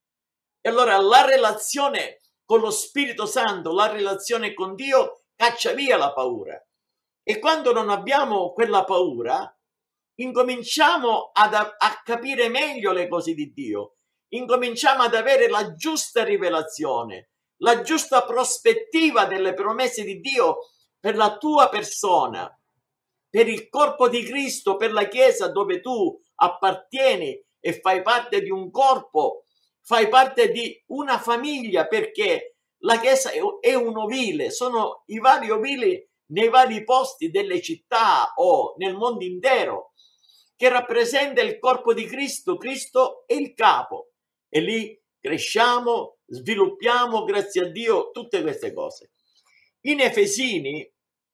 E allora la relazione con lo Spirito Santo, la relazione con Dio, caccia via la paura. E quando non abbiamo quella paura, incominciamo ad a, a capire meglio le cose di Dio, incominciamo ad avere la giusta rivelazione, la giusta prospettiva delle promesse di Dio per la tua persona, per il corpo di Cristo, per la Chiesa dove tu appartieni e fai parte di un corpo, fai parte di una famiglia, perché la Chiesa è un ovile, sono i vari ovili nei vari posti delle città o nel mondo intero, che rappresenta il corpo di Cristo. Cristo è il capo e lì cresciamo, sviluppiamo, grazie a Dio, tutte queste cose. In Efesini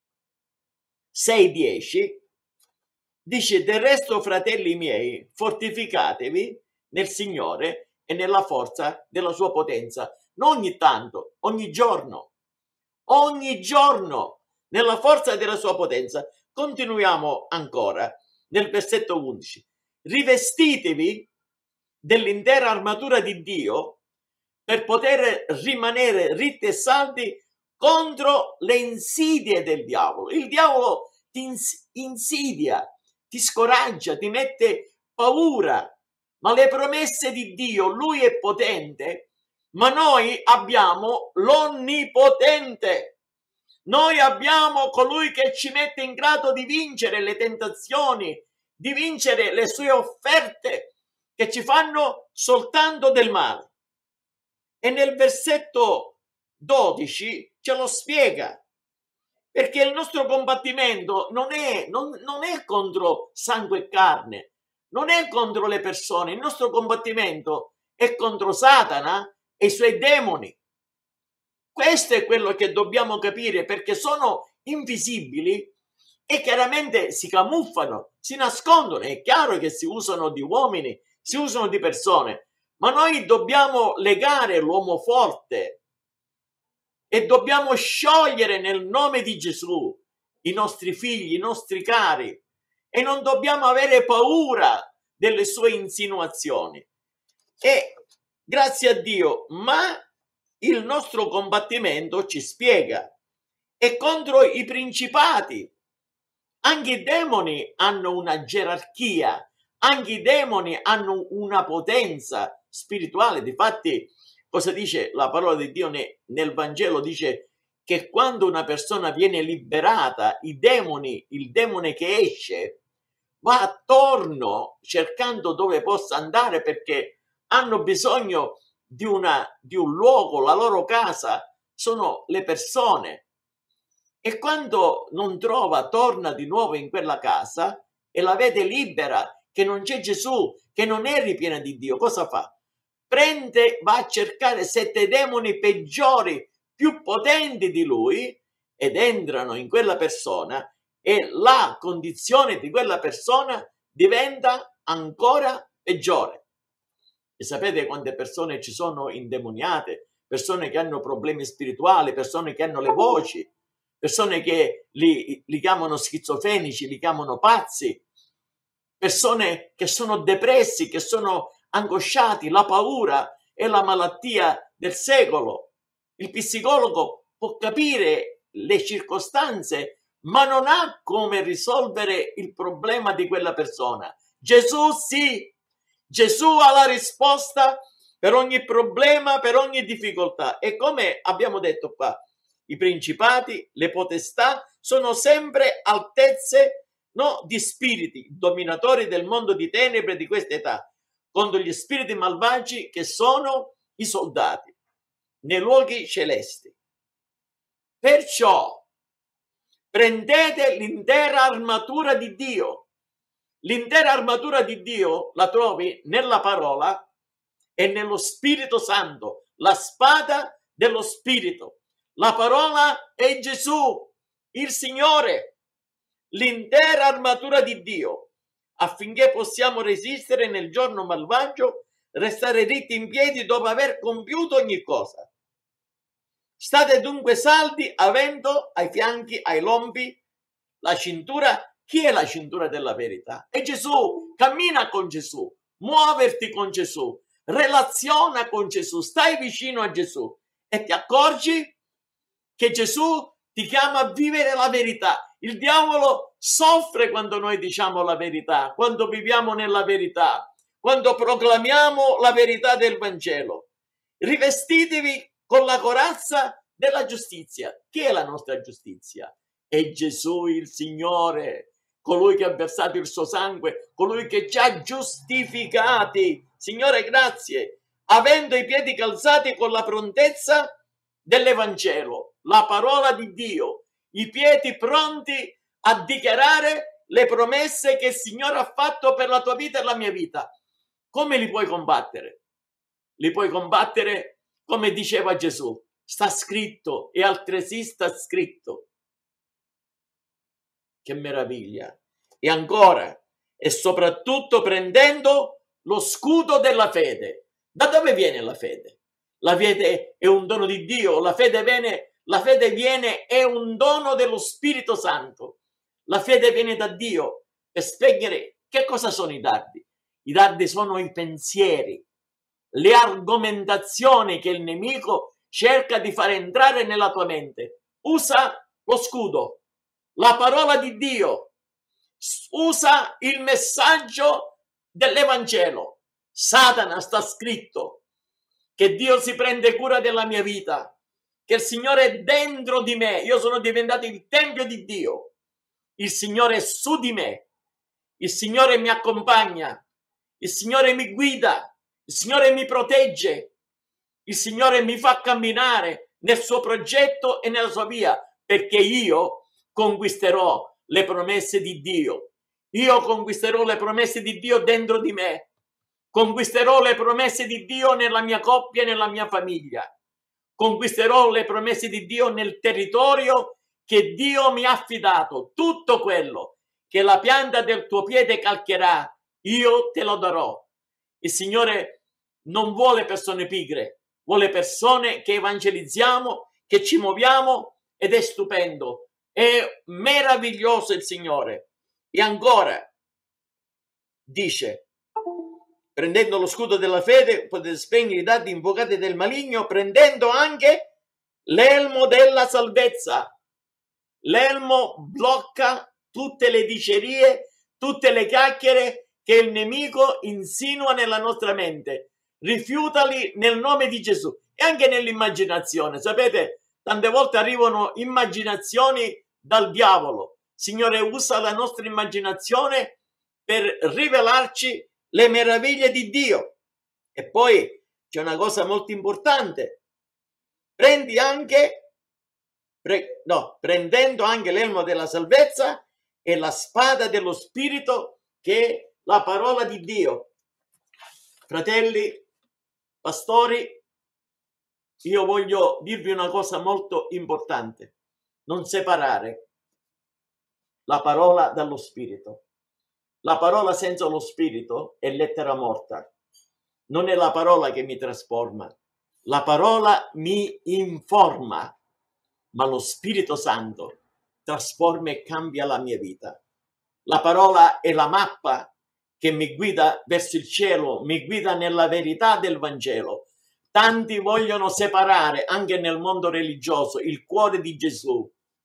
sei dieci dice: del resto, fratelli miei, fortificatevi nel Signore e nella forza della sua potenza. Non ogni tanto, ogni giorno, ogni giorno, nella forza della sua potenza. Continuiamo ancora nel versetto undici. Rivestitevi dell'intera armatura di Dio per poter rimanere ritti e saldi contro le insidie del diavolo. Il diavolo ti insidia, ti scoraggia, ti mette paura, ma le promesse di Dio, lui è potente, ma noi abbiamo l'Onnipotente. Noi abbiamo colui che ci mette in grado di vincere le tentazioni, di vincere le sue offerte che ci fanno soltanto del male. E nel versetto dodici ce lo spiega, perché il nostro combattimento non è, non, non è contro sangue e carne, non è contro le persone, il nostro combattimento è contro Satana e i suoi demoni. Questo è quello che dobbiamo capire, perché sono invisibili e chiaramente si camuffano, si nascondono. È chiaro che si usano di uomini, si usano di persone, ma noi dobbiamo legare l'uomo forte e dobbiamo sciogliere nel nome di Gesù i nostri figli, i nostri cari, e non dobbiamo avere paura delle sue insinuazioni. E grazie a Dio, ma il nostro combattimento ci spiega è contro i principati. Anche i demoni hanno una gerarchia, anche i demoni hanno una potenza spirituale. Difatti, cosa dice la parola di Dio nel Vangelo? Dice che quando una persona viene liberata, i demoni, il demone che esce, va attorno cercando dove possa andare, perché hanno bisogno di, una, di un luogo. La loro casa sono le persone, e quando non trova torna di nuovo in quella casa e la vede libera, che non c'è Gesù, che non è ripiena di Dio. Cosa fa? Prende, va a cercare sette demoni peggiori, più potenti di lui, ed entrano in quella persona, e la condizione di quella persona diventa ancora peggiore. E sapete quante persone ci sono indemoniate? Persone che hanno problemi spirituali, persone che hanno le voci, persone che li, li chiamano schizofrenici, li chiamano pazzi, persone che sono depressi, che sono angosciati. La paura è la malattia del secolo. Il psicologo può capire le circostanze, ma non ha come risolvere il problema di quella persona. Gesù sì, Gesù ha la risposta per ogni problema, per ogni difficoltà. E come abbiamo detto qua, i principati, le potestà sono sempre altezze, no, di spiriti, dominatori del mondo di tenebre di questa età, contro gli spiriti malvagi che sono i soldati nei luoghi celesti. Perciò prendete l'intera armatura di Dio. L'intera armatura di Dio la trovi nella parola e nello Spirito Santo, la spada dello Spirito. La parola è Gesù, il Signore, l'intera armatura di Dio, affinché possiamo resistere nel giorno malvagio, restare ritti in piedi dopo aver compiuto ogni cosa. State dunque saldi, avendo ai fianchi, ai lombi, la cintura. Chi è la cintura della verità? È Gesù. Cammina con Gesù, muoverti con Gesù, relaziona con Gesù, stai vicino a Gesù e ti accorgi che Gesù ti chiama a vivere la verità. Il diavolo soffre quando noi diciamo la verità, quando viviamo nella verità, quando proclamiamo la verità del Vangelo. Rivestitevi con la corazza della giustizia. Chi è la nostra giustizia? È Gesù il Signore. colui che ha versato il suo sangue, colui che ci ha giustificati. Signore, grazie, avendo i piedi calzati con la prontezza dell'Evangelo, la parola di Dio, i piedi pronti a dichiarare le promesse che il Signore ha fatto per la tua vita e la mia vita. Come li puoi combattere? Li puoi combattere come diceva Gesù, sta scritto e altresì sta scritto. Che meraviglia! E ancora, e soprattutto prendendo lo scudo della fede. Da dove viene la fede? La fede è un dono di Dio, la fede viene, la fede viene, è un dono dello Spirito Santo. La fede viene da Dio per spegnere. Che cosa sono i dardi? I dardi sono i pensieri, le argomentazioni che il nemico cerca di far entrare nella tua mente. Usa lo scudo, la parola di Dio, usa il messaggio dell'Evangelo. Satana, sta scritto che Dio si prende cura della mia vita, che il Signore è dentro di me, io sono diventato il tempio di Dio, il Signore è su di me, il Signore mi accompagna, il Signore mi guida, il Signore mi protegge, il Signore mi fa camminare nel suo progetto e nella sua via, perché io conquisterò le promesse di Dio. Io conquisterò le promesse di Dio dentro di me. Conquisterò le promesse di Dio nella mia coppia e nella mia famiglia. Conquisterò le promesse di Dio nel territorio che Dio mi ha affidato. Tutto quello che la pianta del tuo piede calcherà, io te lo darò. Il Signore non vuole persone pigre, vuole persone che evangelizziamo, che ci muoviamo, ed è stupendo, è meraviglioso il Signore. E ancora dice, prendendo lo scudo della fede potete spegnere i dardi invocati del maligno, prendendo anche l'elmo della salvezza. L'elmo blocca tutte le dicerie, tutte le chiacchiere che il nemico insinua nella nostra mente. Rifiutali nel nome di Gesù. E anche nell'immaginazione, sapete, tante volte arrivano immaginazioni dal diavolo. Signore, usa la nostra immaginazione per rivelarci le meraviglie di Dio. E poi c'è una cosa molto importante. Prendi anche, pre, no, prendendo anche l'elmo della salvezza e la spada dello Spirito, che è la parola di Dio. Fratelli, pastori, io voglio dirvi una cosa molto importante. Non separare la parola dallo Spirito. La parola senza lo Spirito è lettera morta. Non è la parola che mi trasforma. La parola mi informa, ma lo Spirito Santo trasforma e cambia la mia vita. La parola è la mappa che mi guida verso il cielo, mi guida nella verità del Vangelo. Tanti vogliono separare, anche nel mondo religioso, il cuore di Gesù.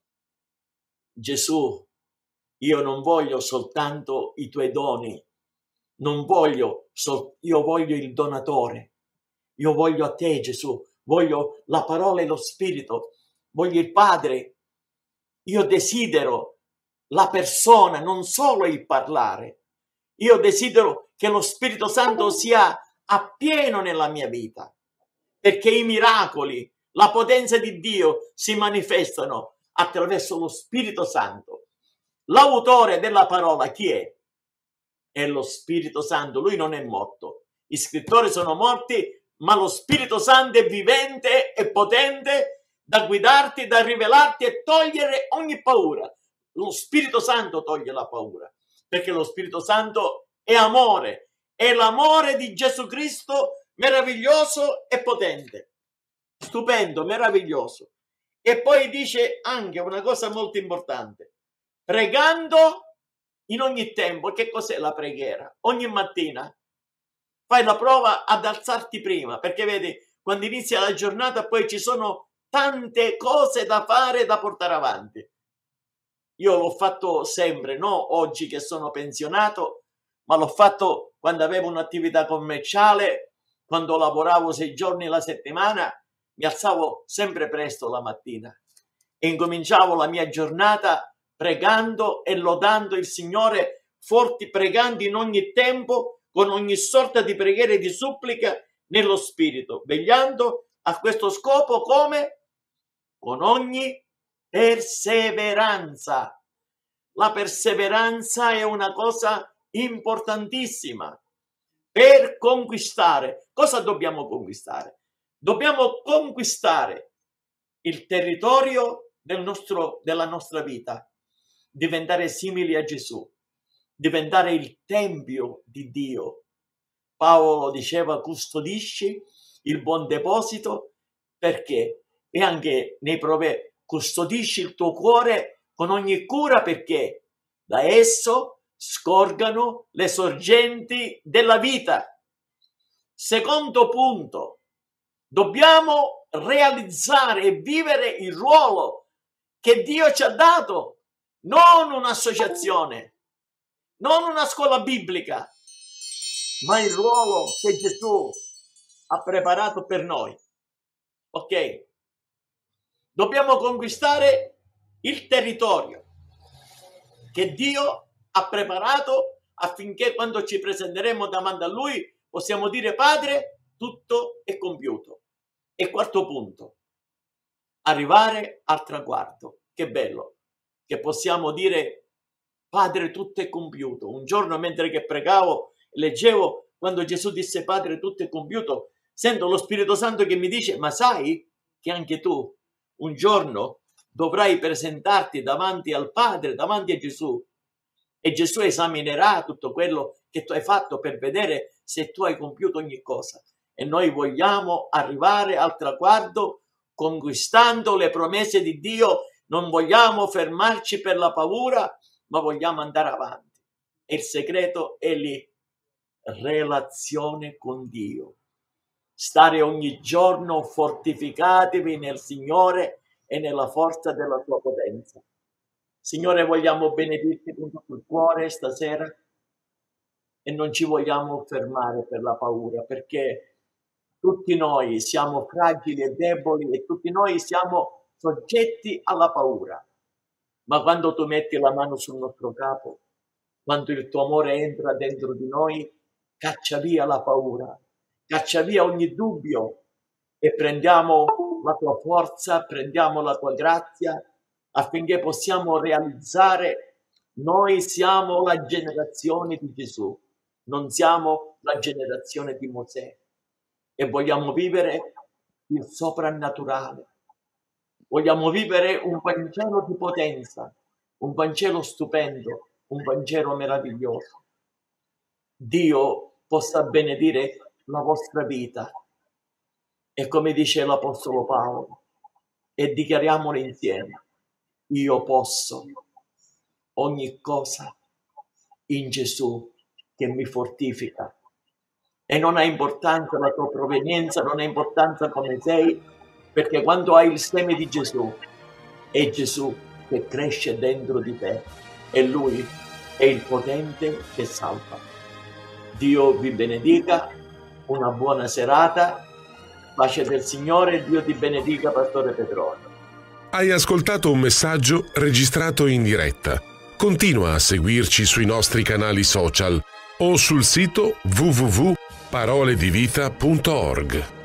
Gesù, io non voglio soltanto i tuoi doni, non voglio, sol- io voglio il donatore, io voglio a te Gesù, voglio la parola e lo Spirito, voglio il Padre, io desidero la persona, non solo il parlare, io desidero che lo Spirito Santo sia appieno nella mia vita, perché i miracoli, la potenza di Dio si manifestano attraverso lo Spirito Santo. L'autore della parola chi è? È lo Spirito Santo, lui non è morto. Gli scrittori sono morti, ma lo Spirito Santo è vivente e potente da guidarti, da rivelarti e togliere ogni paura. Lo Spirito Santo toglie la paura, perché lo Spirito Santo è amore, è l'amore di Gesù Cristo meraviglioso e potente, stupendo, meraviglioso. E poi dice anche una cosa molto importante, pregando in ogni tempo. Che cos'è la preghiera? Ogni mattina fai la prova ad alzarti prima, perché vedi, quando inizia la giornata poi ci sono tante cose da fare e da portare avanti. Io l'ho fatto sempre, no oggi che sono pensionato, ma l'ho fatto quando avevo un'attività commerciale, quando lavoravo sei giorni alla settimana, mi alzavo sempre presto la mattina e incominciavo la mia giornata pregando e lodando il Signore, forti pregando in ogni tempo, con ogni sorta di preghiera e di supplica nello Spirito, vegliando a questo scopo come? Con ogni perseveranza. La perseveranza è una cosa importantissima per conquistare. Cosa dobbiamo conquistare? Dobbiamo conquistare il territorio del nostro, della nostra vita, diventare simili a Gesù, diventare il tempio di Dio. Paolo diceva: custodisci il buon deposito, perché? E anche nei proverbi: custodisci il tuo cuore con ogni cura, perché da esso scorgano le sorgenti della vita. Secondo punto, dobbiamo realizzare e vivere il ruolo che Dio ci ha dato, non un'associazione, non una scuola biblica, ma il ruolo che Gesù ha preparato per noi. Ok? Dobbiamo conquistare il territorio che Dio ha preparato affinché quando ci presenteremo davanti a Lui possiamo dire: Padre, tutto è compiuto. E quarto punto, arrivare al traguardo. Che bello che possiamo dire: Padre, tutto è compiuto. Un giorno, mentre che pregavo, leggevo quando Gesù disse Padre, tutto è compiuto, sento lo Spirito Santo che mi dice: ma sai che anche tu un giorno dovrai presentarti davanti al Padre, davanti a Gesù, e Gesù esaminerà tutto quello che tu hai fatto per vedere se tu hai compiuto ogni cosa. E noi vogliamo arrivare al traguardo conquistando le promesse di Dio, non vogliamo fermarci per la paura, ma vogliamo andare avanti. E il segreto è lì: relazione con Dio. Stare ogni giorno fortificatevi nel Signore e nella forza della sua potenza. Signore, vogliamo benedirti con tutto il cuore stasera e non ci vogliamo fermare per la paura, perché tutti noi siamo fragili e deboli e tutti noi siamo soggetti alla paura. Ma quando tu metti la mano sul nostro capo, quando il tuo amore entra dentro di noi, caccia via la paura, caccia via ogni dubbio e prendiamo la tua forza, prendiamo la tua grazia affinché possiamo realizzare: noi siamo la generazione di Gesù, non siamo la generazione di Mosè, e vogliamo vivere il soprannaturale, vogliamo vivere un Vangelo di potenza, un Vangelo stupendo, un Vangelo meraviglioso. Dio possa benedire la vostra vita, e come dice l'Apostolo Paolo, e dichiariamolo insieme: io posso ogni cosa in Gesù che mi fortifica. E non ha importanza la tua provenienza, non ha importanza come sei, perché quando hai il seme di Gesù, è Gesù che cresce dentro di te e Lui è il potente che salva. Dio vi benedica, una buona serata, pace del Signore, Dio ti benedica, Pastore Petrone. Hai ascoltato un messaggio registrato in diretta. Continua a seguirci sui nostri canali social o sul sito w w w punto parole di vita punto org.